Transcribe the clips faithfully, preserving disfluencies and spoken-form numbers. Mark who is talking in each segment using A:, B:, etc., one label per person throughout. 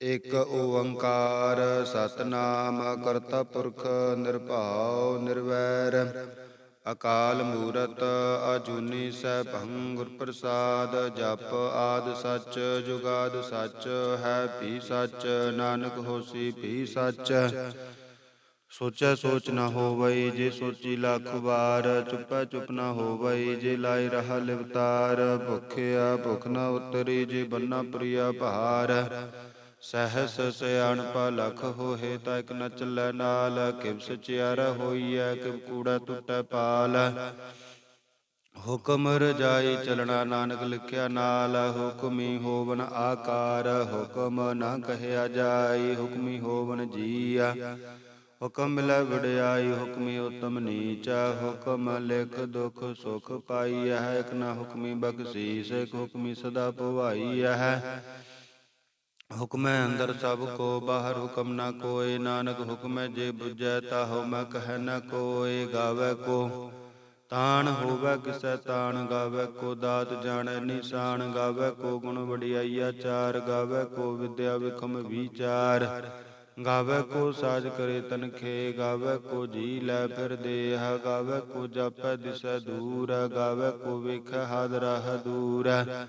A: ਇਕ ਓੰਕਾਰ ਸਤਿਨਾਮ ਕਰਤਾ ਪੁਰਖ ਨਿਰਭਉ ਨਿਰਵੈਰ ਅਕਾਲ ਮੂਰਤ ਅਜੂਨੀ ਸੈਭੰ ਗੁਰ ਪ੍ਰਸਾਦ ਜਪ ਆਦਿ ਸੱਚ ਜੁਗਾਦਿ ਸੱਚ ਹੈ ਭੀ ਸੱਚ ਨਾਨਕ ਹੋਸੀ ਭੀ ਸੱਚ। ਸੋਚੈ ਸੋਚ ਨ ਹੋਵਈ ਜੇ ਸੋਚੀ ਲੱਖ ਵਾਰ ਚੁੱਪੈ ਚੁੱਪ ਨ ਹੋਵਈ ਜੇ ਲਾਇ ਰਹਾ ਲਿਵਤਾਰ। ਭੁਖਿਆ ਭੁਖ ਨ ਉਤਰੀ ਜੇ ਬੰਨਾ ਪ੍ਰਿਆ ਭਾਰ। ਸਹਸ ਸਿਆਣਪਾ ਲਖ ਹੋਏ ਤਾ ਇਕ ਨ ਚੱਲੈ ਨਾਲ। ਕਿਵ ਸਚਿਆਰਾ ਹੋਈਐ ਕਿਵ ਕੂੜਾ ਟੁੱਟੈ ਪਾਲ। ਹੁਕਮ ਰਜਾਈ ਚਲਣਾ ਨਾਨਕ ਲਿਖਿਆ ਨਾਲ। ਹੁਕਮੀ ਹੋਵਨ ਆਕਾਰ ਹੁਕਮ ਨ ਕਹਿਆ ਜਾਈ। ਹੁਕਮੀ ਹੋਵਨ ਜੀਆ ਹੁਕਮ ਮਿਲੈ ਵਡਿਆਈ। ਹੁਕਮੀ ਉਤਮ ਨੀਚ ਹੁਕਮ ਲਿਖ ਦੁਖ ਸੁਖ ਪਾਈਐ। ਇਕ ਨ ਹੁਕਮੀ ਬਖਸੀਸ ਇਕ ਹੁਕਮੀ ਸਦਾ ਭਵਾਈਐ। ਹੁਕਮੈ ਅੰਦਰ ਸਭ ਕੋ ਬਾਹਰ ਹੁਕਮ ਨ ਕੋਇ। ਨਾਨਕ ਹੁਕਮੈ ਜੇ ਬੁਝੈ ਤਾਹੂ ਮੈਂ ਕਹਿ ਨ ਕੋਇ। ਗਾਵੈ ਕੋ ਤਾਣ ਹੋਵੈ ਕਿਸੈ ਤਾਣ ਗਾਵੈ ਕੋ ਦਾਤ ਜਾਣੈ ਨੀਸਾਨ। ਗਾਵੈ ਕੋ ਗੁਣ ਵਡਿਆਈਆ ਚਾਰ ਗਾਵੈ ਕੋ ਵਿਦਿਆ ਵਿਖਮ ਵੀਚਾਰ। ਗਾਵੈ ਕੋ ਸਾਜ ਕਰੇ ਤਨਖੇ ਗਾਵੈ ਕੋ ਜੀ ਲੈ ਫਿਰ ਦੇਹ। ਗਾਵੈ ਕੋ ਜਾਪੈ ਦਿਸੈ ਦੂਰ ਗਾਵੈ ਕੋ ਵੇਖੈ ਹਾਦਰਾ ਦੂਰ।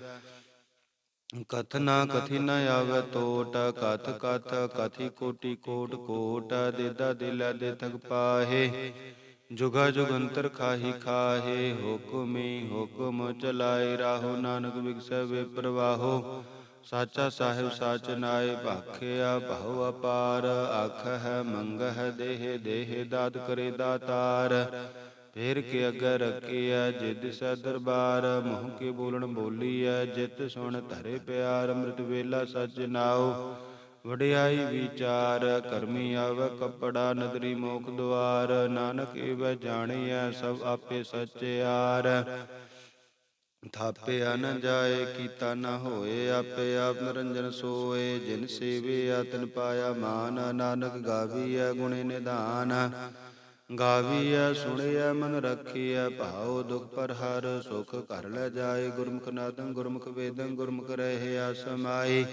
A: ਕਥ ਨਾ ਕਥੀ ਨ ਆਵੈ ਤੋਟ ਕਥ ਕਥ ਕਥੀ ਕੋਟੀ ਕੋਟ ਕੋਟ। ਦੇਦਾ ਦਿਲੈ ਦੇਥਕ ਪਾਹੇ ਜੁਗਾ ਜੁਗੰਤਰ ਖਾਹੀ ਖਾਹੇ। ਹੁਕਮੀ ਹੁਕਮ ਚਲਾਏ ਰਾਹੋ ਨਾਨਕ ਵਿਗਸੈ ਵੇ ਪ੍ਰਵਾਹੋ। ਸਾਚਾ ਸਾਹਿਬ ਸਾਚ ਨਾਇ ਭਾਖਿਆ ਭਉ ਅਪਾਰ। ਆਖਹਿ ਮੰਗਹਿ ਦੇਹ ਦੇਹ ਦਾਤ ਕਰੇ ਦਾਤਾਰ। ਫੇਰ ਕੇ ਅੱਗੇ ਰਖੀਐ ਜੇ ਦਿਸੈ ਦਰਬਾਰ। ਮੂੰਹ ਕੇ ਬੋਲਣ ਬੋਲੀਐ ਜਿਤ ਸੁਣ ਧਰੇ ਪਿਆਰ। ਅੰਮ੍ਰਿਤ ਵੇਲਾ ਸਚ ਨਾਉ ਵਡਿਆਈ ਵਿਚਾਰ। ਕਰਮੀ ਆਵੈ ਕੱਪੜਾ ਨਦਰੀ ਮੋਖ ਦੁਆਰ। ਨਾਨਕ ਏਵੈ ਜਾਣੀਐ ਸਭ ਆਪੇ ਸਚਿਆਰ। ਥਾਪਿਆ ਨ ਜਾਏ ਕੀਤਾ ਨ ਹੋਏ ਆਪੇ ਆਪ ਨਿਰੰਜਨ ਸੋਏ। ਜਿਨ ਸੇਵਿਆ ਤਿਨ ਪਾਇਆ ਮਾਨ। ਨਾਨਕ ਗਾਵੀਐ ਗੁਣੇ ਨਿਧਾਨ। ਗਾਵੀਐ ਸੁਣਿਐ ਮਨ ਰਖੀਐ ਭਾਉ ਦੁਖ ਪਰ ਹਰ ਸੁਖ ਘਰ ਲੈ ਜਾਏ। ਗੁਰਮੁਖ ਨਾਦੰ ਗੁਰਮੁਖ ਵੇਦੰ ਗੁਰਮੁਖ ਰਹਿਆ ਸਮਾਈ।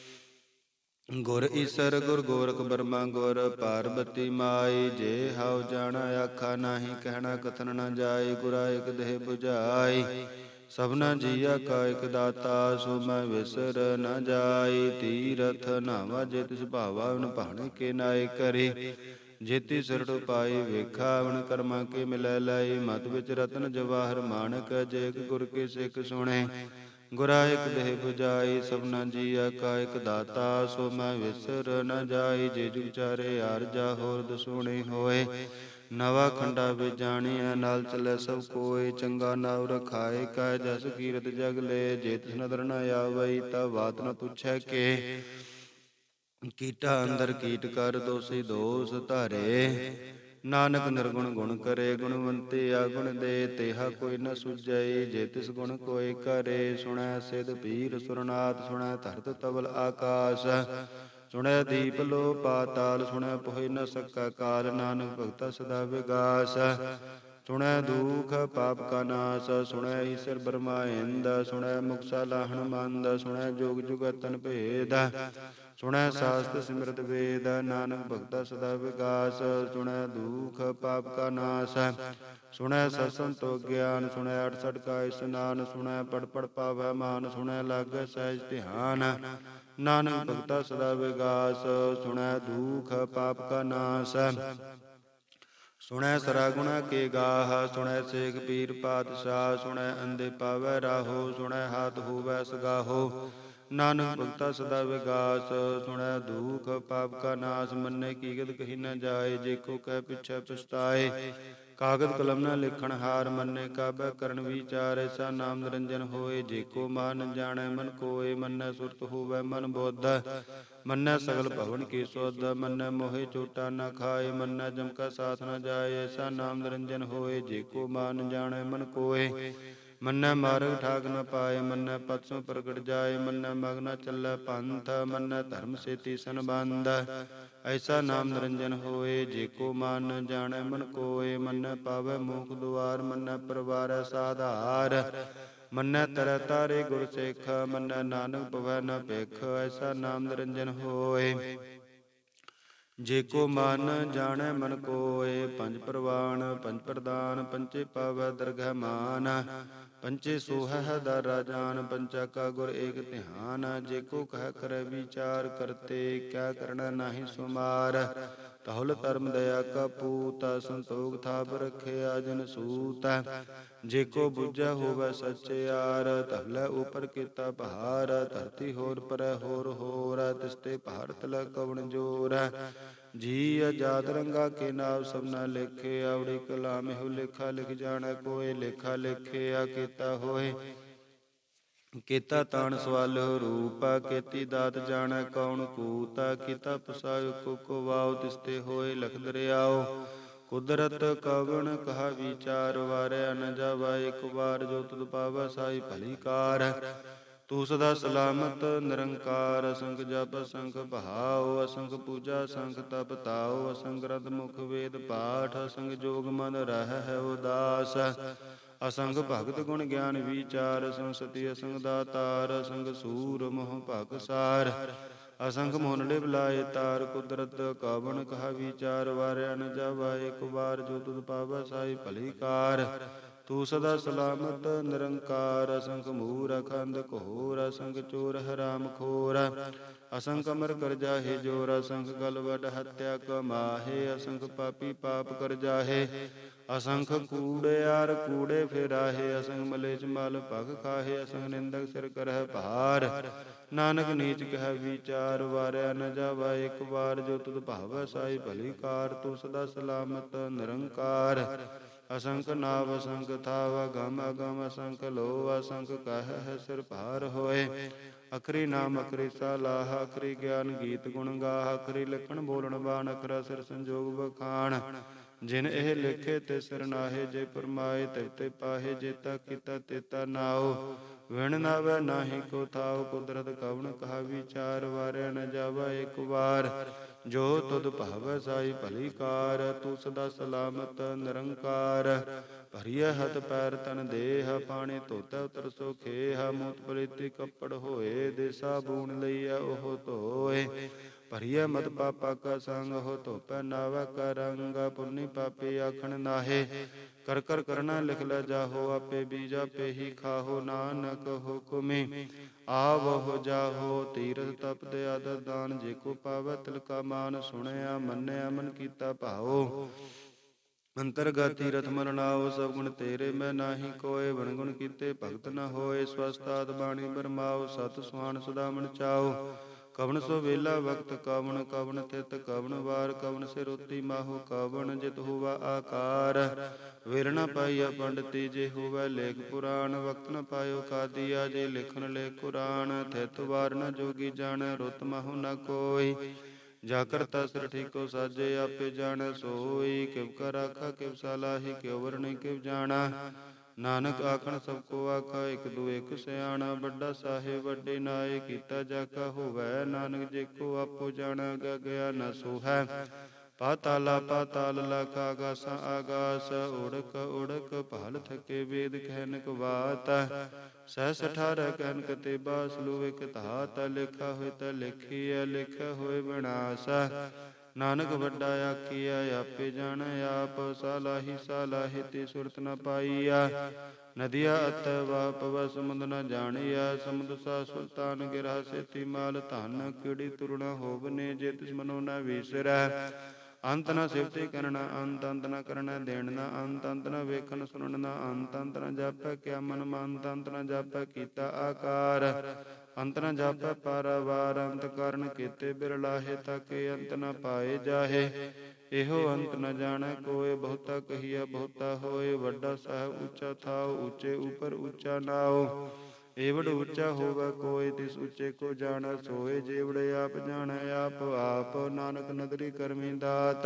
A: ਗੁਰ ਈਸਰ ਗੁਰ ਗੋਰਖ ਬਰਮਾ ਗੁਰ ਪਾਰਬਤੀ ਮਾਈ। ਜੇ ਹਉ ਜਾਣਾ ਆਖਾ ਨਾਹੀ ਕਹਿਣਾ ਕਥਨ ਨ ਜਾਈ। ਗੁਰਾ ਇਕ ਦੇਹ 부ਝਾਈ ਸਭਨਾ ਜੀਆ ਕਾ ਇਕ ਦਾਤਾ। ਸੋ ਮੈਂ ਵਿਸਰ ਨ ਜਾਈ। ਤੀਰਥ ਨਾਵਾ ਜੇ ਤਿਸ ਭਾਵਾ ਅਵਨ ਭਾਣੇ ਕੇ ਨਾਏ ਕਰੇ। ਜੇਤੀ ਸਰਟ ਉਪਾਈ ਵੇਖਾ ਅਵਨ ਕਰਮਾ ਕੇ ਮਿਲੈ ਲਾਈ। ਮਤ ਵਿਚ ਰਤਨ ਜਵਾਹਰ ਮਾਣਕ ਜੇ ਇਕ ਗੁਰ ਕੇ ਸਿੱਖ ਸੁਣੇ। ਗੁਰਾ ਇਕ ਦੇਹ 부ਝਾਈ ਸਭਨਾ ਜੀਆ ਕਾ ਇਕ ਦਾਤਾ। ਸੋ ਮੈਂ ਵਿਸਰ ਨ ਜਾਈ। ਜੇ ਜੁਗ ਚਾਰੇ ਆਰਜਾ ਹੋਰਦ ਸੋਹਣੇ ਹੋਏ। ਨਵਾ ਖੰਡਾ ਵਿੱਚ ਜਾਣੀਐ ਨਾਲ ਚੱਲੈ ਸਭ ਕੋਇ। ਚੰਗਾ ਨਾਉ ਰਖਾਏ ਕੈ ਜਸ ਕੀਰਤ ਜਗ ਲੈ। ਜੇ ਤਿਸ ਨਦਰ ਨ ਆਵਈ ਤਾ ਬਾਤ ਨ ਪੁੱਛੈ ਕੇ। ਕੀਟਾ ਅੰਦਰ ਕੀਟ ਕਰ ਦੋਸੀ ਦੋਸ ਧਾਰੇ। ਨਾਨਕ ਨਿਰਗੁਣ ਗੁਣ ਕਰੇ ਗੁਣਵੰਤਿਆ ਗੁਣ ਦੇ। ਤੇਹਾ ਕੋਈ ਨ ਸੁਝਈ ਜੇ ਤਿਸ ਗੁਣ ਕੋਈ ਕਰੇ। ਸੁਣੈ ਸਿਧ ਪੀਰ ਸੁਰਨਾਥ ਸੁਣੈ ਧਰਤ ਤਬਲ ਆਕਾਸ। ਸੁਣੈ ਦੀਪ ਲੋ ਪਾਤਾਲ ਸੁਣੈ ਪੋਹਿ ਨ ਸਕੈ ਕਾਲ। ਨਾਨਕ ਭਗਤਾ ਸਦਾ ਵਿਗਾਸ ਸੁਣੈ ਦੂਖ ਪਾਪ ਕਾ ਨਾਸ। ਸੁਣੈ ਈਸਰ ਬਰਮਾ ਇੰਦ ਸੁਣੈ ਮੁਕਤਾ ਲਾਹਣ ਮੰਦ। ਸੁਣੈ ਜੋਗ ਜੁਗਤਨ ਭੇਦ ਸੁਣੈ ਸਾਸਤ ਸਿਮਰਤ ਵੇਦ। ਨਾਨਕ ਭਗਤਾ ਸਦਾ ਵਿਗਾਸ ਸੁਣੈ ਦੂਖ ਪਾਪ ਕਾ ਨਾਸ। ਸੁਣੈ ਸਤ ਸੰਤੋਖ ਗਿਆਨ ਸੁਣੈ ਅਠਸਠ ਕਾ ਇਸਨਾਨ। ਸੁਣੈ ਪੜ ਪੜ ਪਾਵੈ ਮਾਨ ਸੁਣੈ ਲਾਗੈ ਸਹਿਜ ਧਿਆਨ। ਨਾਨਕ ਭਗਤਾ ਸਦਾ ਵਿਗਾਸ ਸੁਣੈ ਦੂਖ ਪਾਪ ਕਾ ਨਾਸ। ਸੁਣੈ ਸਰਾ ਗੁਣਾ ਕੇ ਗਾਹ ਸੁਣੈ ਸੇਖ ਪੀਰ ਪਾਤਸ਼ਾਹ। ਸੁਣੈ ਅੰਧੇ ਪਾਵੈ ਰਾਹੋ ਸੁਣੈ ਹਾਥ ਹੋਵੈ ਸਗਾਹੋ। ਨਾਨਕ ਭਗਤਾ ਸਦਾ ਵਿਗਾਸ ਸੁਣੈ ਦੂਖ ਪਾਪ ਕਾ ਨਾਸ। ਮੰਨੇ ਕੀਕਤ ਕਹੀ ਨ ਜਾਏ ਜੇ ਕੋ ਕਹਿ ਪਿਛੈ ਪਛਤਾਏ। ਕਾਗਦ ਕਲਮ ਨ ਲਿਖਣ ਹਾਰ ਮੰਨੇ ਕਾਬੈ ਕਰਨ ਵਿਚਾਰ। ਐਸਾ ਨਾਮ ਨਿਰੰਜਨ ਹੋਏ ਜੇ ਕੋ ਮਨ ਜਾਣੈ ਮਨ ਕੋਇ। ਮੰਨੈ ਸੁਰਤ ਹੋਵੈ ਮਨ ਬੁੱਧ ਮੰਨੈ ਸਗਲ ਭਵਨ ਕੀ ਸੁਧ। ਮੰਨੈ ਮੋਹਿ ਚੋਟਾ ਨ ਖਾਏ ਮੰਨੈ ਜਮ ਕਾ ਸਾਥ ਨ ਜਾਏ। ਐਸਾ ਨਾਮ ਨਿਰੰਜਨ ਹੋਏ ਜੇ ਕੋ ਮਨ ਜਾਣੈ ਮਨ ਕੋਇ। ਮੰਨੈ ਮਾਰਗ ਠਾਕ ਨ ਪਾਏ ਮੰਨੈ ਪਦ ਸੋ ਪ੍ਰਗਟ ਜਾਏ। ਮੰਨੈ ਮਗ ਨ ਚੱਲੈ ਪੰਥ ਮੰਨੈ ਧਰਮ ਸੇਤੀ ਸੰਬੰਧ। ਐਸਾ ਨਾਮ ਨਿਰੰਜਨ ਹੋਏ ਜੇ ਕੋ ਮਨ ਜਾਣੈ ਮਨ ਕੋਇ। ਮੰਨੈ ਪਾਵੈ ਮੋਖ ਦੁਆਰ ਮੰਨੈ ਪਰਵਾਰੈ ਸਾਧਾਰ। ਮੰਨੈ ਤਰੈ ਤਾਰੇ ਗੁਰ ਸਿੱਖ, ਮੰਨੈ ਨਾਨਕ ਪਵੈ ਨ ਭਿਖ। ਐਸਾ ਨਾਮ ਨਿਰੰਜਨ ਹੋਏ, ਜੇ ਕੋ ਮਨ ਜਾਣੈ ਮਨ ਕੋਇ। ਪੰਜ ਪ੍ਰਵਾਨ ਪੰਜ ਪ੍ਰਦਾਨ, ਪੰਚੇ ਪਾਵੈ ਦਰਗਹਿ ਮਾਨ। ਪੰਚੇ ਸੋਹੈ ਦਰ ਰਾਜਾਨ, ਪੰਚਾ ਕਾ ਗੁਰ ਏਕ ਧਿਆਨ। ਜੇ ਕੋ ਕਹਿ ਕਰੈ ਵਿਚਾਰ, ਕਰਤੇ ਕਿਆ ਕਰਣਾ ਨਾਹੀ ਸੁਮਾਰ। ਤਹੁਲ ਧਰਮ ਦਇਆ ਕਾ ਪੂਤ, ਸੰਤੋਖ ਥਾਪ ਰਖਿਆ ਜਿਨ ਸੂਤ। ਜੇ ਕੋ ਬੁਝੈ ਹੋਵੈ ਸਚਿਆਰ, ਧਵਲੈ ਉਪਰ ਕੀਤਾ ਭਾਰ। ਧਰਤੀ ਹੋਰ ਪਰੈ ਹੋਰ ਹੋਰ, ਤਿਸਤੇ ਭਾਰ ਤਲੈ ਕਵਣ ਜੋਰ। ਜੀ ਅਜਾਦ ਰੰਗਾ ਕੇ ਨਾਵ ਸਭਨਾ ਲੇਖੇ, ਆਵੜੀ ਕਲਾਮ ਇਹੋ ਲੇਖਾ ਲਿਖ ਜਾਣੈ ਕੋਇ। ਲੇਖਾ ਲਿਖਿਆ ਕੀਤਾ ਹੋਏ, ਕੀਤਾ ਤਾਣ ਸਵਾਲਿਓ ਰੂਪ। ਕੀਤੀ ਦਾਤ ਜਾਣੈ ਕੌਣ ਕੂਤ, ਕੀਤਾ ਪਸਾਇਓ ਕੋ ਵਾਉ। ਤਿਸਤੇ ਹੋਏ ਲਖ ਦਰਿਆਓ, ਕੁਦਰਤ ਕਵਣ ਕਹਾ ਵਿਚਾਰ। ਵਾਰਿਆ ਨ ਜਾਵਾ ਇਕ ਵਾਰ, ਜੋ ਤੁਧ ਪਾਵੈ ਸਾਈ ਭਲੀ ਕਾਰ। ਤੂੰ ਸਦਾ ਸਲਾਮਤ ਨਿਰੰਕਾਰ, ਅਸੰਖ ਜਪ ਅਸੰਖ ਭਾਉ। ਅਸੰਖ ਪੂਜਾ ਅਸੰਖ ਤਪ ਤਾਉ, ਅਸੰਖ ਗ੍ਰੰਥ ਮੁਖ ਵੇਦ ਪਾਠ। ਅਸੰਖ ਜੋਗ ਮਨ ਰਹਿ ਉਦਾਸ, ਅਸੰਖ ਭਗਤ ਗੁਣ ਗਿਆਨ ਵਿਚਾਰ। ਅਸੰਖ ਸਤੀ ਅਸੰਖ ਦਾਤਾਰ, ਅਸੰਖ ਸੂਰ ਮੋਹ ਭਾਗਸਾਰ। ਅਸੰਖ ਮੋਨੜੇ ਬੁਲਾਏ ਤਾਰ, ਕੁਦਰਤ ਕਵਣ ਕਹਾ ਵਿਚਾਰ। ਵਾਰਿਆ ਨ ਜਾਵਾ ਇਕ ਵਾਰ, ਜੋ ਤੁਧ ਪਾਵੈ ਸਾਈ ਭਲੀ ਕਾਰ। ਤੂੰ ਸਦਾ ਸਲਾਮਤ ਨਿਰੰਕਾਰ, ਅਸੰਖ ਮੂਰ ਅਖੰਡ ਘੋਰ। ਅਸੰਖ ਚੋਰ ਹਰਾਮ ਖੋਰ, ਅਸੰਖ ਅਮਰ ਕਰ ਜਾਹੇ ਜੋਰ। ਅਸੰਖ ਗਲ ਵੱਡ ਹੱਤਿਆ ਕਮਾਹੇ, ਅਸੰਖ ਪਾਪੀ ਪਾਪ ਕਰ ਜਾਹੇ। ਅਸੰਖ ਕੂੜਿਆਰ ਕੂੜੇ ਫਿਰਾਹੇ, ਅਸੰਖ ਮਲੇਛ ਮਲ ਭਗ ਖਾਹੇ। ਅਸੰਖ ਨਿੰਦਕ ਸਿਰ ਕਰਹਿ ਭਾਰ, ਨਾਨਕ ਨੀਚ ਕਹਿ ਵਿਚਾਰ। ਵਾਰਿਆ ਨ ਜਾਵਾ ਇਕ ਵਾਰ, ਜੋ ਤੁਧ ਭਾਵੈ ਸਾਈ ਭਲੀ ਕਾਰ। ਤੂੰ ਸਦਾ ਸਲਾਮਤ ਨਿਰੰਕਾਰ, ਅਸੰਖ ਨਾਵ ਅਸੰਖ ਥਾਵ। ਅਗਮ ਅਗਮ ਅਸੰਖ ਲੋ, ਅਸੰਖ ਕਹਿ ਸਿਰ ਭਾਰ ਹੋਏ। ਅਖਰੀ ਨਾਮ ਅਖਰੀ ਸਲਾਹ, ਅਖਰੀ ਗਿਆਨ ਗੀਤ ਗੁਣ ਗਾਹ। ਅਖਰੀ ਲਿਖਣ ਬੋਲਣ ਬਾਣ, ਅਖਰਾ ਸਿਰ ਸੰਜੋਗ ਬਖਾਣ। ਜਿਨ ਇਹ ਲਿਖੇ ਤੇ ਸਿਰ ਨਾਹੇ, ਜੇ ਫਰਮਾਏ ਤਿਵ ਤੇ ਪਾਹੇ। ਜੇਤਾ ਕੀਤਾ ਤੇਤਾ ਨਾਉ, ਵਿਣ ਨਾਵੈ ਨਾਹੀ ਕੋ ਥਾਉ। ਕੁਦਰਤ ਕਵਣ ਕਹਾ ਵਿਚਾਰ, ਵਾਰਿਆ ਨ ਜਾਵਾ ਇਕ ਵਾਰ, ਜੋ ਤੁਧ ਭਾਵੈ ਸਾਈ ਭਲੀ ਕਾਰ। ਤੂੰ ਸਦਾ ਸਲਾਮਤ ਨਿਰੰਕਾਰ, ਭਰੀਐ ਹੱਥ ਪੈਰ ਤਨ ਦੇਹ। ਪਾਣੀ ਧੋਤੈ ਉਤਰ ਸੋ ਖੇਹ, ਮੂਤ ਪਲੀਤੀ ਕੱਪੜ ਹੋਏ। ਦੇ ਸਾਬੂਨ ਲਈਐ ਉਹ ਧੋਏ, ਭਰੀਐ ਮਤ ਪਾਪਾ ਕਾ ਸੰਗ। ਹੋ ਧੋਪੈ ਨਾਵੈ ਕਾ ਰੰਗ, ਪੁੰਨੀ ਪਾਪੀ ਆਖਣ ਨਾਹੇ। ਕਰ ਕਰ ਕਰਨਾ ਲਿਖ ਲੈ ਜਾਹੋ, ਆਪੇ ਬੀਜ ਆਪੇ ਹੀ ਖਾਹੋ। ਨਾਨਕ ਹੁਕਮੀ ਆਵਹੁ ਜਾਹੋ, ਤੀਰਥ ਤਪ ਦੇ ਆਦਰ ਦਾਨ। ਜੇ ਕੋ ਪਾਵੈ ਤਿਲ ਕਾ ਮਾਨ, ਸੁਣਿਆ ਮੰਨਿਆ ਮਨ ਕੀਤਾ ਭਾਉ। ਅੰਤਰਗਤ ਤੀਰਥ ਮਨ ਨਾਉ, ਸਭ ਗੁਣ ਤੇਰੇ ਮੈਂ ਨਾਹੀ ਕੋਇ। ਵਣ ਗੁਣ ਕੀਤੇ ਭਗਤ ਨ ਹੋਏ, ਸਵਸਤਾਤ ਬਾਣੀ ਬਰਮਾਉ। ਸਤ ਸੁਹਾਣ ਸਦਾ ਮਨ ਚਾਉ, ਕਵਣ ਸੋ ਵੇਲਾ ਵਕਤ ਕਵਣ। ਕਵਣ ਥਿਤ ਕਵਣ ਵਾਰ, ਕਵਣ ਸਿਰ ਉਤੀ ਮਾਹੂ। ਕਵਣ ਜਿਤ ਹੋਵਾ ਆਕਾਰ, ਵੇਲ ਨ ਪਾਈਆ ਪੰਡਤੀ। ਜੇ ਹੋਵੈ ਲੇਖ ਪੁਰਾਣ, ਵਕਤ ਨ ਪਾਇਓ ਕਾਦੀਆ। ਜੇ ਲਿਖਣ ਲੇਖ ਕੁਰਾਨ, ਥਿਤ ਵਾਰ ਨ ਜੋਗੀ ਜਾਣੈ। ਰੁੱਤ ਮਾਹੂ ਨ ਕੋਈ, ਜਾ ਕਰਤਾ ਸਿਰ ਠੀਕੋ ਸਾਜੇ। ਆਪੇ ਜਾਣੈ ਸੋਈ, ਕਿਵ ਕਾ ਰਾਖਾ ਕਿਵ ਸਲਾਹੀ। ਕਿਉ ਵਰਣੀ ਕਿਵ ਜਾਣਾ, ਨਾਨਕ ਆਖਣ ਸਭ ਕੋ ਆਖਾ। ਇਕ ਦੂ ਇਕ ਸਿਆਣਾ, ਵੱਡਾ ਸਾਹਿਬ ਵੱਡੇ ਨਾਏ। ਕੀਤਾ ਜਾ ਕਾ ਹੋਵੈ, ਨਾਨਕ ਜੇ ਕੋ ਆਪੋ ਜਾਣੈ। ਅਗਾ ਗਿਆ ਨ ਸੋਹੈ, ਪਾਤਾਲਾ ਪਾਤਾਲ ਲਖ। ਆਗਾਸਾ ਆਗਾਸ, ਉੜਕ ਉੜਕ ਭਾਲ ਥਕੇ। ਵੇਦ ਕਹਿਨਕ ਬਾਤ, ਸਹਸ ਅਠਾਰਹ ਕਹਿਨਕ ਤੇ ਬਾਸ। ਲੂ ਇਕ ਧਾਤ, ਲਿਖਾ ਹੋਇ ਤਾ ਲਿਖੀਐ। ਲਿਖਿਆ ਹੋਇ ਵਿਨਾਸ਼, ਨਾਨਕ ਵੱਡਾ ਆਖੀਐ। ਆਪੇ ਜਾਣੈ ਆਪ, ਸਾਲਾਹੀ ਸਾਲਾਹੀ ਤੀ ਸੁਰਤ ਨ ਪਾਈਆ। ਨਦੀਆ ਅਤੈ ਵਾ ਪਵੈ, ਸਮੁੰਦ ਨ ਜਾਣੀਆ। ਸਮੁੰਦ ਸਾ ਸੁਲਤਾਨ ਗਿਰਹਾ, ਸੇਤੀ ਮਾਲ ਧਨ। ਕੀੜੀ ਤੁਰਣਾ ਹੋਵਨੇ, ਜੇ ਤਿਸ ਮਨੋ ਨ ਵੀਸਰੈ। ਅੰਤ ਨ ਸਿਵਤੀ ਕਰਨਾ ਅੰਤ, ਅੰਤ ਨ ਕਰਨਾ ਦੇਣ ਨ ਅੰਤ। ਅੰਤ ਨ ਵੇਖਣ ਸੁਣਨ ਨ ਅੰਤ, ਅੰਤ ਨ ਜਾਪੈ ਕਿਆ ਮਨ ਮੰਤ। ਅੰਤ ਨ ਜਾਪੈ ਕੀਤਾ ਆਕਾਰ, ਅੰਤ ਨ ਜਾਪੈ ਪਾਰਾਵਾਰ। ਅੰਤ ਕਾਰਨ ਕੀਤੇ ਬਿਰਲਾਹੇ, ਤਾਕੇ ਅੰਤ ਨ ਪਾਏ ਜਾਹੇ। ਇਹੋ ਅੰਤ ਨ ਜਾਣੈ ਕੋਇ, ਬਹੁਤਾ ਕਹੀਆ ਬਹੁਤਾ ਹੋਏ। ਵੱਡਾ ਸਾਹਿਬ ਉੱਚਾ ਥਾਉ, ਉੱਚੇ ਉਪਰ ਉੱਚਾ ਨਾਉ। ਏਵੜ ਉੱਚਾ ਹੋਵੈ ਕੋਇ, ਤਿਸ ਉੱਚੇ ਕੋ ਜਾਣੈ ਸੋਇ। ਜੇਵੜ ਆਪ ਜਾਣੈ ਆਪ ਆਪ, ਨਾਨਕ ਨਦਰੀ ਕਰਮੀ ਦਾਤ।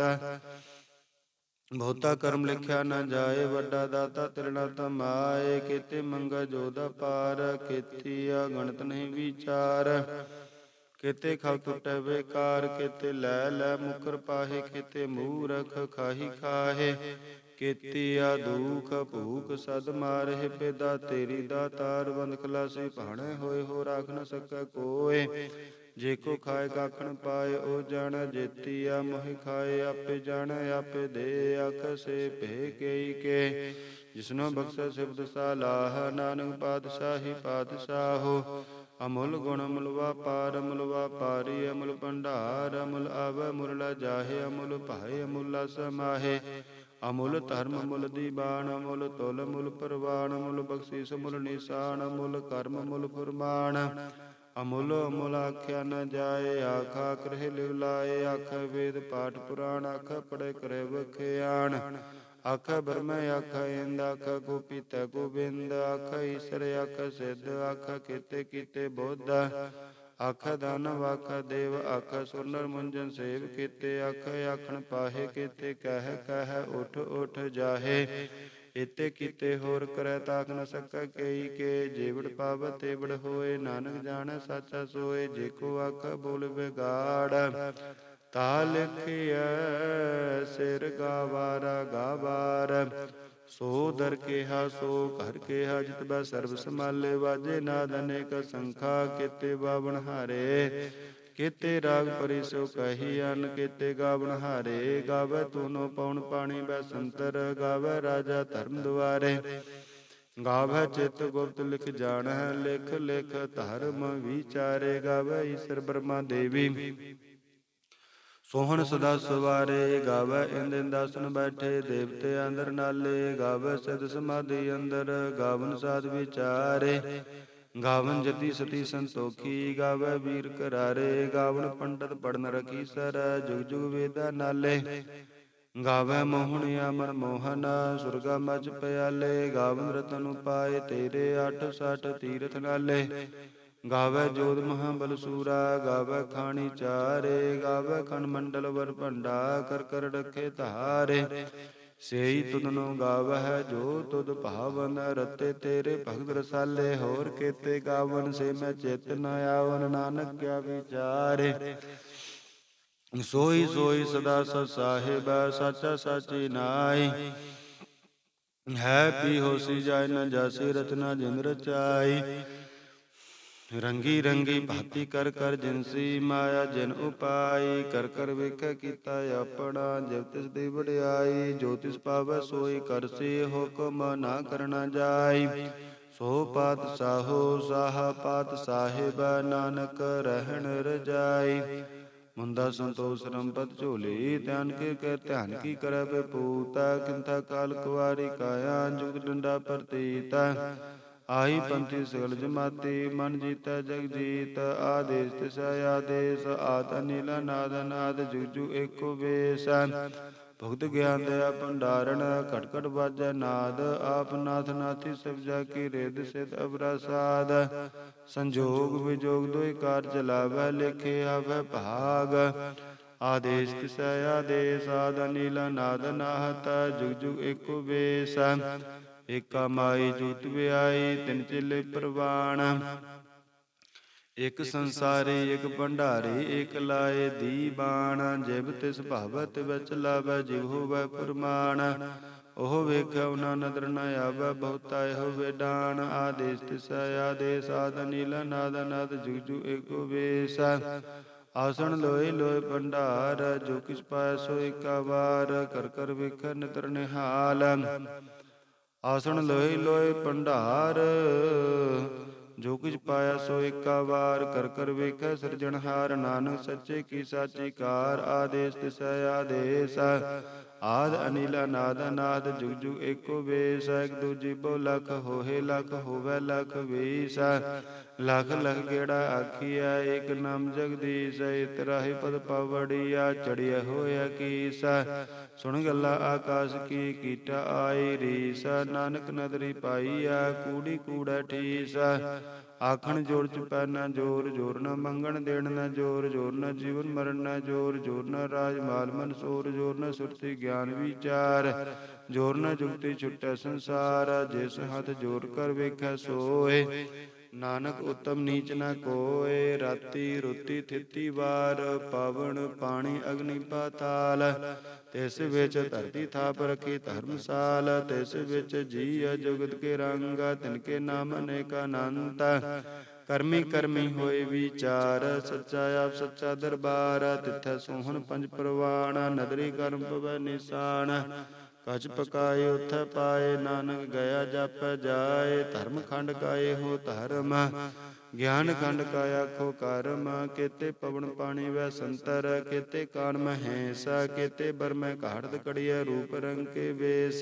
A: ਬਹੁਤਾ ਕਰਮ ਲਿਖਿਆ ਨ ਜਾਏ, ਵੱਡਾ ਦਾਤਾ ਤਿਰਣਾ ਤਮਾਏ। ਕੀਤੇ ਮੰਗਾ ਜੋਦਾ ਪਾਰ, ਕੀਤੀ ਅਗਣਤ ਨਹੀਂ ਵਿਚਾਰ। ਕਿਤੇ ਖਾਉ ਟੁੱਟੈ ਬੇਕਾਰ, ਕਿਤੇ ਲੈ ਲੈ ਮੁਕਰ ਪਾਹੇ, ਕਿਤੇ ਮੂਰਖ ਖਾਹੀ ਖਾਹੇ, ਕੀਤੀ ਆ ਦੁਖ ਭੂਖ ਸਦ ਮਾਰਹਿ। ਪੇਦਾ ਤੇਰੀ ਦਾਤਾਰ ਬੰਦ ਖਲਾਸੀ, ਭਾਣੇ ਹੋਏ ਹੋ ਰਾਖ ਨ ਸਕੈ ਕੋਇ। ਜੇ ਕੋ ਖਾਏ ਕਾਖਣ ਪਾਏ, ਉਹ ਜਾਣੈ ਜੇਤੀ ਆ ਮੋਹਿ ਖਾਏ। ਆਪੇ ਜਾਣੈ ਆਪੇ ਦੇ, ਆਖ ਸੇ ਭੇ ਕਈ ਕੇ। ਜਿਸਨੋ ਬਖਸ਼ੈ ਸਿਫਤ ਸਾਲਾਹ, ਨਾਨਕ ਪਾਤਸ਼ਾਹੀ ਪਾਤਸ਼ਾਹੋ। ਅਮੁੱਲ ਗੁਣ ਅਮੁੱਲ ਵਾਪਾਰ, ਅਮੁੱਲ ਵਾਪਾਰੀ ਅਮੁੱਲ ਭੰਡਾਰ। ਅਮੁੱਲ ਆਵੈ ਮੁਰਲਾ ਜਾਹੇ, ਅਮੁੱਲ ਭਾਏ ਅਮੁੱਲਾ ਸਮਾਹੇ। ਅਮੁੱਲ ਧਰਮ ਅਮੁੱਲ ਦੀਬਾਨ, ਅਮੁੱਲ ਤੁਲ ਅਮੁੱਲ ਪ੍ਰਵਾਨ। ਅਮੁੱਲ ਬਖਸ਼ੀਸ ਅਮੁੱਲ ਨਿਸ਼ਾਨ, ਅਮੁੱਲ ਕਰਮ ਅਮੁੱਲ ਫੁਰਮਾਨ। ਅਮੁੱਲ ਅਮੁੱਲ ਆਖਿਆ ਨ ਜਾਏ, ਆਖ ਆਖ ਰਹਿ ਲਿਵ ਲਾਏ। ਆਖੈ ਵੇਦ ਪਾਠ ਪੁਰਾਣ, ਆਖੈ ਪੜ੍ਹੇ ਕਰੇ ਵਖਿਆਣ। ਆਖੈ ਬ੍ਰਹਮੈ ਆਖੈ ਇੰਦ, ਆਖੈ ਕੋ ਪੀਤੈ ਗੋਬਿੰਦ। ਆਖੈ ਈਸਰ ਆਖੈ ਸਿੱਧ, ਆਖੈ ਕੀਤੇ ਕੀਤੇ ਬੁੱਧ। ਆਖੈ ਦਾਨਵ ਆਖੈ ਦੇਵ, ਆਖੈ ਸੁਰ ਨਰ ਮੁੰਜਨ ਸੇਵ ਕੀਤੇ। ਆਖੈ ਆਖਣ ਪਾਹੇ, ਕੀਤੇ ਕਹਿ ਕਹਿ ਉਠ ਉਠ ਜਾਹੇ। ਇਤੇ ਕੀਤੇ ਹੋਰ ਕਰੈ, ਤਾਕ ਨ ਸਕੈ ਕਈ ਕੇ। ਜੇਵੜ ਪਾਵੈ ਤੇਵੜ ਹੋਏ, ਨਾਨਕ ਜਾਣੈ ਸਾਚਾ ਸੋਏ। ਜੇ ਕੋ ਆਖੈ ਬੋਲ ਵਿਗਾੜ, ਤਾ ਲਿਖਿਐ ਸਿਰ ਗਾਵਾਰਾ ਗਾਵਾਰ। ਸੋ ਦਰ ਕਿਹਾ ਸੋ ਘਰ ਕਿਹਾ, ਜਿਤ ਬੈ ਸਰਬ ਸਮਾਲੇ। ਵਾਜੇ ਨਾਦ ਅਨੇਕ ਸੰਖਾ, ਕੀਤੇ ਬਾਵਨ ਹਾਰੇ। ਕੀਤੇ ਰਾਗ ਪਰੀ ਸੋ ਕਹੀ ਅਨ, ਕੀਤੇ ਗਾਵਨ ਹਾਰੇ। ਗਾਵੈ ਤੂਨੋ ਪਉਣ ਪਾਣੀ ਬੈਸੰਤਰ, ਗਾਵੈ ਰਾਜਾ ਧਰਮ ਦੁਆਰੇ। ਗਾਵੈ ਚਿਤ ਗੁਪਤ ਲਿਖ ਜਾਣੈ, ਲਿਖ ਲਿਖ ਧਰਮ ਵਿਚਾਰੇ। ਗਾਵੈ ਈਸਰ ਬ੍ਰਹਮਾ ਦੇਵੀ, ਸੋਹਣ ਸਦਾ ਸਵਾਰੇ। ਗਾਵੈ ਇੰਦ ਇੰਦਾਸਨ ਬੈਠੇ, ਦੇਵਤੇ ਅੰਦਰ ਨਾਲੇ। ਗਾਵੈ ਸਿਧ ਸਮਾਧੀ ਅੰਦਰ, ਗਾਵਨ ਸਾਧ ਵਿਚਾਰੇ। ਗਾਵਨ ਜਤੀ ਸਤੀ ਸੰਤੋਖੀ, ਗਾਵੈ ਵੀਰ ਕਰਾਰੇ। ਗਾਵਨ ਪੰਡਤ ਪੜਨ ਰਖੀਸਰ, ਜੁਗ ਜੁਗ ਵੇਦਾ ਨਾਲੇ। ਗਾਵੈ ਮੋਹਣ ਅਮਨ ਮੋਹਨ, ਸੁਰਗਾ ਮਚ ਪਿਆਲੇ। ਗਾਵਨ ਰਤਨ ਉਪਾਏ ਤੇਰੇ, ਅੱਠ ਸੱਠ ਤੀਰਥ ਨਾਲੇ। ਗਾਵੈ ਜੋਧ ਮਹਾਬਲ ਸੂਰਾ, ਗਾਵੈ ਖਾਣੀ ਚਾਰੇ। ਗਾਵੈ ਖੰਡ ਮੰਡਲ ਵਰ ਭੰਡਾ, ਕਰ ਕਰ ਰਖੇ ਧਾਰੇ। ਸੇਈ ਤੁਧਨੋ ਗਾਵਹਿ, ਜੋ ਤੁਧ ਭਾਵਨ। ਰਤੇ ਤੇਰੇ ਭਗਤ ਰਸਾਲੇ, ਹੋਰ ਕੀਤੇ ਗਾਵਨ। ਸੇ ਮੈਂ ਚਿਤ ਨ ਆਵਨ, ਨਾਨਕ ਕਿਆ ਵਿਚਾਰੇ। ਸੋਈ ਸੋਈ ਸਦਾ ਸਤ ਸਾਹਿਬ, ਸਾਚਾ ਸਾਚੀ ਨਾਈ। ਹੈ ਪੀ ਹੋਸੀ ਜਾਇ ਨ ਜਾਸੀ, ਰਚਨਾ ਜਿਨ ਰਚਾਈ। ਰੰਗੀ ਰੰਗੀ ਭਾਤੀ ਕਰ ਕਰ ਜਿਨਸੀ, ਮਾਇਆ ਜਿਨ ਉਪਾਈ। ਕਰ ਕਰ ਵੇਖੈ ਕੀਤਾ ਆਪਣਾ, ਜਿਵ ਤਿਸ ਦੀ ਵਡਿਆਈ। ਜੋ ਤਿਸ ਪਾਵੈ ਸੋਈ ਕਰਸੀ, ਹੁਕਮ ਨਾ ਕਰਨਾ ਜਾਈ। ਸੋ ਪਾਤਸ਼ਾਹੋ ਸਾਹਾ ਪਾਤ ਸਾਹਿਬ, ਨਾਨਕ ਰਹਿਣ ਰਜਾਈ। ਮੁੰਦਾ ਸੰਤੋਖ ਸਰੰਪਤ ਝੋਲੀ, ਧਿਆਨ ਕੇ ਕਹਿ ਧਿਆਨ ਕੀ ਕਰੈ ਬਪੂਤਾ। ਕਿੰਥਾ ਕਾਲ ਕੁਵਾਰੀ ਕਾਇਆ, ਜੁਗਤ ਡੰਡਾ ਪ੍ਰਤੀਤਾ। ਆਈ ਪੰਥੀ ਸਗਲ ਜਮਾਤੀ, ਮਨ ਜੀਤੈ ਜਗ ਜੀਤ। ਆਦੇਸ ਤਿਸੈ ਆਦੇਸ, ਆਦ ਅਨੀਲ ਅਨਾਦ ਅਨਾਦ। ਜੁਗ ਜੁਗ ਏਕੋ ਵੇਸ, ਭੁਗਤ ਗਿਆਨ ਦਇਆ ਭੰਡਾਰਨ। ਘਟ ਘਟ ਬਾਜੈ ਨਾਦ, ਆਪ ਨਾਥ ਨਾਥੀ ਸਭ ਜਾ ਕੀ। ਰਿੱਧ ਸਿੱਧ ਅਵਰਾ ਸਾਧ, ਸੰਜੋਗ ਵਿਜੋਗ ਦੁਇ ਕਾਰ ਚਲਾਵੈ। ਲੇਖੇ ਆਵੈ ਭਾਗ, ਆਦੇਸ ਤਿਸੈ ਆਦੇਸ। ਆਦ ਅਨੀਲ ਅਨਾਦ ਅਨਾਹਤ, ਜੁਗ ਜੁਗ ਏਕੋ ਵੇਸ। ਏਕਾ ਮਾਈ ਜੂਤ ਵਿਆਈ, ਤਿੰਨ ਚੇਲੇ ਪ੍ਰਵਾਣ। ਇਕ ਸੰਸਾਰੀ ਇਕ ਭੰਡਾਰੀ, ਇਕ ਲਾਏ ਦੀਬਾਨ। ਜਿਵ ਤਿਸ ਭਾਵੈ ਤਿਵੈ ਚਲਾਵੈ, ਜਿਵ ਹੋਵੈ ਫੁਰਮਾਨ। ਉਹ ਵੇਖੈ ਉਨਾ ਨਦਰ ਨ ਆਵੈ, ਬਹੁਤਾ ਇਹੋ ਵੇਡਾਨ। ਆਦੇਸ ਤਿਸੈ ਆਦੇਸ, ਆਦ ਅਨੀਲ ਅਨਾਦ ਅਨਾਦ। ਜੁਗ ਜੁਗ ਏਕੋ ਵੇਸ। ਆਸਣ ਲੋਏ ਲੋਏ ਭੰਡਾਰ, ਜੋ ਕਿਛ ਪਾਇ ਸੋ ਏਕਾ ਵਾਰ। ਕਰ ਕਰ ਵੇਖੈ ਨਿਤਰ ਨਿਹਾਲ, ਆਸਣ ਲੋਏ ਲੋਏ ਭੰਡਾਰ। ਜੋ ਕੁਝ ਪਾਇਆ ਸੋ ਏਕਾ ਵਾਰ। ਕਰ ਕਰ ਵੇਖੈ ਸਿਰਜਣਹਾਰ, ਨਾਨਕ ਸੱਚੇ ਕੀ ਸਾਚੀ ਕਾਰ। ਆਦੇਸ ਤਿਸੈ ਆਦੇਸ, ਆਦ ਅਨੀਲ ਅਨਾਦ ਅਨਾਦ। ਜੁਗ ਜੁਗ ਏਕੋ ਵੇਸ। ਇਕ ਦੂਜੀ ਬਹੁ ਲਖ ਹੋਏ, ਲਖ ਹੋਵੈ ਲਖ ਵੀਸ। ਲਖ ਲਖ ਗੇੜਾ ਆਖੀਐ, ਏਕ ਨਾਮ ਜਗਦੀਸ਼। ਇਤ ਰਾਹੀ ਪਦ ਪਵੜੀਆ, ਚੜਿਆ ਹੋਇਆ ਕੀਸ। ਸੁਣ ਗੱਲਾਂ ਆਕਾਸ ਕੀ, ਕੀਟਾ ਆਈ ਰੀਸ। ਨਾਨਕ ਨਦਰੀ ਪਾਈਐ, ਕੂੜੀ ਕੂੜੈ ਠੀਸ। ਆਖਣ ਜੋੜ ਚੁਪੈ ਨ ਜੋਰ, ਜੋਰ ਨ ਮੰਗਣ ਦੇਣ ਨ ਜੋਰ। ਜੋਰ ਨ ਜੀਵਨ ਮਰਨ ਨ ਜੋਰ, ਜੋਰ ਨ ਰਾਜ ਮਾਲ ਮਨ ਸੋਰ। ਜੋਰ ਨ ਸੁਰਤੀ ਗਿਆਨ ਵਿਚਾਰ, ਜੋਰ ਨ ਜੁਗਤੀ ਛੁਟੈ ਸੰਸਾਰ। ਜਿਸ ਹੱਥ ਜੋਰ ਕਰ ਵੇਖੈ ਸੋਏ, ਨਾਨਕ ਉਤਮ ਨੀਚ ਨ ਕੋਇ, ਰਾਤੀ ਰੋਤੀ ਥਿਤੀ ਵਾਰ, ਪਵਨ ਪਾਣੀ ਅਗਨੀ ਪਾਤਾਲ। ਤਿਸ ਵਿੱਚ ਧਰਤੀ ਥਾਪ ਰਖੀ ਧਰਮਸਾਲ, ਤਿਸ ਵਿੱਚ ਜੀਅ ਜੁਗਤ ਕੇ ਰੰਗ, ਤਿਨਕੇ ਨਾਮ ਅਨੇਕ ਅਨੰਤ। ਕਰਮੀ ਕਰਮੀ ਹੋਏ ਵਿਚਾਰ, ਸੱਚਾ ਆਪ ਸੱਚਾ ਦਰਬਾਰ। ਤਿਥੈ ਸੋਹਣ ਪੰਜ ਪ੍ਰਵਾਨ, ਨਦਰੀ ਕਰਮ ਪਵੈ ਨਿਸ਼ਾਨ। ਕਛ ਪਕਾਏ ਉਥੈ ਪਾਏ, ਨਾਨਕ ਗਿਆ ਜਪੈ ਜਾਏ। ਧਰਮ ਖੰਡ ਕਾਏ ਹੋ ਧਰਮ, ਗਿਆਨ ਖੰਡ ਕਾ ਆਖੋ ਕਰਮ। ਕੇਤੇ ਪਵਨ ਪਾਣੀ ਵੈ ਸੰਤਰ, ਕੇਤੇ ਕਾਨ ਮਹੇਸ਼। ਕੇਤੇ ਬਰਮੈ ਘਾੜਤ ਕੜੀਐ, ਰੂਪ ਰੰਗ ਕੇ ਵੇਸ।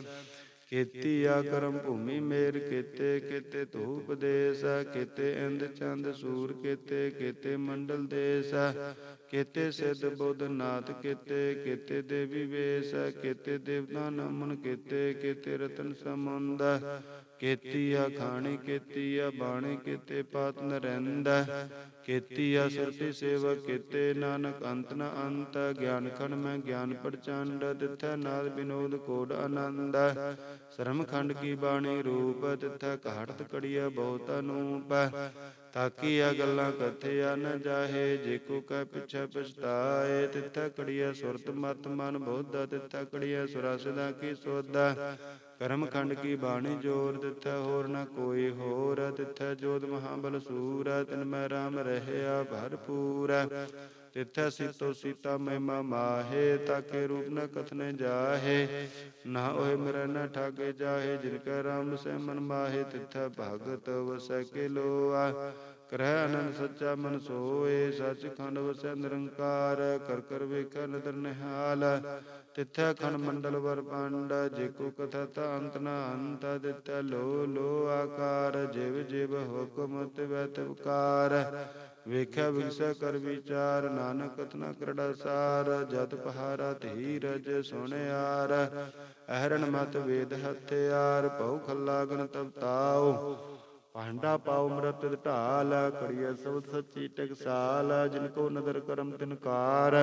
A: ਕੀਤੀ ਆ ਕਰਮ ਭੂਮੀ ਮੇਰ, ਕੇਤੇ ਕੇਤੇ ਧੂਪ ਦੇਸ। ਕੇਤੇ ਇੰਦ ਚੰਦ ਸੂਰ, ਕੇਤੇ ਕੇਤੇ ਮੰਡਲ ਦੇਸ। ਕੇਤੇ ਸਿੱਧ ਬੁੱਧ ਨਾਥ, ਕੇਤੇ ਕੇਤੇ ਦੇਵੀ ਵੇਸ। ਕੇਤੇ ਦੇਵਤਾ ਨਮਨ, ਕੇਤੇ ਕੇਤੇ ਰਤਨ ਸਮੁੰਦ। ਕੀਤੀ ਆ ਖਾਣੀ, ਕੀਤੀ ਆ ਬਾਣੀ, ਕੇਤੇ ਪਾਤ ਨਰਿੰਦ। ਕੀਤੀ ਆ ਸੁਰਤੀ ਸੇਵਕ, ਕੇਤੇ ਨਾਨਕ ਅੰਤ ਨ ਅੰਤ। ਗਿਆਨ ਖੰਡ ਮੈਂ ਗਿਆਨ ਪ੍ਰਚੰਡ, ਤਿਥੈ ਨਾਦ ਵਿਨੋਦ ਕੋਡ ਆਨੰਦ। ਸ਼ਰਮ ਖੰਡ ਕੀ ਬਾਣੀ ਰੂਪ, ਤਿਥੈ ਘਾੜਤ ਕੜੀਐ ਬਹੁਤ ਅਨੂਪ। ਤਾਕੀਆ ਗੱਲਾਂ ਕਥਿਆ ਨ ਜਾਹੇ, ਜੇ ਕੋ ਕਹਿ ਪਿਛੈ ਪਛਤਾਏ। ਤਿਥੈ ਕੜੀਐ ਸੁਰਤ ਮਤ ਮਨ ਬੁੱਧ, ਤਿਥੈ ਕੜੀਐ ਸੁਰਾ ਸਿਧਾ ਕੀ ਸੁਧ। ਕਰਮ ਖੰਡ ਕੀ ਬਾਣੀ ਜੋਰ, ਤਿਥੈ ਹੋਰ ਨ ਕੋਈ ਹੋਰ। ਤਿਥੈ ਜੋਧ ਮਹਾਬਲ ਸੂਰ, ਤਿਨ ਮੈਂ ਰਾਮ ਰਹਿਆ ਭਰਪੂਰ। ਤਿਥੈ ਸੀਤੋ ਸੀਤਾ ਮਹਿਮਾ ਮਾਹੇ, ਤਾਕੇ ਰੂਪ ਨ ਕਥਨੇ ਜਾਹੇ। ਨਾ ਹੋਏ ਮਿਰੈ ਨ ਠਾਗੇ ਜਾਹੇ, ਜਿਨ ਕੈ ਰਾਮ ਸੈ ਮਨ ਮਾਹੇ। ਤਿਥੈ ਭਗਤ ਵਸੈ ਕੇ ਲੋਆ, ਕਰਹਿ ਆਨੰਦ ਸੱਚਾ ਮਨ ਸੋਏ। ਸੱਚ ਖੰਡ ਵਸੈ ਨਿਰੰਕਾਰ, ਕਰ ਕਰ ਵੇਖੈ ਨਦਰ ਨਿਹਾਲ। ਤਿਥੈ ਖੰਡ ਮੰਡਲ ਵਰ ਪੰਡ, ਜੇ ਕੋ ਕਥਾ ਤਾ ਅੰਤ ਨ ਅੰਤ। ਤਿਥੈ ਲੋ ਲੋ ਆਕਾਰ, ਜਿਵ ਜਿਵ ਹੁਕਮ ਤਿਵੈ ਤਿਵਕਾਰ। ਵੇਖਿਆ ਵਿਗਸੈ ਕਰ ਵਿਚਾਰ, ਨਾਨਕ ਕਥਨਾ ਕਰੜਾ ਸਾਰ। ਜਤ ਪਹਾਰਾ ਧੀਰਜ ਸੁਣਿਆਰ, ਅਹਰਣ ਮਤ ਵੇਦ ਹਥਿਆਰ। ਭਉ ਖੱਲਾ ਗਣ ਤਬ ਤਾਉ, ਭਾਂਡਾ ਪਾਉ ਅੰਮ੍ਰਿਤ ਢਾਲ। ਕੜੀਐ ਸਬਦ ਸੱਚੀ ਟਕਸਾਲ, ਜਿਨ ਕੋ ਨਦਰ ਕਰਮ ਤਿਨ ਕਾਰ।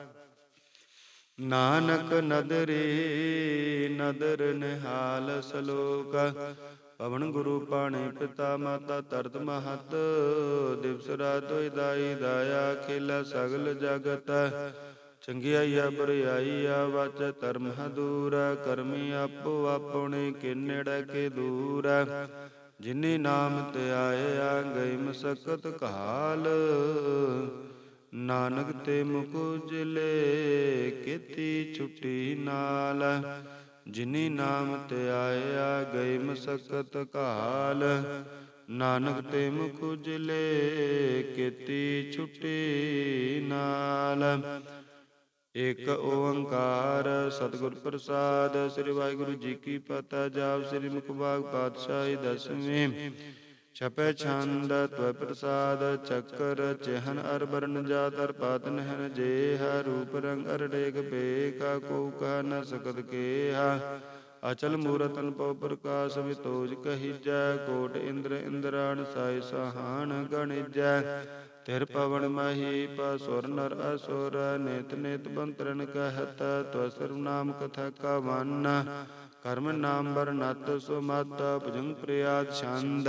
A: ਨਾਨਕ ਨਦਰੀ ਨਦਰ ਨਿਹਾਲ ਸਲੋਕ, ਪਵਨ ਗੁਰੂ ਪਾਣੀ ਪਿਤਾ ਮਾਤਾ ਧਰਤ ਮਹਤ। ਦਿਵਸ ਰਾਤ ਦੁਇ ਦਾਈ ਦਾਇਆ, ਖੇਲਾ ਸਗਲ ਜਗਤ। ਚੰਗਿਆਈਆ ਬਰਿਆਈਆ, ਵਾਚੈ ਧਰਮ ਦੂਰ। ਕਰਮੀ ਆਪੋ ਆਪਣੇ, ਕੇ ਨੇੜੇ ਕੇ ਦੂਰ। ਜਿਨੀ ਨਾਮ ਧਿਆਇਆ, ਗਈ ਮਸਕਤ ਕਾਲ। ਨਾਨਕ ਤੇ ਮੁਖ ਉਜਲੇ, ਕੀਤੀ ਛੁਟੀ ਨਾਲ। ਜਿਨੀ ਨਾਮ ਧਿਆਇਆ, ਗਈ ਮਸਕਤ ਕਾਲ। ਨਾਨਕ ਤੇ ਮੁਖ ਉਜਲੇ, ਕੀਤੀ ਛੁਟੀ ਨਾਲ। ਇਕ ਓੰਕਾਰ ਸਤਿਗੁਰ ਪ੍ਰਸਾਦ, ਸ੍ਰੀ ਵਾਹਿਗੁਰੂ ਜੀ ਕੀ ਫਤਿਹ। ਜਾਪ ਸ੍ਰੀ ਮੁਖਬਾਗ ਪਾਤਸ਼ਾਹੀ ਦਸਵੀਂ। ਛਪੈ ਛੰਦ ਤਵੈ ਪ੍ਰਸਾਦ, ਚੱਕਰ ਚਿਹਨ ਅਰ ਬਰਨ ਜਾਤ। ਅਰ ਪਾਤ ਨਹਿਨ ਜੇਹਾ, ਰੂਪ ਰੰਗ ਅਰ ਡੇਗ ਬੇਖਾ। ਕੋ ਕਹਿ ਨ ਸਕਤ ਕੇਹਾ, ਅਚਲ ਮੂਰਤ ਅਨਭਉ ਪ੍ਰਕਾਸ਼। ਵਿਤੋਜ ਕਹੀਜੈ, ਕੋਟ ਇੰਦਰ ਇੰਦਰਾਣ। ਸਾਈ ਸਹਾਣ ਗਣਿਜੈ, ਤਿਰ ਪਵਨ ਮਹੀਪ। ਸੁਰ ਨਰ ਅਸੁਰ, ਨਿਤ ਨਿਤ ਬੰਤਰਨ ਕਹਿਤ। ਤਵ ਸਰਵਨਾਮ ਕਥਾ ਕਾ ਵੰਨ, ਕਰਮ ਨਾਮ ਬਰਨਤ ਸੁਮਤ। ਭੁਜੰਗ ਪ੍ਰਿਆਦ ਛੰਦ।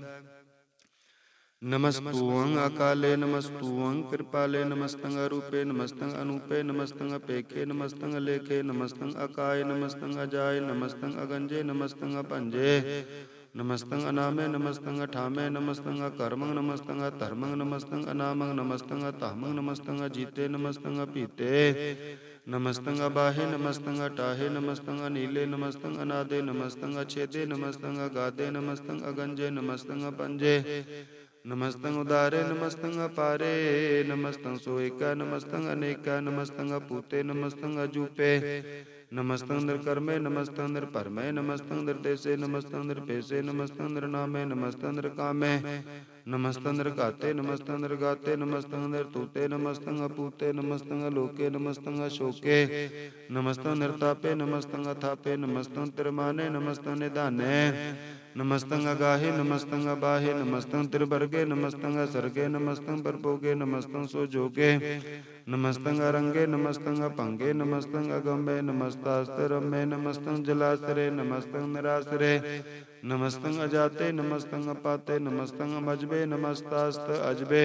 A: ਨਮਸਤੂਅੰ ਅਕਾਲੇ, ਨਮਸਤੂਅੰ ਕਿਰਪਾਲੇ। ਨਮਸਤੰ ਅਰੂਪੇ, ਨਮਸਤੰ ਅਨੂਪੇ। ਨਮਸਤੰ ਅਪੇਖੇ, ਨਮਸਤੰ ਅਲੇਖੇ। ਨਮਸਤੰ ਅਕਾਏ, ਨਮਸਤੰ ਅਜਾਏ। ਨਮਸਤੰ ਅਗੰਜੇ, ਨਮਸਤੰ ਅਭੰਜੇ। ਨਮਸਤੰ ਅਨਾਮੇ, ਨਮਸਤੰ ਅਠਾਮੇ। ਨਮਸਤੰ ਅਕਰਮੰ, ਨਮਸਤੰ ਅਧਰਮੰ। ਨਮਸਤੰ ਅਨਾਮੰ, ਨਮਸਤੰ ਅਧਾਮੰ। ਨਮਸਤੰ ਅਜੀਤੇ, ਨਮਸਤੰ ਅਪੀਤੇ। ਨਮਸਤੰ ਅਬਾਹੇ, ਨਮਸਤੰ ਅਟਾਹੇ। ਨਮਸਤੰ ਅਨੀਲੇ, ਨਮਸਤੰ ਅਨਾਦੇ। ਨਮਸਤੰ ਅਛੇਦੇ, ਨਮਸਤੰ ਅਗਾਧੇ। ਨਮਸਤੰ ਅਗੰਜੇ, ਨਮਸਤੰ ਅਪੰਜੇ। ਨਮਸਤੰ ਉਦਾਰੇ, ਨਮਸਤੰ ਅਪਾਰੇ। ਨਮਸਤੰ ਸੋਏਕਾ, ਨਮਸਤੰ ਅਨੇਕਾ। ਨਮਸਤੰ ਅਪੂਤੇ, ਨਮਸਤੰ ਅਜੂਪੇ। ਨਮਸਤੰ ਨਿਰਕਰਮੇ, ਨਮਸਤੰ ਨਿਰਭਰਮੇ। ਨਮਸਤੰ ਨਿਰਦੇਸੇ, ਨਮਸਤੰ ਨਿਰਭੇਸੇ। ਨਮਸਤੰ ਨਿਰਨਾਮੇ, ਨਮਸਤੰ ਨਿਰਕਾਮੇ। ਨਮਸਤੰ ਨਿਰਘਾਤੇ, ਨਮਸਤੰ ਨਿਰਗਾਤੇ। ਨਮਸਤੰ ਨਿਰਤੂਤੇ, ਨਮਸਤੰ ਅਪੂਤੇ। ਨਮਸਤੰ ਅਲੋਕੇ, ਨਮਸਤੰ ਅਸ਼ੋਕੇ। ਨਮਸਤੰ ਨਿਰਤਾਪੇ, ਨਮਸਤੰ ਅਥਾਪੇ। ਨਮਸਤੰ ਤਿਰਮਾਨੇ, ਨਮਸਤੰ ਨਿਧਾਨੇ। ਨਮਸਤੰ ਅਗਾਹੇ, ਨਮਸਤੰ ਅਬਾਹੇ। ਨਮਸਤੰ ਤਿਰਵਰਗੇ, ਨਮਸਤੰ ਅਸਰਗੇ। ਨਮਸਤੰ ਪਰਭੋਗੇ, ਨਮਸਤੰ ਸੁਜੋਗੇ। ਨਮਸਤੰ ਅਰੰਗੇ, ਨਮਸਤੰ ਅਭੰਗੇ। ਨਮਸਤੰ ਅਗੰਬੇ, ਨਮਸਤਾਸਤਿ ਰੰਮੇ। ਨਮਸਤੰ ਜਲਾਸਰੇ, ਨਮਸਤੰ ਨਿਰਾਸਰੇ। ਨਮਸਤੰ ਅਜਾਤੇ ਨਮਸਤੰ ਅਪਾਤੇ ਨਮਸਤੰ ਅਮਜਬੇ ਨਮਸਤਾਸਤ ਅਜਬੇ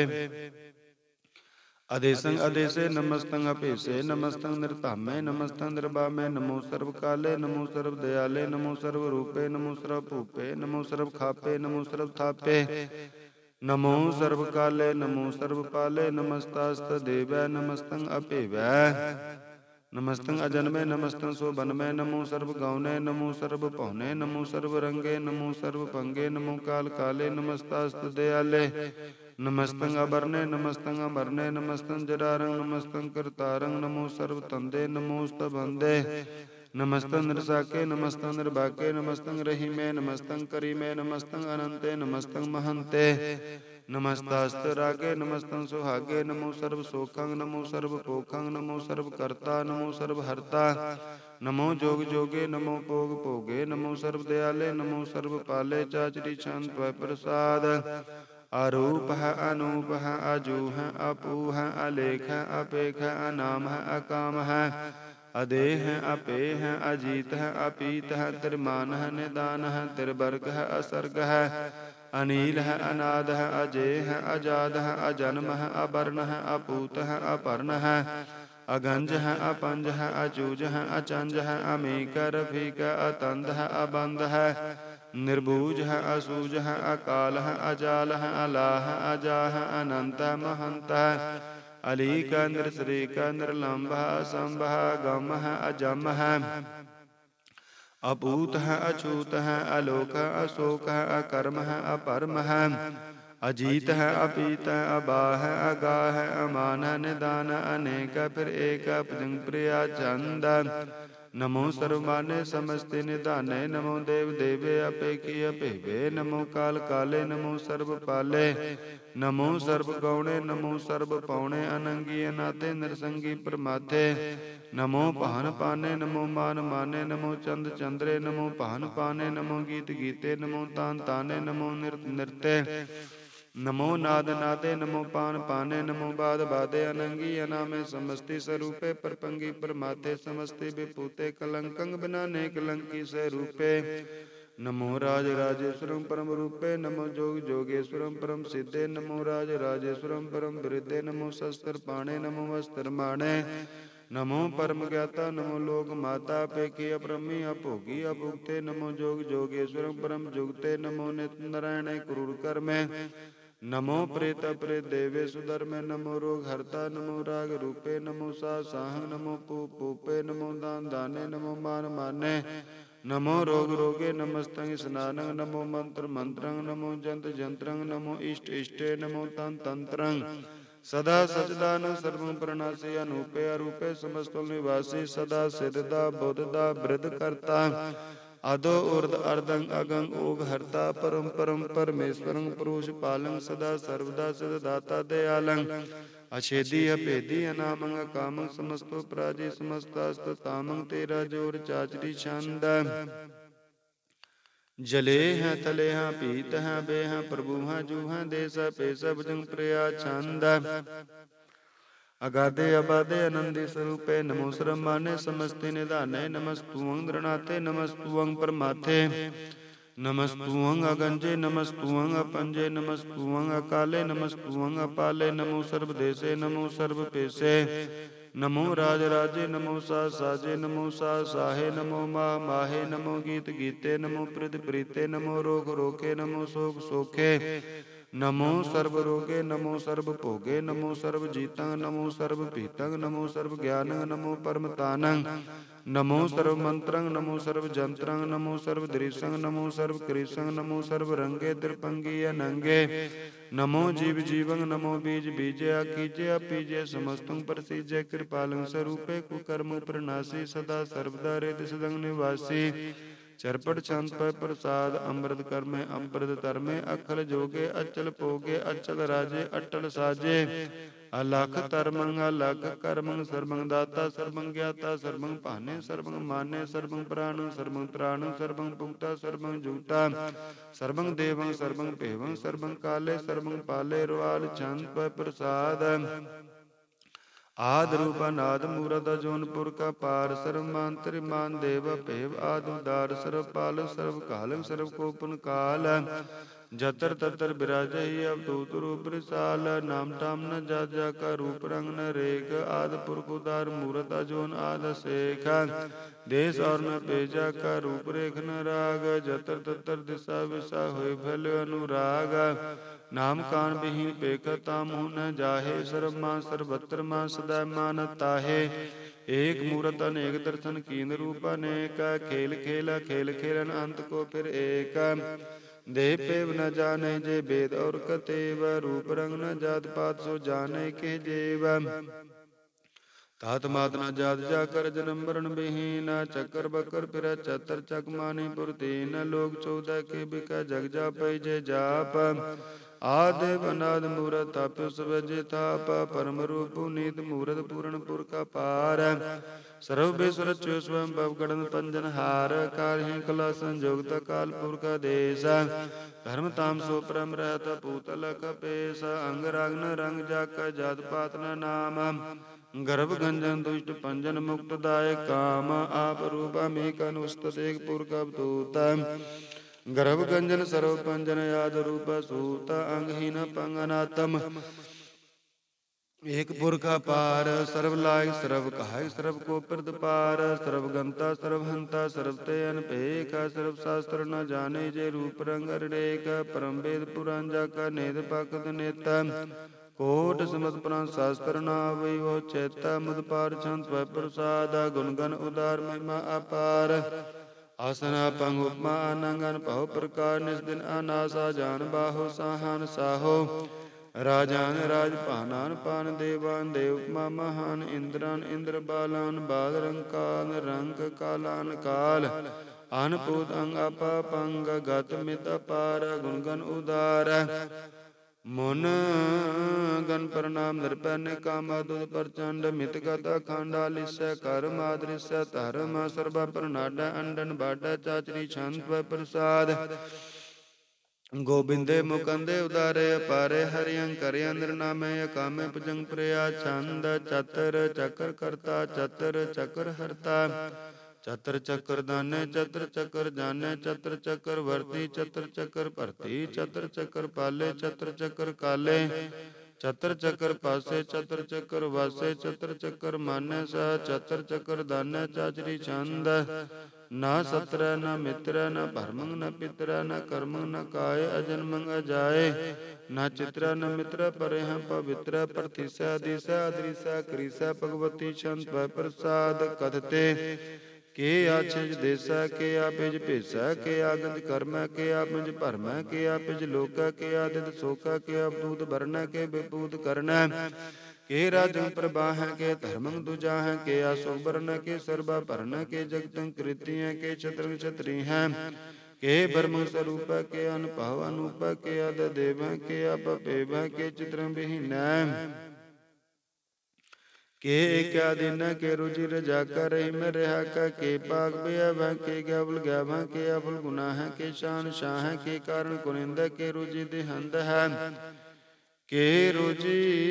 A: ਅਦੇਸੰ ਅਦੇਸੇ ਨਮਸਤੰ ਅਭੇਸੇ ਨਮਸਤੰ ਨਿਰਧਾਮੇ ਨਮਸਤੰ ਨਿਰਬਾਮੇ ਨਮੋ ਸਰਬ ਕਾਲੇ ਨਮੋ ਸਰਬ ਦਿਆਲੇ ਨਮੋ ਸਰਬ ਰੂਪੇ ਨਮੋ ਸਰਬ ਭੂਪੇ ਨਮੋ ਸਰਬ ਖਾਪੇ ਨਮੋ ਸਰਬ ਥਾਪੇ ਨਮੋ ਸਰਬ ਕਾਲੇ ਨਮੋ ਸਰਬ ਪਾਲੇ ਨਮਸਤਾਸਤ ਦੇਵੈ ਨਮਸਤੰ ਅਭੇਵੈ ਨਮਸਤੰ ਅਜਨਮੇ ਨਮਸਤੰ ਸੋਬਨਮੇ ਨਮੋ ਸਰਬ ਗੌਨੇ ਨਮੋ ਸਰਬ ਭਉਨੇ ਨਮੋ ਸਰਬ ਰੰਗੇ ਨਮੋ ਸਰਬ ਭੰਗੇ ਨਮੋ ਕਾਲ ਕਾਲੇ ਨਮਸਤਾਸਤ ਦਿਆਲੇ ਨਮਸਤੰ ਅਬਰਨੇ ਨਮਸਤੰ ਅਮਰਨੇ ਨਮਸਤੰ ਜਰਾਰੰ ਨਮਸਤੰ ਕਰਤਾਰੰ ਨਮੋ ਸਰਬ ਤੰਦੇ ਨਮੋਸਤਬੰਦੇ ਨਮਸਤੰ ਨਿਰਸਾਕੇ ਨਮਸਤੰ ਨਿਰਬਾਕੇ ਨਮਸਤੰ ਰਹੀਮੇ ਨਮਸਤੰ ਕਰੀਮੇ ਨਮਸਤੰ ਅਨੰਤੇ ਨਮਸਤੰ ਮਹੰਤੇ ਨਮਸਤਾਸਤ ਰਾਗੇ ਨਮਸਤੰ ਸੁਹਾਗੇ ਨਮੋ ਸਰਬ ਸੋਖੰ ਨਮੋ ਸਰਬ ਪੋਖੰ ਨਮੋ ਸਰਬ ਕਰਤਾ ਨਮੋ ਸਰਬ ਹਰਤਾ ਨਮੋ ਜੋਗ ਜੋਗੇ ਨਮੋ ਭੋਗ ਭੋਗੇ ਨਮੋ ਸਰਬ ਦਿਆਲੇ ਨਮੋ ਸਰਬ ਪਾਲੇ ਚਾਚਰੀ ਛੰਦ ਤਵੈ ਪ੍ਰਸਾਦ ਅਰੂਪ ਹੈ ਅਨੂਪ ਹੈ ਅਜੂ ਹੈ ਆਪੂ ਹੈ ਅਲੇਖ ਹੈ ਅਪੇਖ ਹੈ ਅਨਾਮ ਹੈ ਅਕਾਮ ਹੈ ਅਦੇਹ ਹੈ ਆਪੇ ਹੈ ਅਜੀਤ ਹੈ ਅਪੀਤ ਹੈ ਤਿਰਮਾਨ ਹੈ ਨਿਦਾਨ ਹੈ ਤਿਰਬਰਗ ਹੈ ਅਸਰਗ ਹੈ ਅਨੀਲ ਹੈ ਅਨਾਦ ਹੈ ਅਜੇ ਹੈ ਅਜਾਦ ਹੈ ਅਜਨਮ ਹੈ ਅਬਰਨ ਹੈ ਅਪੂਤ ਹੈ ਅਪਰਨ ਹੈ ਅਗੰਜ ਹੈ ਅਪੰਜ ਹੈ ਅਚੂਜ ਹੈ ਅਚੰਜ ਹੈ ਅਮੀਕ ਰਫੀਕ ਅਤੰਦ ਹੈ ਅਬੰਦ ਹੈ ਨਿਰਬੂਜ ਹੈ ਅਸੂਜ ਹੈ ਅਕਾਲ ਹੈ ਅਜਾਲ ਹੈ ਅਲਾ ਹੈ ਅਜਾ ਹੈ ਅਨੰਤ ਹੈ ਮਹੰਤ ਹੈ ਅਲੀਕ ਨਿਰਸਰੀਕ ਨਿਰਲੰਭ ਹੈ ਅਸੰਭ ਹੈ ਗਮ ਹੈ ਅਜਮ ਹੈ ਅਪੂਤ ਹੈ ਅਛੂਤ ਹੈ ਅਲੋਕ ਹੈ ਅਸੋਕ ਹੈ ਅਕਰਮ ਹੈ ਅਪਰਮ ਹੈ ਅਜੀਤ ਹੈ ਅਪੀਤ ਹੈ ਅਬਾ ਹੈ ਅਗਾ ਹੈ ਅਮਾਨ ਹੈ ਨਿਦਾਨ ਅਨੇਕ ਫਿਰ ਏਕ ਭੁਜੰਗ ਪ੍ਰਿਆ ਚੰਦ ਨਮੋ ਸਰਵਮਾਨੇ ਸਮਸਤੇ ਨਿਧਾਨੇ ਨਮੋ ਦੇਵ ਦੇਵੇ ਅਪੇਖੀ ਅਭੇਵੇ ਨਮੋ ਕਾਲ ਕਾਲੇ ਨਮੋ ਸਰਬ ਪਾਲੇ ਨਮੋ ਸਰਬ ਗੌਣੇ ਨਮੋ ਸਰਬ ਪੌਣੇ ਅਨੰਗੀ ਅਨਾਤੇ ਨਿਰਸੰਗੀ ਪ੍ਰਮਾਥੇ ਨਮੋ ਭਾਨ ਪਾਨੇ ਨਮੋ ਮਾਨ ਮਾਨੇ ਨਮੋ ਚੰਦ ਚੰਦਰੇ ਨਮੋ ਭਾਨ ਪਾਨੇ ਨਮੋ ਗੀਤ ਗੀਤੇ ਨਮੋ ਤਾਨ ਤਾਨੇ ਨਮੋ ਨਿਰਤ ਨਿਰਤੇ ਨਮੋ ਨਾਦ ਨਾਦੇ ਨਮੋ ਪਾਨ ਪਾਨੇ ਨਮੋ ਬਾਦ ਬਾਦੇ ਅਨੰਗੀ ਅਨਾਮੇ ਸਮਸਤੀ ਸਰੂਪੇ ਪਰਪੰਗੀ ਪਰਮਾਤੇ ਸਮਸਤੀ ਵਿਭੂਤੇ ਕਲੰਕੰ ਬਿਨਾਨੇ ਕਲੰਕੀ ਸਰੂਪੇ ਨਮੋ ਰਾਜ ਰਾਜੇਸ਼ਵਰੰ ਪਰਮ ਰੂਪੇ ਨਮੋ ਜੋਗ ਜੋਗੇਸ਼ਵਰੰ ਪਰਮ ਸਿੱਧੇ ਨਮੋ ਰਾਜ ਰਾਜੇਸ਼ਵਰੰ ਪਰਮ ਬਿਰਿਦੇ ਨਮੋ ਸ਼ਸਤਰ ਪਾਣੇ ਨਮੋ ਵਸਤਰ ਮਾਣੇ ਨਮੋ ਪਰਮ ਗਿਆਤਾ ਨਮੋ ਲੋਕ ਮਾਤਾ ਪੇਖੀ ਅਪਰਮੀ ਅਭੋਗੀ ਅਭੁਗਤੇ ਨਮੋ ਜੋਗ ਜੋਗੇਸ਼ਵਰੰ ਪਰਮ ਜੁਗਤੇ ਨਮੋ ਨਿਤ ਨਰਾਇਣੇ ਕਰੂਰ ਕਰਮੇ ਨਮੋ ਪ੍ਰੇਤ ਪ੍ਰੇਤ ਦੇਵੇ ਸੁਧਰਮੇ ਨਮੋ ਰੋਗ ਹਰਤਾ ਨਮੋ ਰਾਗ ਰੂਪੇ ਨਮੋ ਸਾ ਸਾਹੰ ਨਮੋ ਪੂ ਪੂਪੇ ਨਮੋ ਦਾਨ ਦਾਨੇ ਨਮੋ ਮਾਨ ਮਾਨੇ ਨਮੋ ਰੋਗ ਰੋਗੇ ਨਮਸਤੰ ਸਨਾਨੰ ਨਮੋ ਮੰਤਰ ਮੰਤਰੰ ਨਮੋ ਜੰਤ ਜੰਤਰੰ ਨਮੋ ਇਸ਼ਟ ਇਸ਼ਟੇ ਨਮੋ ਤੰ ਤੰਤਰੰ ਸਦਾ ਸਚਦਾਨ ਸਰਵੰ ਪ੍ਰਣਾਸੀ ਅਨੂਪੇ ਅਰੂਪੇ ਸਮਸਤੁਲ ਨਿਵਾਸੀ ਸਦਾ ਸਿੱਧਦਾ ਬੁੱਧਦਾ ਬ੍ਰਿਧ ਕਰਤਾ ਅਦੋ ਉਰਦ ਅਰਦੰ ਅਗੰ ਓਗ ਹਰਤਾ ਪਰਮ ਪਰਮ ਪਰਮੇਸ਼ਵਰੰ ਪੁਰੂਸ਼ ਪਾਲੰ ਸਦਾ ਸਰਵਦਾ ਸਿਧ ਦਾਤਾ ਦਿਆਲੰ ਅਛੇਦੀ ਅਭੇਦੀ ਅਨਾਮੰ ਅਕਾਮੰ ਸਮਸਤੋ ਪ੍ਰਾਜੀ ਸਮਸਤਾਸਤ ਤਾਮੰ ਤੇਰਾ ਜੋਰ ਚਾਚਰੀ ਛੰਦ ਜਲੇ ਹੈ ਤਲੇ ਹੈ ਪੀਤ ਹੈ ਬੇ ਹੈ ਪ੍ਰਭੂ ਹੈ ਜੂ ਹੈ ਦੇਸ ਪੇਸ ਭੁਜੰਗ ਪ੍ਰਿਆ ਛੰਦ ਅਗਾਧੇ ਅਬਾਧੇ ਆਨੰਦੀ ਸਰੂਪੇ ਨਮੋ ਸਰਮਾਨੇ ਸਮਸਤੇ ਨਿਧਾਨੇ ਨਮਸਤੂਅੰ ਦ੍ਰਣਾਤੇ ਨਮਸਤੂਅੰ ਪਰਮਾਥੇ ਨਮਸਤੂਅੰ ਅਗੰਜੇ ਨਮਸਤੂਅੰ ਅਪੰਜੇ ਨਮਸਤੂਅੰ ਅਕਾਲੇ ਨਮਸਤੂਅੰ ਅਪਾਲੇ ਨਮੋ ਸਰਬ ਦੇਸੇ ਨਮੋ ਸਰਬ ਪੇਸੇ ਨਮੋ ਰਾਜ ਰਾਜੇ ਨਮੋ ਸਾ ਸਾਜੇ ਨਮੋ ਸਾ ਸਾਹੇ ਨਮੋ ਮਾ ਮਾਹੇ ਨਮੋ ਗੀਤ ਗੀਤੇ ਨਮੋ ਪ੍ਰਿਤ ਪ੍ਰੀਤੇ ਨਮੋ ਰੋਗ ਰੋਕੇ ਨਮੋ ਸੋਖ ਸੋਖੇ ਨਮੋ ਸਰਬ ਰੋਗੇ ਨਮੋ ਸਰਬ ਭੋਗੇ ਨਮੋ ਸਰਬ ਜੀਤੰ ਨਮੋ ਸਰਬ ਭੀਤੰ ਨਮੋ ਸਰਬ ਗਿਆਨੰ ਨਮੋ ਪਰਮ ਤਾਨੰ ਨਮੋ ਸਰਬ ਮੰਤਰੰ ਨਮੋ ਸਰਬ ਜੰਤਰੰ ਨਮੋ ਸਰਬ ਦ੍ਰਿਸ਼ੰ ਨਮੋ ਸਰਬ ਕ੍ਰਿਸ਼ੰ ਨਮੋ ਸਰਬ ਰੰਗੇ ਤ੍ਰਿਪੰਗੀ ਅਨੰਗੇ ਨਮੋ ਜੀਵ ਜੀਵੰ ਨਮੋ ਬੀਜ ਬੀਜਿਆ ਕੀਜਿਆ ਪੀਜੇ ਸਮਸਤੰ ਪ੍ਰਸੀਜੈ ਕਿਰਪਾਲੰ ਸਰੂਪੇ ਕੁਕਰਮ ਪ੍ਰਣਾਸੀ ਸਦਾ ਸਰਬਦਾ ਰਿਦ ਸਦੰ ਨਿਵਾਸੀ ਚਰਪਟ ਛੰਦ ਪੈ ਪ੍ਰਸਾਦ ਅੰਮ੍ਰਿਤ ਕਰਮੇ ਅੰਮ੍ਰਿਤ ਧਰਮੇ ਅਖਲ ਜੋਗੇ ਅਚਲ ਭੋਗੇ ਅਚਲ ਰਾਜੇ ਅਟਲ ਸਾਜੇ ਅਲਖ ਧਰਮੰ ਅਲਖ ਕਰਮੰ ਸਰਬੰ ਦਾਤਾ ਸਰਬੰ ਗਿਆਤਾ ਸਰਬੰ ਭਾਨੇ ਸਰਬੰ ਮਾਨੇ ਸਰਬੰ ਪ੍ਰਾਣ ਸਰਬੰ ਤ੍ਰਾਣ ਸਰਬੰ ਭੁਗਤਾ ਸਰਬੰ ਜੁਗਤਾ ਸਰਬੰ ਦੇਵੰ ਸਰਬੰ ਭੇਵੰ ਸਰਬੰ ਕਾਲੇ ਸਰਬੰ ਪਾਲੇ ਰਵਾਲ ਛੰਦ ਪੈ ਪ੍ਰਸਾਦ ਆਦ ਰੂਪ ਅਨਾਦ ਮੂਰਤ ਅਜੂਨ ਪੁਰ ਕਾ ਪਾਰ ਸਰਵ ਮੰਤਰ ਮਾਨ ਦੇਵ ਭੇਵ ਆਦ ਉਦਾਰ ਸਰਵ ਪਾਲ ਸਰਵ ਕਾਲ ਸਰਵ ਕੋਪਨ ਕਾਲ ਜਤਰ ਤਤਰ ਬਿਰਾਜਈ ਅਵਧੂਤ ਰੂਪ ਰਿਸਾਲ ਨਾਮ ਟਾਮ ਨ ਜਦ ਜਾ ਕਾ ਰੂਪ ਰੰਗ ਨ ਰੇਖ ਆਦ ਪੁਰਖ ਉਦਾਰ ਮੂਰਤ ਅਜੂਨ ਆਦ ਸੇਖ ਦੇਸ ਔਰ ਨ ਭੇਜਾ ਕਾ ਰੂਪ ਰੇਖ ਨ ਰਾਗ ਜਤਰ ਤਤਰ ਦਿਸਾ ਵਿਸਾ ਹੋਏ ਫਲ ਅਨੁਰਾਗ ਨਾਮ ਕਾਨ ਬਿਹੀਨ ਪੇਖ ਤਾਮ ਹੁ ਨ ਜਾਹੇ ਸਰਬ ਮਾਨ ਸਰਬਤਰ ਮਾਨ ਸਦਾ ਮਾਨ ਤਾਹੇ ਏਕ ਮੂਰਤ ਅਨੇਕ ਦਰਸ਼ਨ ਕੀਨ ਰੂਪ ਅਨੇਕ ਖੇਲ ਖੇਲ ਖੇਲ ਖੇਲਨ ਅੰਤ ਕੋ ਫਿਰ ਏਕ ਦੇਹ ਪੇਵ ਨ ਜਾਣੇ ਜੇ ਬੇਦ ਔਰ ਕਤੇਵ ਰੂਪ ਰੰਗ ਨ ਜਾਤ ਪਾਤ ਸੋ ਜਾਣੇ ਕੇ ਜੀਵ ਤਾਤ ਮਾਤ ਨ ਜਾਤ ਜਾ ਕਰ ਜਨਮ ਮਰਨ ਬਿਹੀਨ ਚੱਕਰ ਬਕਰ ਫਿਰੈ ਚਤਰ ਚੱਕ ਮਾਨੀ ਪੁਰਤੀਨ ਲੋਕ ਚੌਦਹ ਕੇ ਬਿਕੈ ਜਗ ਜਾਪੈ ਜੇ ਜਾਪ ਆਦਿ ਅਨਾਦ ਮੂਰਤ ਤਾਪਿ ਸਵਜੇ ਤਾਪ ਪਰਮ ਰੂਪ ਪੁਨੀਤ ਮੂਰਤ ਪੂਰਨ ਪੁਰ ਕਾ ਪਾਰ ਸਰਵ ਬੇਸੁਰ ਚੋ ਸਵੰ ਭਵ ਗੜਨ ਪੰਜਨ ਹਾਰ ਕਾਰਿ ਕਲਾ ਸੰਜੋਗਤ ਕਾਲ ਪੁਰਖ ਦੇਸ ਧਰਮ ਤਾਮ ਸੋ ਪ੍ਰਮ ਰਹਿਤ ਪੂਤਲ ਕਪੇਸ ਅੰਗ ਰਾਗ ਨ ਰੰਗ ਜਾਕ ਜਾਤ ਪਾਤ ਨ ਨਾਮ ਗਰਭ ਗੰਜਨ ਦੁਸ਼ਟ ਪੰਜਨ ਮੁਕਤ ਦਾਇ ਕਾਮ ਆਪ ਰੂਪ ਅਮੇਕ ਅਨੁਸਤਤ ਏਕ ਪੁਰਖ ਅਵਧੂਤ ਗਰਭ ਗੰਜਨ ਸਰਵ ਪੰਜਨ ਆਦ ਰੂਪ ਸੂਤ ਅੰਗਹੀਨ ਪੰਗ ਅਨਾਤਮ ਏਕ ਪੁਰਖ ਅਪਾਰ ਸਰਬ ਲਾਇਕ ਸਰਬ ਕਹਾਇ ਸਰਬ ਕੋ ਪਿਰਦ ਪਾਰ ਸਰਬ ਗੰਤਾ ਸਰਬ ਹੰਤਾ ਸਰਬ ਤੇ ਅਨਭੇਖ ਸਰਬ ਸ਼ਾਸਤਰ ਨ ਜਾਣੇ ਜੇ ਰੂਪ ਰੰਗ ਰੜੇਕ ਪਰਮ ਵੇਦ ਪੁਰਾਨ ਜਾ ਕਾ ਨੇਦ ਪਕਤ ਨਿਤ ਕੋਟ ਸਮਤ ਪ੍ਰਾਨ ਸ਼ਾਸਤਰ ਨਾ ਆਵਈ ਉਹ ਚੇਤਾ ਮੁਦ ਪਾਰ ਛੰਦ ਸਵੈ ਪ੍ਰਸਾਦ ਗੁਣ ਗਨ ਉਦਾਰ ਮਹਿਮਾ ਅਪਾਰ ਆਸਨਾ ਪੰਗ ਉਪਮਾ ਅਨੰਗਨ ਭਉ ਪ੍ਰਕਾਰ ਨਿਸ ਦਿਨ ਅਨਾਸਾ ਜਾਨ ਬਾਹੋ ਸਾਹਨ ਸਾਹੋ ਰਾਜਾਨ ਰਾਜ ਭਾਨਾਨ ਪਾਨ ਦੇਵਾਨ ਦੇਵ ਉਪਮਾ ਮਹਾਨ ਇੰਦਰਾਨ ਇੰਦਰ ਬਾਲਾਨ ਬਾਲ ਰੰਕਾਨ ਰੰਗ ਕਾਲਾਨ ਕਾਲ ਅਨਪੂਤ ਅੰਗ ਆਪਾ ਪੰਗ ਗਤ ਮਿਤ ਅਪਾਰ ਗੁਣ ਗਨ ਉਦਾਰ ਮੁਨ ਗਨ ਪ੍ਰਣਾਮ ਨਿਰਭੈ ਨੇ ਕਾਮ ਦੁਦ ਪ੍ਰਚੰਡ ਮਿਤ ਗਤ ਅਖੰਡਾ ਲਿਸੈ ਕਰ ਮਾਦਰਿਸੈ ਧਰਮ ਸਰਬਾ ਪ੍ਰਨਾਡਾ ਅੰਡਨ ਬਾਡਾ ਚਾਚਰੀ ਛੰਦ ਪ੍ਰਸਾਦ ਗੋਬਿੰਦੇ ਮੁਕੰਦੇ ਉਦਾਰੇ ਅਪਾਰੇ ਹਰਿ ਅੰਕਰਿ ਅੰਦਰ ਨਾਮੇ ਅਕਾਮੇ ਭੁਜੰਗ ਪ੍ਰਿਆ ਛੰਦ ਚਤਰ ਚੱਕਰ ਕਰਤਾ ਚਤਰ ਚੱਕਰ ਹਰਤਾ ਚਤਰ ਚੱਕਰ ਦਾਨੇ ਚਤਰ ਚੱਕਰ ਜਾਨੇ ਚਤਰ ਚੱਕਰ ਵਰਤੀ ਚਤਰ ਚੱਕਰ ਭਰਤੀ ਚਤਰ ਚੱਕਰ ਪਾਲੇ ਚਤਰ ਚੱਕਰ ਕਾਲੇ ਚਤਰ ਚੱਕਰ ਪਾਸੇ ਚਤਰ ਚੱਕਰ ਵਾਸੇ ਚਤਰ ਚੱਕਰ ਮਾਨੈ ਸਾ ਚਤਰ ਚੱਕਰ ਦਾਨੈ ਚਾਚਰੀ ਛੰਦ ਨਾ ਸਤਰੈ ਨਾ ਮਿਤਰੈ ਨਾ ਭਰਮੰਗ ਨਾ ਪਿਤਰੈ ਨਾ ਕਰਮੰਗ ਨਾ ਕਾਇ ਅਜਨਮੰਗ ਅਜਾਏ ਨਾ ਚਿਤਰੈ ਨਾ ਮਿਤਰੈ ਪਰੇ ਹਾਂ ਪਵਿੱਤਰੈ ਪ੍ਰਤੀਸੈ ਦੀਸੈ ਅਦਰੀਸੈ ਕਰੀਸੈ ਭਗਵਤੀ ਛੰਦ ਭੈ ਪ੍ਰਸਾਦ ਕਥਤੇ ਕੇ ਆਛਿਜ ਦੇਸਾ ਕੇ ਆਪਿਜ ਭੇਸਾ ਕੇ ਆਗੰਜ ਕਰਮੈ ਕੇ ਆਪਿਜ ਭਰਮੈ ਕੇ ਆਪਿਜ ਲੋਕਾ ਕੇ ਆਦਿਤ ਸੋਕਾ ਕੇ ਅਵਧੂਤ ਵਰਣੈ ਕੇ ਵਿਭੂਤ ਕਰਨੈ ਕੇ ਰਾਜੰ ਪ੍ਰਭਾਹੈ ਕੇ ਧਰਮੰ ਦੁਜਾਹੈ ਕੇ ਆਸੋ ਵਰਣੈ ਕੇ ਸਰਬਾ ਭਰਨੈ ਕੇ ਜਗਤੰ ਕ੍ਰਿਤੀਐ ਕੇ ਛਤਰੰ ਛਤਰੀ ਹੈ ਕੇ ਬਰਮੰ ਸਰੂਪੈ ਕੇ ਅਨਭਵ ਅਨੂਪੈ ਕੇ ਆਦ ਦੇਵੈ ਕੇ ਆਪ ਭੇਵੈ ਕੇ ਚਿਤਰੰ ਬਿਹੀਨੈ ਕੇ ਏਕਿਆ ਦਿਨ ਕੇ ਰੁਚਿ ਰਜਾ ਕਰ ਰਹੀ ਮੈਂ ਰਿਹਾ ਕਾ ਕੇ ਪਾਗ ਬਿਆਵੈ ਕੇ ਗਵਲ ਗਾਵੈ ਕੇ ਅਫਲ ਗੁਨਾਹ ਹੈ ਕੇ ਸ਼ਾਨ ਸ਼ਾਹ ਹੈ ਕੇ ਕਾਰਨ ਕੁਰਿੰਦ ਕੇ ਰੁਚਿ ਦੇਹੰਦ ਹੈ ਕੇ ਰੁਚਿ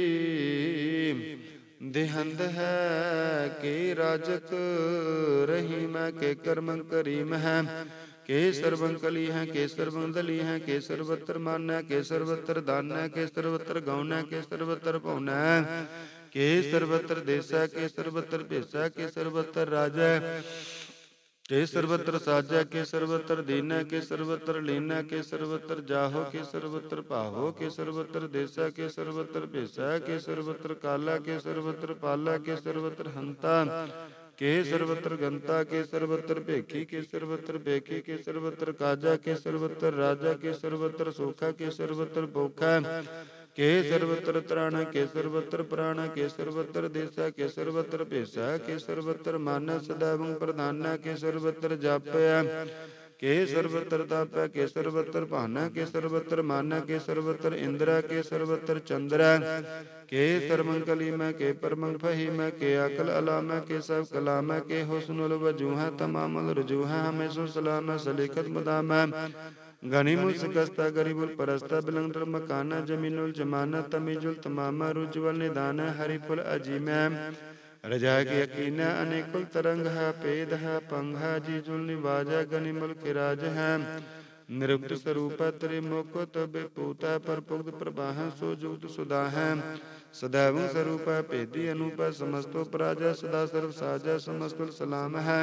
A: ਦੇਹੰਦ ਹੈ ਕੇ ਰਾਜਕ ਰਹੀ ਮੈਂ ਕੇ ਕਰਮ ਕਰੀਮ ਹੈ ਕੇ ਸਰਬੰ ਕਲੀ ਹੈ ਕੇ ਸਰਬੰ ਦਲੀ ਹੈ ਕੇ ਸਰਬਤਰ ਮਾਨੈ ਕੇ ਸਰਬਤਰ ਦਾਨੈ ਕੇ ਸਰਬਤਰ ਗਉਨੈ ਕੇ ਸਰਬਤਰ ਭਉਨੈ ਕੇ ਸਰਬਤਰ ਦੇਸਾ ਕੇ ਸਰਬਤਰ ਭੇਸਾ ਕੇ ਸਰਬਤਰ ਰਾਜੈ ਕੇ ਸਰਬਤਰ ਸਾਜੈ ਕੇ ਸਰਬਤਰ ਦੀਨੈ ਕੇ ਸਰਬਤਰ ਲੀਨੈ ਕੇ ਸਰਬਤਰ ਜਾਹੋ ਕੇ ਸਰਬਤਰ ਭਾਹੋ ਕੇ ਸਰਬਤਰ ਦੇਸਾ ਕੇ ਸਰਬਤਰ ਭੇਸਾ ਕੇ ਸਰਬਤਰ ਕਾਲਾ ਕੇ ਸਰਬਤਰ ਪਾਲਾ ਕੇ ਸਰਬਤਰ ਹੰਤਾ ਕੇ ਸਰਬਤਰ ਗੰਤਾ ਕੇ ਸਰਬਤਰ ਭੇਖੀ ਕੇ ਸਰਬਤਰ ਭੇਖੀ ਕੇ ਸਰਬਤਰ ਕਾਜਾ ਕੇ ਸਰਬਤਰ ਰਾਜਾ ਕੇ ਸਰਬਤਰ ਸੋਖਾ ਕੇ ਸਰਬਤਰ ਭੋਖਾ ਕੇ ਸਰਬਤਰ ਤ੍ਰਾਣਾ ਕੇ ਸਰਬਤਰ ਪ੍ਰਾਣਾ ਕੇ ਸਰਬਤਰ ਦੇਸਾ ਕੇ ਸਰਬਤਰ ਭੇਸਾ ਕੇ ਸਰਬਤਰ ਮਾਨੈ ਸਦਾਵੰ ਪ੍ਰਧਾਨਾ ਕੇ ਸਰਬਤਰ ਜਾਪਿਆ ਕੇ ਸਰਬਤਰ ਤਾਪੈ ਕੇ ਸਰਬਤਰ ਭਾਨਾ ਕੇ ਸਰਬਤਰ ਮਾਨਾ ਕੇ ਸਰਬਤਰ ਇੰਦਰਾ ਕੇ ਸਰਬਤਰ ਚੰਦਰਾ ਕੇ ਸਰਮੰ ਕਲੀਮੈ ਕੇ ਪਰਮੰ ਫਹੀਮੈ ਕੇ ਅਕਲ ਅਲਾਮੈ ਕੇ ਸਭ ਕਲਾਮੈ ਕੇ ਹੁਸਨੁਲ ਵਜੂਹੈ ਤਮਾਮੁਲ ਰਜੂਹੈ ਹਮੇਸ਼ੁ ਸਲਾਮੈ ਸਲੀਕਤ ਮਦਾਮੈ गनिमुल सकस्ता गरीबुल परस्ता बिलंगल मकाना जमीनुल जमाना तमीजुल तमामा रुज्वल निदान हरिपुल अजीमै रजा के यकीन अनेकुल तरंग है पेद है पंग है जीजुल निवाज है गनिमुल किराज है निरुक्त स्वरूप त्रिमुकुत बेपूता परपुक्त प्रवाह सुजुक्त सुधा है सदैव स्वरूप भेदी अनूप समस्तो पराजय सदा सर्व साजय समस्तुल सलाम है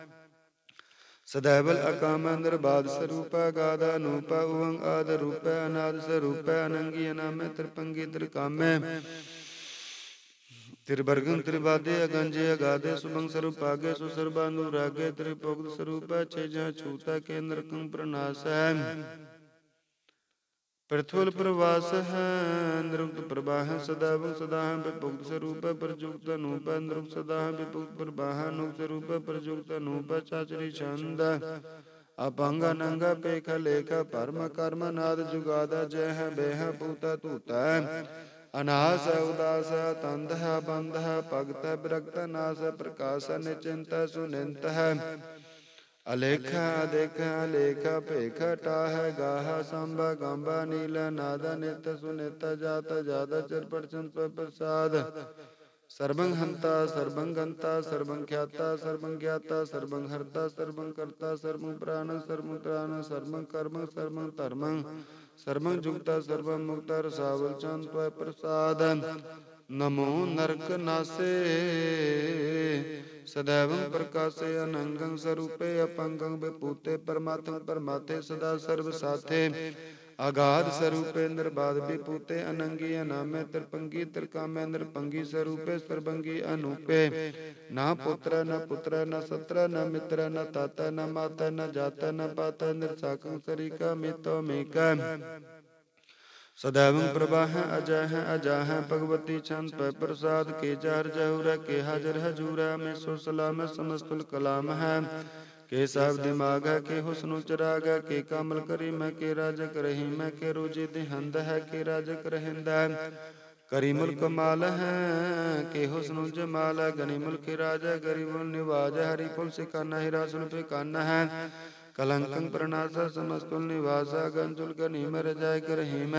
A: सदैवल अकाम निर्बाध स्वरूप गाधा अनूप उवंग आद रूप अनाद स्वरूप अनंगी अनाम त्रिपंगी त्रिकामे त्रिवर्गं त्रिवादे अगंजे अगाधे सुभंग स्वरूप आगे सुसर्वानुरागे त्रिपोक्त स्वरूप छेजा छूता केंद्र कंग प्रनाश है प्रथुल प्रवास है निरुक्त प्रवाह सदाव सदा विपुक्त स्वरूप प्रजुक्त अनूप निरुक्त सदा विपुक्त प्रवाह अनुक्त स्वरूप प्रजुक्त अनूप चाचरी छंद अपंग नंग पेख लेख परम कर्म नाद जुगादा जय है बेह पूता तूता अनास उदास तंद है बंध है भगत विरक्त नास प्रकाश निचिंत सुनिंत है अलेखा देखा लेखा भेखा टाह गाह सांबा गांबा नीला नादा नित सुनित जात जादा चिरपट संत प्रसाद सर्वं हंता सर्वं गंता सर्वं ख्याता सर्वं ज्ञाता सर्वं हरता सर्वं कर्ता सर्वं प्राण सर्वं त्राण सर्वं कर्म सर्वं धर्मं सर्वं जुक्ता सर्वं मुक्ता रसावल चंद प्रसाद नमो नरक नासे सदैव प्रकाशे अनंगं स्वरूपे अपंगं विभूते परमात्म परमाते सदा सर्व साथे आगाध स्वरूपे निर्बाध विभूते अनंगी अनामे त्रिपंगी त्रिकामे नृपंगी स्वरूपे सर्वंगी अनूपे न पुत्र न पुत्र न सत्र न मित्र न ताता न माता न जाता न पाता निर्साकं सरिका मितो मेका सदैव प्रवाह अजय है अजा है भगवती छंद पर प्रसाद के जार जहूरा के हाजर हजूरा में सो सलाम समस्तुल कलाम है के साब दिमाग है के हुस्न चराग है के कामल करीम है के राजक रहीम है के रोजी दिहंद है के राजक रहिंद है करीमुल कमाल है के हुस्न जमाल है गनीमुल के राजा गरीबुल निवाज हरिपुल सिकाना हिरासुल पे काना है कलंकं प्रणासा समस्तुल निवासा गंजुल गनीम रजाय करहीम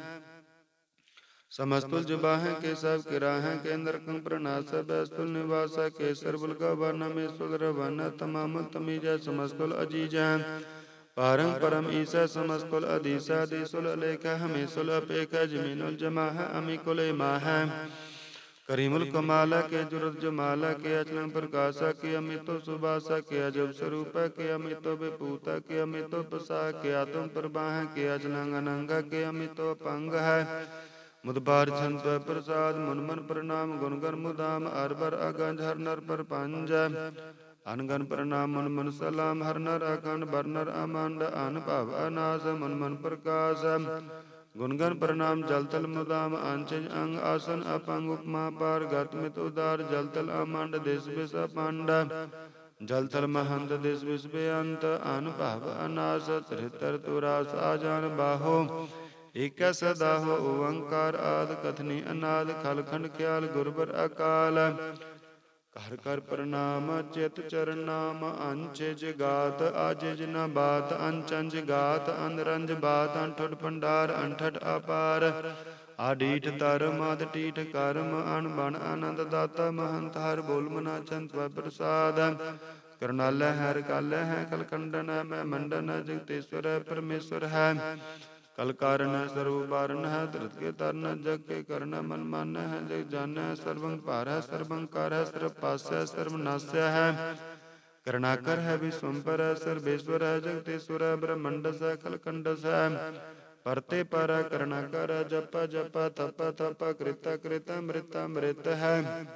A: समस्तुल जुबा है के सब किरा है केंद्र कंग प्रणासा बैस्तुल निवासा के सरबुल का वर्ण में सुल रवाना तमाम तमीजा समस्तुल अजीजा पारंग परम ईसा समस्तुल अधीसा दिसुल अलेखा हमेशुल अपेखा जमीनुल जमा है अमीकुल इमा है करीमुल कमाला के जुरत जमाला के अचलन प्रकाशा के अमितो सुबासा के अजब स्वरूपा के अमितो विभूता के अमितो पसा के आत्म प्रवाह के अचलंग अनंगा के अमितो पंग है मुदबार छंद प्रसाद मुनमन प्रणाम गुणगन मुदाम अरबर अगंज हर नर पर पंज अनगन प्रणाम मुनमन सलाम हर नर अखंड बरनर अमंड अन भाव अनास मुनमन प्रकाश गुणगन प्रणाम जलतल मुदाम अंचज अंग आसन अपंग उपमा पार गतमित उदार जलतल अमंड देश विष पांड जलतल महंत देश विष बेअंत अन भाव अनास त्रितर तुरास आजान बाहो एक सदा हो ओंकार आद कथनी अनाद खलखंड ख्याल गुरबर अकाल कर कर प्रणाम चित चरण नाम अंचज गात आजिज न बात अंचंज गात अंदरंज बात अंठट भंडार अंठट अपार आडीठ तर मद टीठ कर्म अन बन आनंद दाता महंत हर बोल मना चंद प्रसाद करनाल है रकाल है कलकंडन है मैं मंडन है जगतेश्वर है परमेश्वर है कल कारण है सर्वबारण है धृत के तरन जग के करण मन मान है जग जान है सर्वं पार है सर्वंकार है सर्व पास्य है सर्वनाश्य है करुणाकर है विश्वम्पर है सर्वेश्वर है जगतेश्वर है ब्रह्मंडस है कलकंडस है परते पर करुणाकर है जप जप तप तप कृत कृत मृत मृत है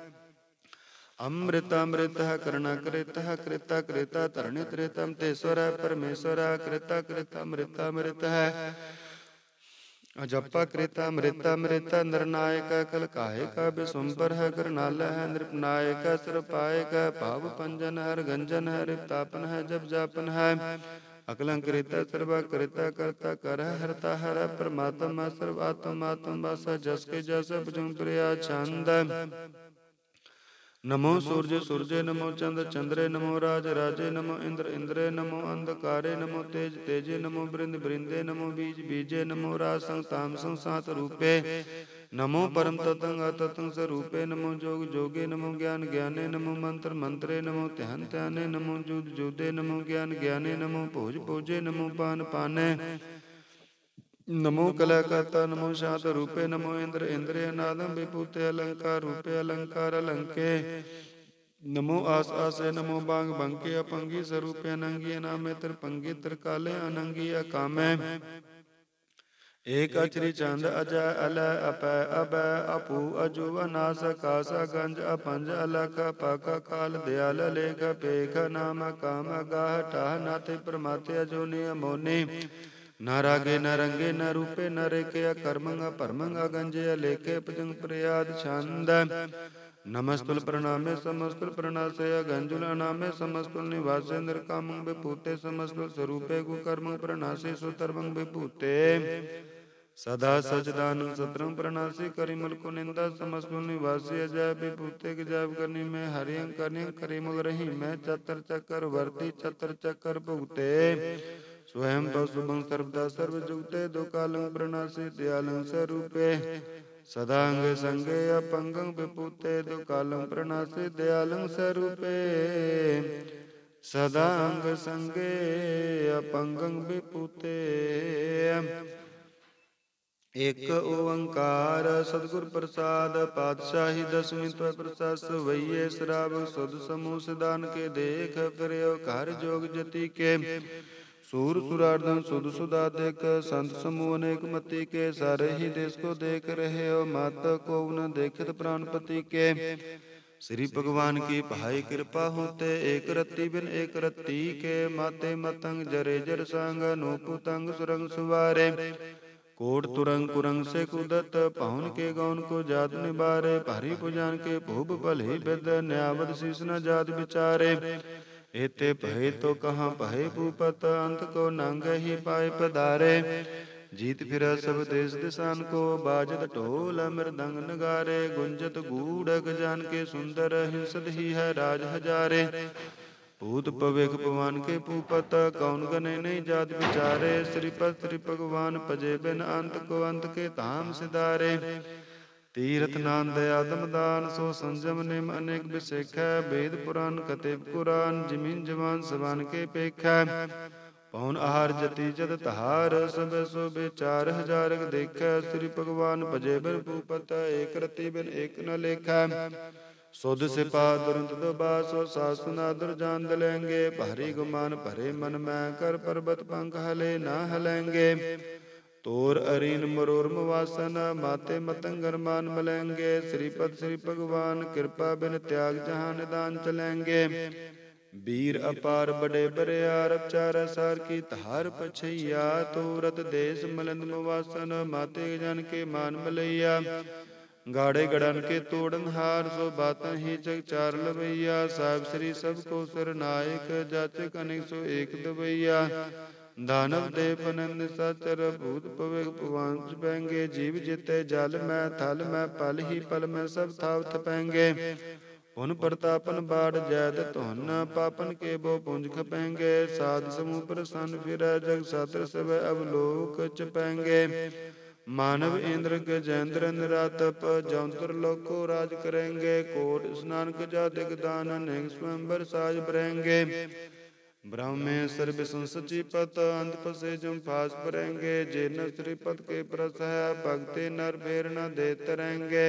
A: अमृत अमृत है करुणा कृत है कृत कृत तरणि त्रितम तेश्वर है परमेश्वर है कृत कृत मृत मृत है अजपा कृता मृता मृता निर्नायक कलकायक विश्वम्बर है करनाल है नृपनायक सिरपायक भाव पंजन हर गंजन है रिपतापन है जप जापन है अकलंकृत सर्वा कृता करता कर हरता हर परमात्मा सर्वात्मा आत्मा वासा जस के जस भुजंग प्रिया छंद ਨਮੋ ਸੂਰਜ ਸੂਰਜੇ ਨਮੋ ਚੰਦ ਚੰਦਰੇ ਨਮੋ ਰਾਜ ਰਾਜੇ ਨਮੋ ਇੰਦਰ ਇੰਦਰੇ ਨਮੋ ਅੰਧਕਾਰੇ ਨਮੋ ਤੇਜ ਤੇਜੇ ਨਮੋ ਬ੍ਰਿੰਦ ਬ੍ਰਿੰਦੇ ਨਮੋ ਬੀਜ ਬੀਜੇ ਨਮੋ ਰਾਜ ਸੰਗ ਤਾਮ ਸੰਗ ਸਾਤ ਰੂਪੇ ਨਮੋ ਪਰਮ ਤਤੰਗ ਅਤਤੰਗ ਸਰੂਪੇ ਨਮੋ ਜੋਗ ਜੋਗੇ ਨਮੋ ਗਿਆਨ ਗਿਆਨੇ ਨਮੋ ਮੰਤਰ ਮੰਤਰੇ ਨਮੋ ਧਿਆਨ ਧਿਆਨੇ ਨਮੋ ਜੂਦ ਜੂਦੇ ਨਮੋ ਗਿਆਨ ਗਿਆਨੇ ਨਮੋ ਭੋਜ ਭੋਜੇ ਨਮੋ ਪਾਨ ਪਾਨੇ ਨਮੋ ਕਲਾ ਕਰਤਾ ਨਮੋ ਸ਼ਾਂਤ ਰੂਪੇ ਨਮੋ ਇੰਦਰ ਇੰਦਰੇ ਅਨਾਦਮ ਵਿਭੂਤੇ ਅਲੰਕਾਰ ਰੂਪੇ ਅਲੰਕਾਰ ਅਲੰਕੇ ਨਮੋ ਆਸ ਆਸੇ ਨਮੋ ਬਾਗ ਬੰਕੇ ਅਪੰਗੀ ਸਰੂਪੇ ਅਨੰਗੀ ਅਨਾਮੇ ਤ੍ਰਿਪੰਗੀ ਤ੍ਰਿਕਾਲੇ ਅਨੰਗੀ ਅਕਾਮੈ ਏਕ ਅਚਰੀ ਚੰਦ ਅਜੈ ਅਲੈ ਅਪੈ ਅਬੈ ਅਪੂ ਅਜੂ ਅਨਾਸ ਕਾਸ ਗੰਜ ਅਪੰਜ ਅਲਖ ਪਕ ਕਾਲ ਦਿਆਲ ਲੇਖ ਪੇਖ ਨਾਮ ਕਾਮ ਗਾਹ ਟਾਹ ਨਾਤੇ ਪ੍ਰਮਾਤੇ ਅਜੋਨੀ ਅਮੋਨੀ ਨਾ ਰਾਗੇ ਨ ਰੰਗੇ ਨ ਰੂਪੇ ਨ ਰੇਕੇ ਅਕਰਮੰਗ ਭਰਮੰਗ ਅਗੰਜੇ ਅਲੇਖੇ ਪਜੰਗ ਪ੍ਰਿਆਦ ਛੰਦ ਨਮਸਤੁਲ ਪ੍ਰਣਾਮੇ ਸਮਸਤੁਲ ਪ੍ਰਣਾਸੇ ਅਗੰਜੁਲ ਅਨਾਮੇ ਸਮਸਤੁਲ ਨਿਵਾਸੇ ਨਿਰਕਾਮੰ ਵਿਭੂਤੇ ਸਮਸਤੁਲ ਸਰੂਪੇ ਗੁਕਰਮੰ ਪ੍ਰਣਾਸੇ ਸੁਤਰਮੰ ਵਿਭੂਤੇ ਸਦਾ ਸਚਦਾਨੰ ਸਤਰੰ ਪ੍ਰਣਾਸੀ ਕਰਿ ਮੁਲਕੁ ਨਿੰਦਾ ਸਮਸਤੁਲ ਨਿਵਾਸੀ ਅਜੈ ਵਿਭੂਤੇ ਗਜੈਬ ਕਰਨੀ ਮੈਂ ਹਰਿਅੰ ਕਰਨਿਅੰ ਕਰਿ ਮੁਗ ਰਹੀ ਮੈਂ ਚਤਰ ਚੱਕਰ ਵਰਤੀ ਚਤਰ ਚੱਕਰ ਭੁਗਤੇ स्वयं पशुभं सर्वदा सर्वजुगते दुकालं प्रणासी दयालं स्वरूपे सदांग संगे अपंगं विपुते दुकालं प्रणासी दयालं स्वरूपे सदांग संगे अपंगं विपुते। एक ओंकार सतगुर प्रसाद पातशाही दसवीं त्वै प्रसाद सवैये शराब सुध समूह सिदान के देख फिर घर जोग जति के सूर सुरार्दन सुध सुदाधिक संत समूह अनेक मति के सारे ही देश को देख रहे हो मात को न देखत प्राणपति के श्री भगवान की पहाई कृपा होते एक रत्ती बिन एक रत्ती के माते मतंग जरे जर संग नूपुतंग सुरंग सुवारे कोट तुरंग कुरंग से कुदत पाहुन के गौन को जात निबारे भारी पुजान के भूप भले बिद न्यावद शीस न जात विचारे एते भय तो कहाँ भय भूपत अंत को नंग ही पाए पधारे जीत फिर सब देश दिशान को बाजत ढोल मृदंग नगारे गुंजत गूढ़ गजान के सुंदर हिंसद ही है राज हजारे भूत पवेख पवन के भूपत कौन गने नहीं जात विचारे श्रीपत श्री भगवान पजे बिन अंत को अंत के धाम सिधारे तीरथ नांद आदम दान सो संजम निम अनेक बिसेखै वेद पुराण कतिब कुरान जमीन जवान सबान के पेखै पौन आहार जति जत तहार सब सो बेचार हजार देखै श्री भगवान भजे बिन भूपत एक रति बिन एक न लेखै सुध सिपा दुरंत दुबा सो सासन आदर जान दलेंगे भारी गुमान भरे मन मैं कर पर्वत पंख हले ना हलेंगे तोर अरीन मरोर मवासन माते मतंगर मान मलेंगे श्रीपद श्री भगवान कृपा बिन त्याग जहां निदान चलेंगे वीर अपार बड़े बरियार चार सार की धार पछैया तोरत देश मलंद मवासन माते जन के मान मलैया गाड़े गड़न के तोड़न हार सो बातन ही जग चार लवैया साहिब श्री सबको सरनायक जाचक अनेक सो एक दवैया दानव देव पनंद सचर भूत पविक पवन छपेंगे जीव जिते जल में थल में पल ही पल में सब थाव थपेंगे पुन प्रतापन बाढ़ जैद धुन पापन के बो पुंज खपेंगे साध समूह प्रसन्न फिर जग सत्र सब अवलोक चपेंगे मानव इंद्र गजेंद्र निरातप जौंतर लोको राज करेंगे कोट स्नान गजा दिगदान अनेक स्वयंवर साज बरेंगे ब्रह्मेश्वर विष्णु सचिपत अंत पसे जम फास परेंगे जे न श्रीपद के प्रस है भक्ति नर फेर न दे तरेंगे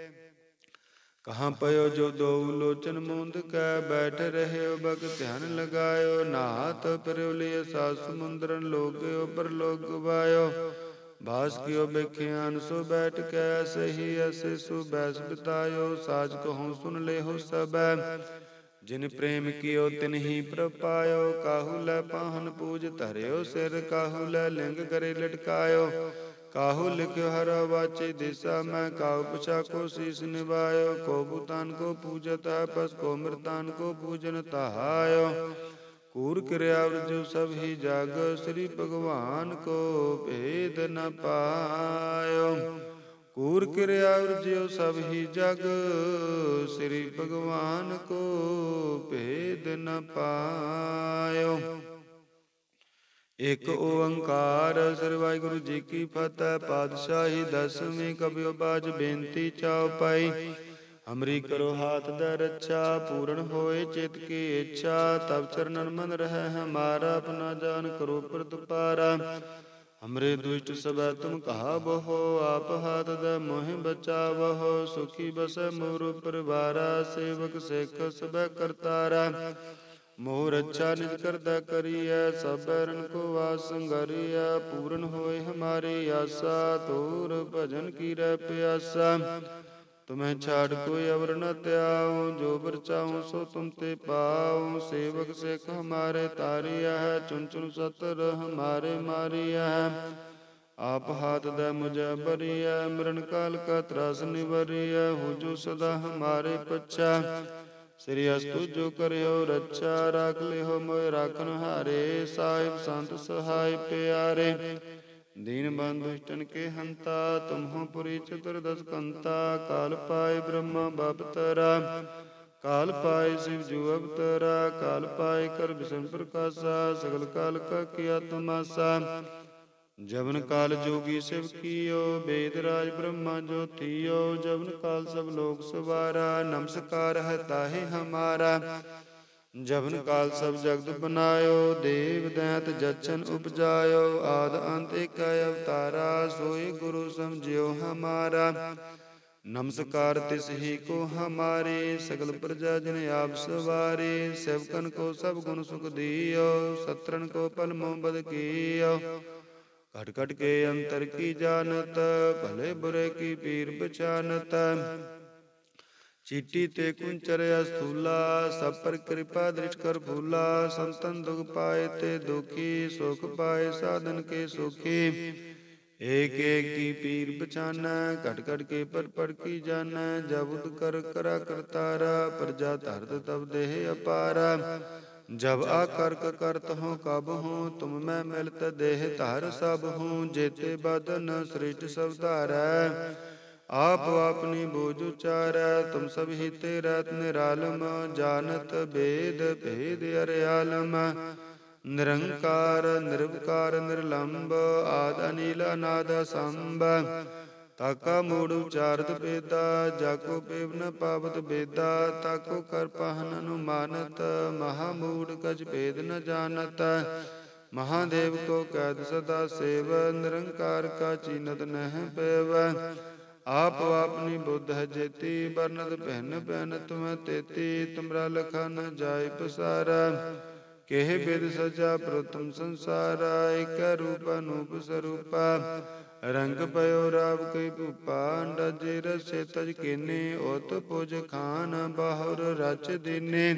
A: कहाँ पयो जो दो लोचन मूंद कै बैठ रहे हो भग ध्यान लगायो नाथ परवलिय सात समुद्रन लोगयो पर लोग गवायो भास कियो बेख्यान सो बैठ कै ऐसे ही ऐसे सो बैस बितायो साज कहूँ सुन ले हो सब जिन प्रेम कियो तिन ही प्रपायो काहू लै पाहन पूज धरियो सिर काहू लै लिंग करे लटकायो काहू लिख्यो हर वाची दिशा मैं काहू पुछा को शीस निभायो को भूतान को पूजत है पस को मृतान को पूजन तहायो कूर क्रियावृजु सब ही जाग श्री भगवान को भेद न पायो कूर क्रियावृजु सब ही जग श्री ਭਗਵਾਨ ਕੋ ਭੇਦ ਨ ਪਾਇਓ। ਇਕ ਓੰਕਾਰ ਸ੍ਰੀ ਵਾਹਿਗੁਰੂ ਜੀ ਕੀ ਫਤਿਹ। ਪਾਤਸ਼ਾਹੀ ਦਸਵੀਂ ਕਬਿਓ ਬਾਜ ਬੇਨਤੀ ਚਾਉ ਪਾਈ। ਹਮਰੀ ਕਰੋ ਹਾਥ ਦ ਰੱਛਾ, ਪੂਰਨ ਹੋਏ ਚਿਤ ਕੀ ਇੱਛਾ। ਤਬ ਚਰਨਨ ਮਨ ਰਹਿ ਹਮਾਰਾ, ਆਪਣਾ ਜਾਨ ਕਰੋ ਪ੍ਰਤਪਾਰਾ। ਹਮਰੇ ਦੁਸ਼ਟ ਸਭੈ ਤੁਮ ਕਹਾ ਬਹੋ, ਆਪ ਹਾਥ ਦ ਮੋਹਿ ਬਚਾਵਹੋ। ਸੁਖੀ ਬਸੈ ਮੋਰ ਪਰਿਵਾਰਾ, ਸੇਵਕ ਸਿੱਖ ਸਭੈ ਕਰਤਾਰਾ। ਮੋਹ ਰੱਛਾ ਨਿਜ ਕਰਦਾ ਕਰੀਐ, ਸਭ ਬੈਰਨ ਕੋ ਵਾਸ ਸੰਗਰੀਐ। ਪੂਰਨ ਹੋਏ ਹਮਾਰੀ ਆਸਾ, ਤੋਰ ਭਜਨ ਕੀ ਰਹਿ ਪਿਆਸਾ। ਤੁਮਹਿ ਛਾੜ ਕੋਈ ਅਵਰ ਨ ਧਿਆਉ, ਜੋ ਬਰ ਚਾਹੂੰ ਸੋ ਤੁਮ ਤੇ ਪਾਉ। ਸੇਵਕ ਸਿੱਖ ਹਮਾਰੇ ਤਾਰੀਆ ਹੈ, ਚੁਨ ਚੁਨ ਸਤਰ ਹਮਾਰੇ ਮਾਰੀਆ ਹੈ। ਆਪ ਹਾਥ ਦ ਮੁਝੈ ਬਰੀਐ, ਮਰਨ ਕਾਲ ਕਾ ਤਰਾਸ ਨਿਵਰੀਐ। ਹੋ ਜੋ ਸਦਾ ਹਮਾਰੇ ਪੱਛਾ, ਸ੍ਰੀ ਅਸਤੁ ਜੋ ਕਰਿਓ ਰੱਛਾ। ਰਾਖ ਲਿਓ ਮੋਇ ਰਾਖਨ ਹਾਰੇ, ਸਾਹਿਬ ਸੰਤ ਸਹਾਇ ਪਿਆਰੇ। ਦੀਨ ਬੰਧੁ ਦੁਸ਼ਟਨ ਕੇ ਹੰਤਾ, ਤੁਮਹੁ ਪੁਰੀ ਚਤੁਰਦਸ ਕੰਤਾ। ਕਾਲ ਪਾਏ ਬ੍ਰਹਮਾ ਬਪਤਰਾ, ਕਾਲ ਪਾਏ ਸਿਵ ਜੂ ਅਵਤਰਾ। ਕਾਲ ਪਾਏ ਕਰ ਬਿਸ਼ਨ ਪ੍ਰਕਾਸ਼ਾ, ਸਗਲ ਕਾਲ ਕਾ ਕੀਆ ਤਮਾਸਾ। ਜਬਨ ਕਾਲ ਜੋਗੀ ਸਿਵ ਕੀਓ, ਬੇਦ ਰਾਜ ਬ੍ਰਹਮਾ ਜੋਤੀਓ। ਜਬਨ ਕਾਲ ਸਭ ਲੋਕ ਸਵਾਰਾ, ਨਮਸਕਾਰ ਹੈ ਤਾਹੇ ਹਮਾਰਾ। ਜਬਨ ਕਾਲ ਸਭ ਜਗਤ ਬਨਾਇਓ, ਦੇਵ ਦੈਂਤ ਜਛਨ ਉਪਜਾਇਓ। ਆਦ ਅੰਤ ਏਕ ਅਵਤਾਰਾ, ਸੋਈ ਗੁਰੂ ਸਮਝਿਓ ਹਮਾਰਾ। ਨਮਸਕਾਰ ਤਿਸ ਹੀ ਕੋ ਹਮਾਰੇ, ਸਗਲ ਪ੍ਰਜਾ ਜਨ ਆਪ ਸਵਾਰੇ। ਸੇਵਕਨ ਕੋ ਸਭ ਗੁਣ ਸੁਖ ਦੀਓ, ਸਤਰਨ ਕੋ ਪਲ ਮੋਹ ਬਦ ਕੀਓ। ਘਟ ਘਟ ਕੇ ਅੰਤਰ ਕੀ ਜਾਨਤ, ਭਲੇ ਬੁਰੇ ਕੀ ਪੀਰ ਪਛਾਨਤ। ਚੀਟੀ ਤੇ ਕੁੰਚਰ ਅਸਥੂਲਾ, ਸਭ ਪਰ ਕਿਰਪਾ ਦ੍ਰਿਸ਼ਟ ਕਰ ਫੂਲਾ। ਸੰਤਨ ਦੁਖ ਪਾਏ ਤੇ ਦੁਖੀ, ਸੁਖ ਪਾਏ ਸਾਧਨ ਕੇ ਸੁਖੀ। ਏਕ ਏਕ ਕੀ ਪੀਰ ਪਛਾਨੈ, ਘਟ ਘਟ ਕੇ ਪਰ ਪਰ ਕੀ ਜਾਨੈ। ਜਬ ਉਦ ਕਰ ਕਰਾ ਕਰਤਾਰਾ, ਪ੍ਰਜਾ ਧਰਤ ਤਬ ਦੇਹ ਅਪਾਰਾ। ਜਬ ਆਕਰਕ ਕਰਤ ਹਉ ਕਬ ਹੂੰ, ਤੁਮ ਮੈਂ ਮਿਲਤ ਦੇਹ ਧਰ ਸਭ ਹੂੰ। ਜੇਤੇ ਬਦਨ ਸ੍ਰਿਸ਼ਟ ਸਭ ਧਾਰੈ, ਆਪ ਆਪਨੀ ਬੋਝ ਉਚਾਰੈ। ਤੁਮ ਸਭ ਹੀ ਤੇ ਰਹਿਤ ਨਿਰਾਲਮ, ਜਾਨਤ ਬੇਦ ਭੇਦ ਅਰਿਆਲਮ। ਨਿਰੰਕਾਰ ਨਿਰਵਕਾਰ ਨਿਰਲੰਭ, ਆਦ ਅਨੀਲ ਅਨਾਦ ਅਸੰਭ। ਤਾਕਾ ਮੂੜ ਉਚਾਰਤ ਬੇਦਾ, ਜਾਕੋ ਪੇਵ ਨ ਪਾਵਤ ਬੇਦਾ। ਤਾਕੋ ਕਰ ਪਾਹਨ ਅਨੁਮਾਨਤ, ਮਹਾ ਮੂੜ ਕਛ ਭੇਦ ਨ ਜਾਨਤ। ਮਹਾਦੇਵ ਕੋ ਕੈਦ ਸਦਾ ਸੇਵ, ਨਿਰੰਕਾਰ ਕਾ ਚੀਨਤ ਨਹਿ ਪੈਵ। ਆਪ ਆਪਨੀ ਬੁੱਧ ਹੈ ਜੇਤੀ, ਬਰਨਤ ਭਿੰਨ ਭਿੰਨ ਤੁਮੈ ਤੇਤੀ। ਤੁਮਰਾ ਲਖਾ ਨ ਜਾਇ ਪਸਾਰਾ, ਕਿਹ ਬਿਦ ਸਜਾ ਪ੍ਰਥਮ ਸੰਸਾਰਾ। ਏਕੈ ਰੂਪ ਅਨੂਪ ਸਰੂਪਾ, ਰੰਗ ਪਇਓ ਰਾਵ ਕਈ ਭੂਪਾ। ਅੰਡਾਜੇ ਰਸੇ ਤਜ ਕੀਨੇ, ਓਤ ਪੁਜ ਖਾਨ ਬਾਹੁਰ ਰਚ ਦੀਨੇ।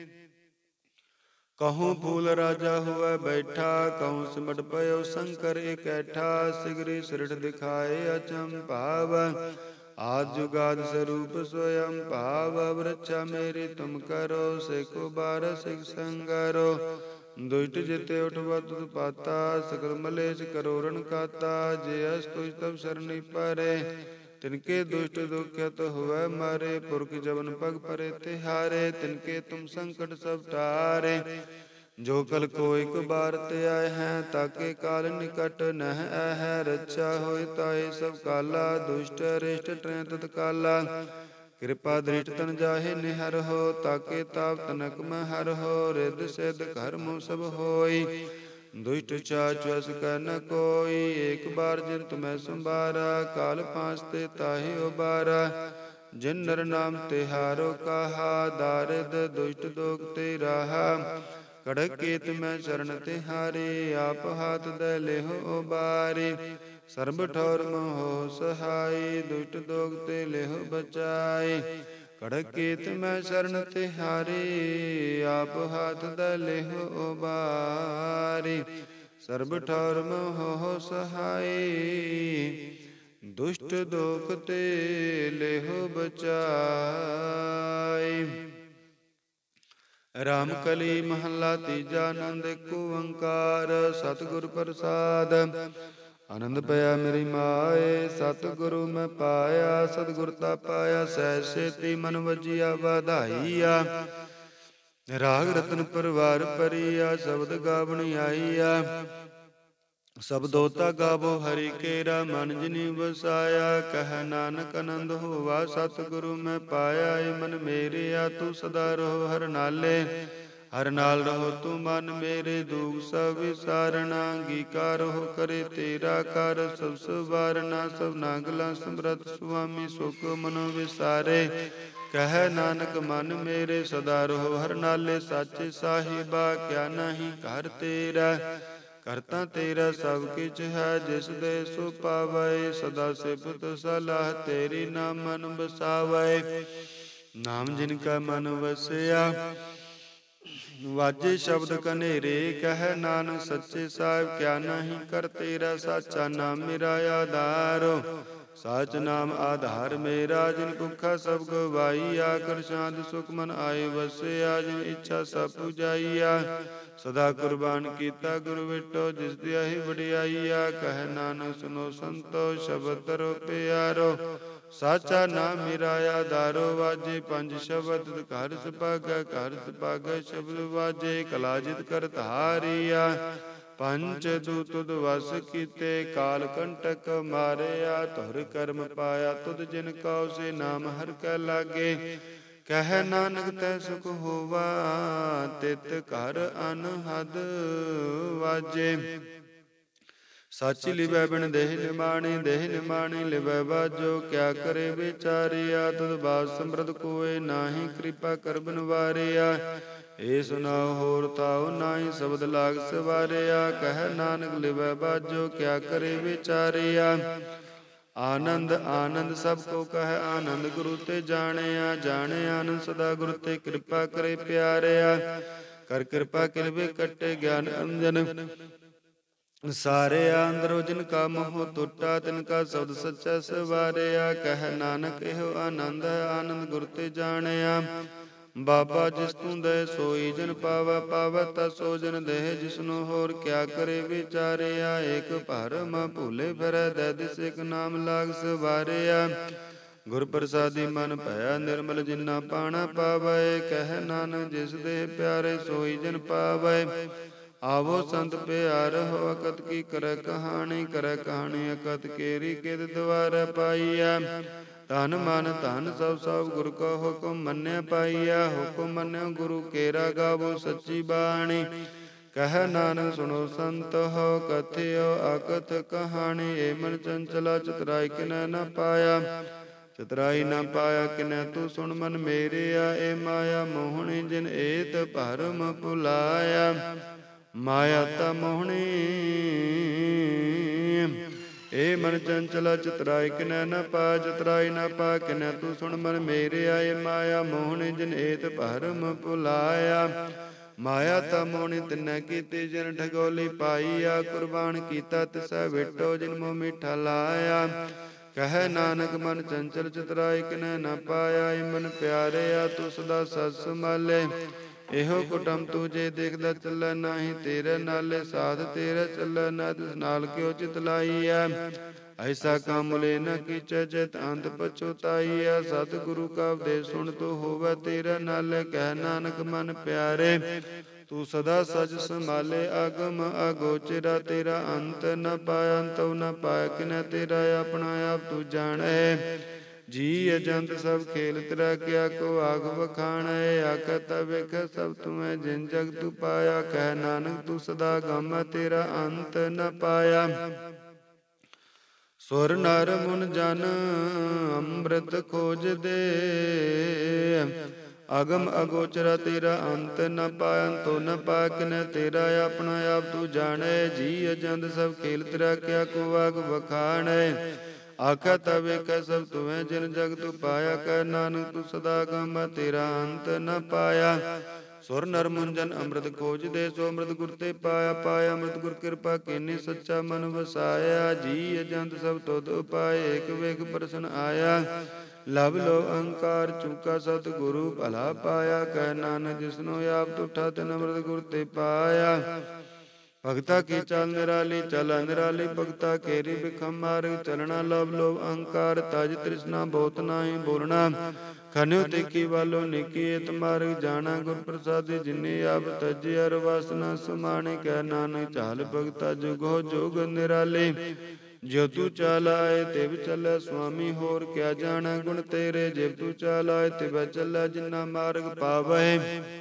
A: ਕਹੂੰ ਫੂਲ ਰਾਜਾ ਹੋਵੈ ਬੈਠਾ, ਕਹੂੰ ਸਿਮਟ ਪਇਓ ਸ਼ੰਕਰ ਇਕੈਠਾ। ਸਿਗਰੀ ਸਿਰਠ ਦਿਖਾਏ ਅਚੰਭਾਵ, ਆਦਿ ਜੁਗਾਦਿ ਸਰੂਪ ਸਵਯੰ ਭਾਵ। ਅਬ ਰੱਛਾ ਮੇਰੀ ਤੁਮ ਕਰੋ, ਸੇਖੋ ਬਾਰ ਸਿਖ ਸੰਗਰੋ। ਦੁਸ਼ਟ ਜਿਤੇ ਉਠਵਤ ਉਤਪਾਤਾ, ਸਕਲ ਮਲੇਛ ਕਰੋਰਨ ਕਾਤਾ। ਜੇ ਅਸ ਤੁਜ ਤਬ ਸਰਣੀ ਪਰੇ, ਤਿਨਕੇ ਦੁਸ਼ਟ ਦੁਖਿਤ ਹੁਵੈ ਮਾਰੇ। ਪੁਰਖ ਜਬਨ ਪਗ ਪਰੇ ਤਿਹਾਰੇ, ਤਿਨਕੇ ਤੁਮ ਸੰਕਟ ਸਭ ਟਾਰੇ। ਜੋ ਕਲ ਕੋ ਇਕ ਬਾਰ ਤੇ ਆਏ ਹੈ, ਤਾਕੇ ਕਾਲ ਨਿਕਟ ਨਹਿ ਆਹੈ। ਰੱਛਾ ਹੋਇ ਤਾਏ ਸਭ ਕਾਲਾ, ਦੁਸ਼ਟ ਅਰਿਸ਼ਟ ਟਰੈ ਤਤਕਾਲਾ। ਕਿਰਪਾ ਦ੍ਰਿਸ਼ਟ ਤਨ ਜਾਹੇ ਨਿਹਰਹੁ, ਤਾਕੇ ਤਾਪ ਤਨਕ ਮਹਿ ਹਰਹੁ। ਰਿੱਧ ਸਿੱਧ ਕਰਮੁ ਸਭ ਹੋਈ, ਦੁਸ਼ਟ ਚਾਚ ਵਸ ਕੈ ਨ ਕੋਈ। ਏਕ ਬਾਰ ਜਿਨ ਤੁਮੈ ਸੰਭਾਰਾ, ਕਾਲ ਪਾਂਚ ਤੇ ਤਾਹੇ ਉਬਾਰਾ। ਜਿਨ ਨਰ ਨਾਮ ਤਿਹਾਰੋ ਕਾਹਾ, ਦਾਰਿਦ ਦੁਸ਼ਟ ਦੋਖ ਤੇ ਰਾਹਾ। ਕੜਕ ਕੇਤ ਮੈਂ ਚਰਨ ਤਿਹਾਰੇ, ਆਪ ਹਾਥ ਦੈ ਲਿਹੁ ਉਬਾਰੇ। ਸਰਬ ਠੌਰ ਮੋਹ ਸਹਾਈ, ਦੁਸ਼ਟ ਦੋਖ ਤੇ ਲਿਹੁ ਬਚਾਈ। ਕੜਕ ਕੇਤ ਮੈਂ ਚਰਨ ਤਿਹਾਰੇ, ਆਪ ਹਾਥ ਦੈ ਲਿਹੁ ਉਬਾਰੇ। ਸਰਬ ਠੌਰ ਮੋਹ ਸਹਾਈ, ਦੁਸ਼ਟ ਦੋਖ ਤੇ ਲਿਹੁ ਬਚਾਈ। ਰਾਮ ਕਲੀ ਮਹੱਲਾ ਤੀਜਾ। ਆਨੰਦ ਏਕ ਓੰਕਾਰ, ਸਤਿਗੁਰ ਪ੍ਰਸਾਦ। ਆਨੰਦ ਪਿਆ ਮੇਰੀ ਮਾਏ, ਸਤਿਗੁਰੂ ਮੈਂ ਪਾਇਆ। ਸਤਿਗੁਰ ਤਾ ਪਾਇਆ ਸਹਿਜ ਸੇਤੀ, ਮਨ ਵਜੀਆ ਵਾਧਾਈਆ। ਰਾਗ ਰਤਨ ਪਰਵਾਰ ਪਰੀਆ, ਸ਼ਬਦ ਗਾਵਣੀ ਆਈਆ। ਸਬਦੋ ਤਾ ਗਾਵੋ ਹਰਿ ਕੇਰਾ, ਮਨ ਜਿਨੀ ਵਸਾਇਆ। ਕਹਿ ਨਾਨਕ ਆਨੰਦ ਹੋਵਾ, ਸਤਿਗੁਰੂ ਮੈਂ ਪਾਇਆ। ਏ ਮਨ ਮੇਰਿਆ ਤੂੰ ਸਦਾ ਰਹੋ ਹਰ ਨਾਲੇ, ਹਰ ਨਾਲ ਰਹੋ ਤੂੰ ਮਨ ਮੇਰੇ। ਦੂਖ ਸਭ ਵਿਸਾਰਣਾ, ਅੰਗੀਕਾਰ ਹੋ ਕਰੇ ਤੇਰਾ ਕਰ। ਸਭ ਸਵਾਰਨਾ ਸਭ ਨਾਗਲਾ ਸਮਰਤ, ਸੁਆਮੀ ਸੁਖ ਮਨੋ ਵਿਸਾਰੇ। ਕਹਿ ਨਾਨਕ ਮਨ ਮੇਰੇ ਸਦਾ ਰਹੋ ਹਰ ਨਾਲੇ। ਸਾਚੇ ਸਾਹਿਬਾ ਕਿਆ ਨਾਹੀ ਘਰ ਤੇਰਾ, ਕਰਤਾ ਤੇਰਾ ਸਭ ਕਿਛ ਹੈ। ਜਿਸ ਦੇ ਸੋ ਪਾਵੈ, ਸਦਾ ਸਿਫਤ ਸਲਾਹ ਤੇਰੀ। ਨਾਮ ਮਨ ਬਸਾਵੈ, ਨਾਮ ਜਿਨ ਕਾ ਮਨ ਵਸਿਆ। ਵਾਜੇ ਸ਼ਬਦ ਕਨੇਰੇ, ਕਹਿ ਨਾਨਕ ਸੱਚੇ ਸਾਹਿਬ ਕਿਆ ਨਾਹੀ ਕਰ ਤੇਰਾ। ਸਾਚਾ ਨਾਮ ਮੇਰਾ ਆਧਾਰੋ, ਸਾਚ ਨਾਮ ਆਧਾਰ ਮੇਰਾ। ਜਿਨ ਭੁੱਖਾ ਸਭ ਗਵਾਈਆ, ਕਰ ਸ਼ਾਂਤ ਸੁਖ ਮਨ ਆਏ ਵਸਿਆ। ਜਿਨ ਇੱਛਾ ਸਭ ਪੁਜਾਈਆ, ਸਦਾ ਕੁਰਬਾਨ ਕੀਤਾ ਗੁਰ ਵਿਟੋ। ਜਿਸ ਦਿਆਹੀ ਵਡਿਆਈਆ, ਕਹਿ ਨਾਨਕ ਸੁਨੋ ਸੰਤੋ। ਸ਼ਬਦ ਧਰੋ ਪਿਆਰੋ, ਸਾਚਾ ਨਾਮ ਮੇਰਾ ਆਧਾਰੋ। ਵਾਜੇ ਪੰਜ ਸ਼ਬਦ ਘਰ ਸੁਭਾਗਾ, ਘਰ ਸੁਭਾਗਾ ਸ਼ਬਦ ਵਾਜੇ। ਕਲਾ ਜਿਤ ਕਰ ਧਾਰੀਆ, ਪੰਚ ਦੂਤ ਤੁਧ ਵਸ ਕੀਤੇ। ਕਾਲ ਕੰਟਕ ਮਾਰਿਆ, ਧੁਰ ਕਰਮ ਪਾਇਆ ਤੁਧ। ਜਿਨ ਕਉ ਸੇ ਨਾਮ ਹਰਿ ਕੈ ਲਾਗੇ, ਕਹਿ ਨਾਨਕ ਤੈ ਸੁਖ ਹੋਵਾ। ਤਿਤ ਘਰ ਅਨਹਦ ਵਾਜੇ। ਸਾਚੀ ਲਿਵੈ ਬਿਨ ਦੇਹ ਨਿਮਾਣੀ, ਦੇਹ ਨਿਮਾਣੀ ਲਿਵੈ ਬਾਜੋ। ਕਿਆ ਕਰੇ ਵਿਚਾਰਿਆ, ਤੁਧ ਬਾਤ ਸਮਰਥ ਕੋਇ ਨਾਹੀ। ਕਿਰਪਾ ਕਰ ਬਿਨ ਵਾਰਿਆ, ਏ ਸੁਨਾਉ ਹੋਰ ਤਾਉ ਨਾਹੀ। ਸ਼ਬਦ ਲਾਗ ਸਵਾਰਿਆ, ਕਹਿ ਨਾਨਕ ਲਿਵੈ ਬਾਜੋ। ਕਿਆ ਕਰੇ ਵਿਚਾਰਿਆ, ਆਨੰਦ ਆਨੰਦ ਸਭ ਕੋ ਕਹਿ। ਆਨੰਦ ਗੁਰੂ ਤੇ ਜਾਣਿਆ, ਜਾਣੇ ਆਨੰਦ ਸਦਾ ਗੁਰੂ ਤੇ। ਕਿਰਪਾ ਕਰੇ ਪਿਆਰਿਆ, ਕਰ ਕਿਰਪਾ ਕਿਰਵੇ ਕੱਟੇ। ਗਿਆਨ ਅੰਜਨ ਸਾਰਿਆ, ਅੰਦਰੋ ਜਿਨ ਕਾ ਮੋਹ ਟੁੱਟਾ। ਤਿਨ ਕਾ ਸ਼ਬਦ ਸੱਚਾ ਸਵਾਰਿਆ, ਕਹਿ ਨਾਨਕ ਇਹੋ ਆਨੰਦ ਹੈ। ਆਨੰਦ ਗੁਰ ਤੇ ਜਾਣਿਆ, ਬਾਬਾ ਜਿਸ ਤੂੰ ਦੇ ਸੋਈ ਜਨ ਪਾਵੈ। ਪਾਵੈ ਤਾ ਸੋ ਜਨ ਦੇਹ, ਜਿਸਨੂੰ ਹੋਰ ਕਿਆ ਕਰੇ ਵਿਚਾਰਿਆ। ਏਕ ਭਰਮ ਭੂਲੇ ਫਿਰੈ, ਦੈ ਦਿਸ ਇਕ ਨਾਮ ਲਾਗ ਸਵਾਰਿਆ। ਗੁਰ ਪ੍ਰਸਾਦੀ ਮਨ ਭਇਆ ਨਿਰਮਲ, ਜਿਨਾ ਪਾਣਾ ਪਾਵੈ। ਕਹਿ ਨਾਨਕ ਜਿਸ ਦੇਹ ਪਿਆਰੇ, ਸੋਈ ਜਨ ਪਾਵੈ। ਆਵੋ ਸੰਤ ਪਿਆਰ ਹੋ, ਅਕਤ ਕੀ ਕਰੈ ਕਹਾਣੀ। ਕਰੈ ਕਹਾਣੀ ਅਕਤ ਕੇਰੀ, ਕਿਤ ਦੁਆਰਾ ਪਾਈਆ। ਧਨ ਮਨ ਧਨ ਸਭ ਸਭ ਗੁਰ ਕਾ ਹੁਕਮ ਮੰਨਿਆ ਪਾਈਆ। ਹੁਕਮ ਮੰਨਿਓ ਗੁਰੂ ਕੇਰਾ, ਗਾਵੋ ਸੱਚੀ ਬਾਣੀ। ਕਹਿ ਨਾਨਕ ਸੁਣੋ ਸੰਤ ਹੋ, ਕਥਿਓ ਅਕਥ ਕਹਾਣੀ। ਏ ਮਨ ਚੰਚਲਾ ਚਤੁਰਾਈ ਕਿਨੈ ਨ ਪਾਇਆ, ਚਤੁਰਾਈ ਨ ਪਾਇਆ ਕਿਨੈ ਤੂੰ ਸੁਣ ਮਨ ਮੇਰਿਆ। ਏ ਮਾਇਆ ਮੋਹਣੀ ਜਿਨ ਏਤ ਭਰਮ ਭੁਲਾਇਆ। ਮਾਇਆ ਤਾ ਮੋਹਣੀ, ਏ ਮਨ ਚੰਚਲਾ ਚਤੁਰਾਈ ਕਿਨੈ ਨ ਪਾਇਆ। ਚਤੁਰਾਈ ਨ ਪਾ ਕਿਨੈ ਤੂੰ ਸੁਣ ਮਨ ਮੇਰਿਆ। ਏ ਮਾਇਆ ਮੋਹਣੀ ਜਿਨ ਏਤ ਭਰਮ ਭੁਲਾਇਆ। ਮਾਇਆ ਤਾ ਮੋਹਣੀ ਤਿਨੈ ਕੀਤੀ, ਜਿਨ ਠਗੋਲੀ ਪਾਈਆ। ਕੁਰਬਾਨ ਕੀਤਾ ਤਿਸੈ ਵਿਟੋ, ਜਿਨ ਮੋਹ ਮਿੱਠਾ ਲਾਇਆ। ਕਹਿ ਨਾਨਕ ਮਨ ਚੰਚਲ ਚਤੁਰਾਈ ਕਿਨੈ ਨ ਪਾਇਆ। ਏ ਮਨ ਪਿਆਰਿਆ ਤੂੰ ਸਦਾ ਸਤ ਸੰਭਾਲੇ। ਇਹੋ ਕੁਟਮ ਤੂੰ ਜੇ ਦੇਖਦਾ ਚੱਲੈ ਨਾਹੀ ਤੇਰੇ ਨਾਲੇ। ਸਾਧ ਤੇਰੇ ਚੱਲੈ ਨਾ, ਤਿਸ ਨਾਲ ਕਿਉ ਚਿਤ ਲਾਈਐ। ਐਸਾ ਕੰਮ ਲੈ ਨ ਕੀਚੈ, ਚਿਤ ਅੰਤ ਪਛੁਤਾਈਐ। ਸਤਿਗੁਰੂ ਕਾ ਉਪਦੇਸ਼ ਸੁਣ ਤੂੰ ਹੋਵੈ ਤੇਰੇ ਨਾਲੇ। ਕਹਿ ਨਾਨਕ ਮਨ ਪਿਆਰੇ ਤੂੰ ਸਦਾ ਸਚ ਸੰਭਾਲੇ। ਆਗਮ ਅਗੋਚਰਾ ਤੇਰਾ ਅੰਤ ਨ ਪਾਇਆ, ਅੰਤਉ ਨ ਪਾਇਆ ਕਿਨੈ ਤੇਰਾ। ਆਪਣਾ ਆਪ ਤੂੰ ਜਾਣੈ, ਜੀ ਅਜੰਤ ਸਭ ਖੇਲ ਤੇਰਾ। ਕਿਆ ਕੋ ਆਖ ਵਖਾਣੈ, ਆਖੈ ਤਾ ਵੇਖੈ ਸਭ ਤੂੰ। ਜਿਨ ਜਗ ਤੂੰ ਪਾਇਆ, ਕਹਿ ਨਾਨਕ ਤੂੰ ਸਦਾ ਗਮ। ਤੇਰਾ ਅੰਤ ਨ ਪਾਇਆ। ਸੁਰ ਨਰ ਮੁਨ ਜਨ ਅੰਮ੍ਰਿਤ ਖੋਜਦੇ, ਅਗਮ ਅਗੋਚਰਾ ਤੇਰਾ ਅੰਤ ਨ ਪਾਇਆ, ਅੰਤੋ ਨ ਪਾਇਆ ਕਿਨੈ ਤੇਰਾ। ਆਪਣਾ ਆਪ ਤੂੰ ਜਾਣੈ, ਜੀ ਅਜੰਤ ਸਭ ਖੇਲ ਤੇਰਾ। ਕਿਆ ਕੋ ਆਖ ਵਖਾਣੈ, ਆਖੈ ਤਾ ਵੇਖੈ ਸਭ ਤੂੰ। ਜਿਨ ਜਗ ਤੂੰ ਪਾਇਆ, ਕਹਿ ਨਾਨਕ ਤੂੰ ਸਦਾ ਗਮ। ਤੇਰਾ ਅੰਤ ਨ ਪਾਇਆ। ਸੁਰ ਨਰ ਮੁਨ ਜਨ ਅੰਮ੍ਰਿਤ ਖੋਜਦੇ, ਸੋ ਅੰਮ੍ਰਿਤ ਗੁਰ ਤੇ ਪਾਇਆ। ਪਾਇਆ ਅੰਮ੍ਰਿਤ ਗੁਰ ਕਿਰਪਾ ਕੀਨੀ, ਸੱਚਾ ਮਨ ਵਸਾਇਆ। ਜੀ ਅਜੰਤ ਸਭ ਤੁਧ ਉਪਾਏ, ਏਕ ਵੇਖ ਪ੍ਰਸਨ ਆਇਆ। ਲਵ ਲੋ ਅਹੰਕਾਰ ਚੂਕਾ, ਸਤ ਗੁਰੂ ਭਲਾ ਪਾਇਆ। ਕਹਿ ਨਾਨਕ ਜਿਸਨੂੰ ਆਪ ਤੁਠਾ, ਤਿਨ ਅੰਮ੍ਰਿਤ ਗੁਰ ਤੇ ਪਾਇਆ। ਭਗਤਾ ਕੀ ਚਾਲ ਨਿਰਾਲੀ, ਚਲ ਨਿਰਾਲੀ ਭਗਤਾ ਕੇਰੀ ਬਿਖਮ ਮਾਰਗ, ਚਲਣਾ ਲਵ ਲੋਭ ਅਹੰਕਾਰ, ਤਜ ਤ੍ਰਿਸ਼ਨਾ ਬਹੁਤ ਨਾਹੀ ਬੋਲਣਾ, ਖਨਿਓ ਦੇਖੀ ਵਾਲੋ ਨਿਕੀ ਏਤ ਮਾਰਗ, ਜਾਣਾ ਗੁਰ ਪ੍ਰਸਾਦੀ ਜਿਨੀ ਆਪ ਤਜੀ, ਅਰ ਵਾਸਨਾ ਸਮਾਣੇ, ਕਹਿ ਨਾਨਕ ਚਾਲ ਭਗਤਾ ਜੁਗੋ ਜੋਗ ਨਿਰਾਲੇ, ਜਿਉ ਤੂੰ ਚਾਲ ਆਏ ਤਿਵ ਚੱਲੈ ਸੁਆਮੀ, ਹੋਰ ਕਿਆ ਜਾਣੈ ਗੁਣ ਤੇਰੇ, ਜਿਵ ਤੂੰ ਚਾਲ ਆਏ ਤਿਵੈ ਚੱਲੈ, ਜਿਨਾ ਮਾਰਗ ਪਾਵੈ,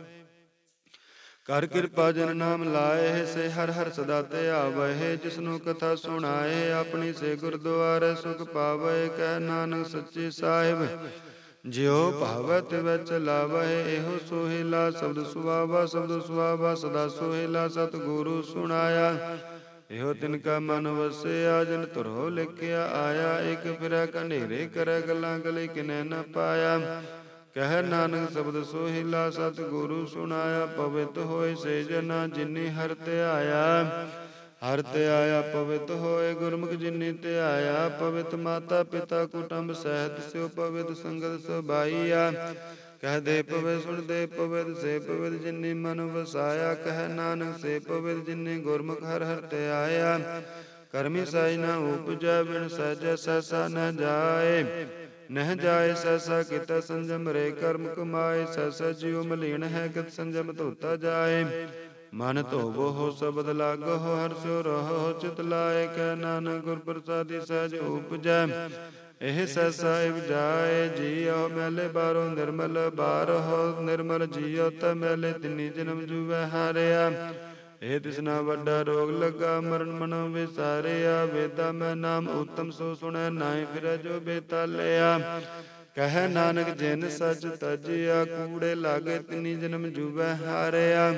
A: ਕਰ ਕਿਰਪਾ ਜਨ ਨਾਮ ਲਾਏ, ਸੇ ਹਰ ਹਰ ਸਦਾ ਧਿਆਵੈ, ਜਿਸਨੂੰ ਕਥਾ ਸੁਣਾਏ, ਆਪਣੀ ਸੇ ਗੁਰਦੁਆਰੇ ਸੁਖ ਪਾਵੈ, ਕਹਿ ਨਾਨਕ ਸੱਚੇ ਸਾਹਿਬ ਜਿਉ ਭਾਵੈ ਤਿਵੈ ਚਲਾਵੈ, ਇਹੋ ਸੋਹਿਲਾ ਸ਼ਬਦ ਸੁਆਵਾ, ਸ਼ਬਦ ਸੁਆਵਾ ਸਦਾ ਸੋਹਿਲਾ, ਸਤਿਗੁਰੂ ਸੁਣਾਇਆ, ਇਹੋ ਤਿਨ ਕਾ ਮਨ ਵਸਿਆ, ਜਿਨ ਧੁਰੋ ਲਿਖਿਆ ਆਇਆ, ਇਕ ਫਿਰੈ ਕਨੇਰੇ ਕਰੈ ਗੱਲਾਂ ਗਲੇ, ਕਿਨੈ ਨ ਪਾਇਆ, ਕਹਿ ਨਾਨਕ ਸ਼ਬਦ ਸੋਹਿਲਾ, ਸਤਿਗੁਰੂ ਸੁਣਾਇਆ, ਪਵਿੱਤ ਹੋਏ ਸੇ ਜਨਾ, ਜਿਨੀ ਹਰਿ ਧਿਆਇਆ, ਹਰਿ ਧਿਆਇਆ ਪਵਿੱਤ ਹੋਏ, ਗੁਰਮੁਖ ਜਿਨੀ ਧਿਆਇਆ, ਪਵਿੱਤ ਮਾਤਾ ਪਿਤਾ ਕੁਟੁੰਬ ਸਹਿਤ, ਸਿਉ ਪਵਿੱਤ ਸੰਗਤ ਸਬਾਈਆ, ਕਹਿ ਦੇ ਪਵੇ ਸੁਣ ਦੇ ਪਵਿੱਤ, ਸੇ ਪਵਿੱਤ ਜਿਨੀ ਮਨ ਵਸਾਇਆ, ਕਹਿ ਨਾਨਕ ਸੇ ਪਵਿੱਤ ਜਿਨੀ ਗੁਰਮੁਖ ਹਰਿ ਹਰਿ ਧਿਆਇਆ, ਕਰਮੀ ਸਾਈ ਨਾ ਉਪਜੈ, ਬਿਨ ਸਹਿਜੈ ਸਹਿਸਾ ਨ ਜਾਏ, ਨਹਿ ਜਾਏ ਸਹਿਸਾ ਕੀਤਾ ਸੰਜਮ, ਰੇ ਕਰਮ ਕਮਾਏ, ਸਹਿਸਾ ਜਿਉ ਮਲੀਨ ਹੈ, ਕਿਤ ਸੰਜਮ ਧੋਤਾ ਜਾਏ, ਮਨ ਧੋਵੋ ਹੋ ਸ਼ਬਦ ਲਾਗੋ, ਹਰਿ ਸਿਉ ਰਹੋ ਚਿਤ ਲਾਏ, ਕਹਿ ਨਾਨਕ ਗੁਰ ਪ੍ਰਸਾਦੀ ਸਹਿਜ ਉਪਜੈ, ਇਹ ਸਹਿਸਾ ਇਵ ਜਾਏ, ਜੀਉ ਮੈਲੇ ਬਾਹਰੋਂ ਨਿਰਮਲ ਬਾਹਰੋ, ਨਿਰਮਲ ਜੀਉ ਤਾ ਮੈਲੇ, ਤਿੰਨੀ ਜਨਮ ਜੂਵੈ ਹਾਰਿਆ, ਇਹ ਤਿਸਨਾ ਵੱਡਾ ਰੋਗ ਲੱਗਾ, ਮਰਨ ਮਨੋ ਵਿਸਾਰਿਆ, ਵੇਦਾ ਮੈਂ ਨਾਮ ਉਤਮ ਸੋ ਸੁਣੈ, ਨਾਹੀ ਫਿਰੈ ਜੋ ਬੇਤਾਲਿਆ, ਕਹਿ ਨਾਨਕ ਜਿਨ ਸਚ ਤਜਿਆ, ਕੂੜੇ ਲਾਗੇ ਤਿੰਨੀ ਜਨਮ ਜੂਵੈ ਹਾਰਿਆ,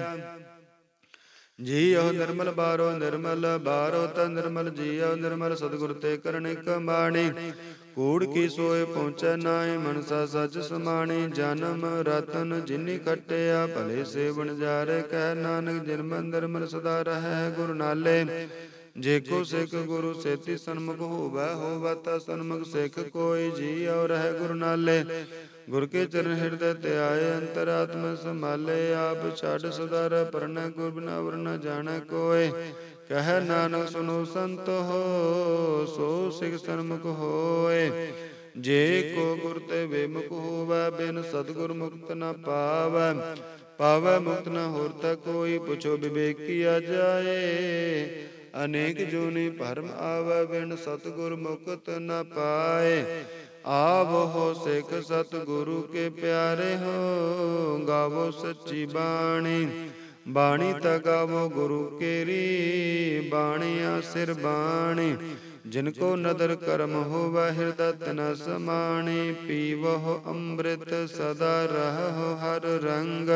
A: ਜੀਉ ਨਿਰਮਲ ਬਾਹਰੋ ਨਿਰਮਲ ਬਾਹਰੋ ਤਾ ਨਿਰਮਲ, ਜੀਉ ਨਿਰਮਲ ਸਤਿਗੁਰ ਤੇ ਕਰਨੀ ਕਮਾਣੀ, ਕੂੜ ਕੀ ਸੋਏ ਪਹੁੰਚੈ ਨਾਹੀ, ਮਨਸਾ ਸਚ ਸਮਾਣੀ, ਜਨਮ ਰਤਨ ਜਿਨੀ ਖਟਿਆ, ਭਲੇ ਸੇ ਵਣਜਾਰੇ, ਕਹਿ ਨਾਨਕ ਨਿਰਮਲ ਨਿਰਮਲ ਸਦਾ ਰਹੈ ਗੁਰ ਨਾਲੇ, ਜੇ ਕੋ ਸਿੱਖ ਗੁਰੂ ਸੇਤੀ ਸਨਮੁਖ ਹੋਵੈ, ਹੋਵੈ ਤਾ ਸਨਮੁਖ ਸਿੱਖ ਕੋਈ, ਜੀਉ ਰਹਿ ਗੁਰ ਨਾਲੇ, ਗੁਰ ਕੇ ਚਰਨ ਹਿਰਦੈ ਧਿਆਏ, ਅੰਤਰਾਤਮਾ ਸੰਭਾਲੇ, ਆਪ ਛੱਡ ਸਦਾਰ ਪਰਨੈ, ਗੁਰ ਬਿਨਾ ਵਰ ਨ ਜਾਣੈ ਕੋਇ, ਕਹਿ ਨਾਨਕ ਸੁਨੋ ਸੰਤ ਹੋ, ਸੋ ਸਿੱਖ ਸਨਮੁਖ ਹੋਏ, ਜੇ ਕੋ ਗੁਰ ਤੇ ਵਿਮੁਖ ਹੋਵੈ, ਬਿਨ ਸਤਿਗੁਰ ਮੁਕਤ ਨ ਪਾਵੈ, ਪਾਵੈ ਮੁਕਤ ਨ ਹੋਰ ਤਾ ਕੋਈ, ਪੁੱਛੋ ਵਿਵੇਕੀਆ ਜਾਏ, ਅਨੇਕ ਜੋਨੀ ਭਰਮ ਆਵੈ, ਬਿਨ ਸਤਿਗੁਰ ਮੁਕਤ ਨ ਪਾਏ, ਆਵੋ ਸਿੱਖ ਸਤਿਗੁਰੂ ਕੇ ਪਿਆਰੇ ਹੋ, ਗਾਵੋ ਸੱਚੀ ਬਾਣੀ, ਬਾਣੀ ਤਾ ਗਾਵੋ ਗੁਰੂ ਕੇਰੀ, ਬਾਣੀਆ ਸਿਰ ਬਾਣੀ, ਜਿਨ ਕੋ ਨਦਰ ਕਰਮ ਹੋਵੈ, ਹਿਰਦੈ ਤਿਨਾ ਸਮਾਣੀ, ਪੀਵਹੁ ਅੰਮ੍ਰਿਤ ਸਦਾ ਰਹੋ ਹਰ ਰੰਗ,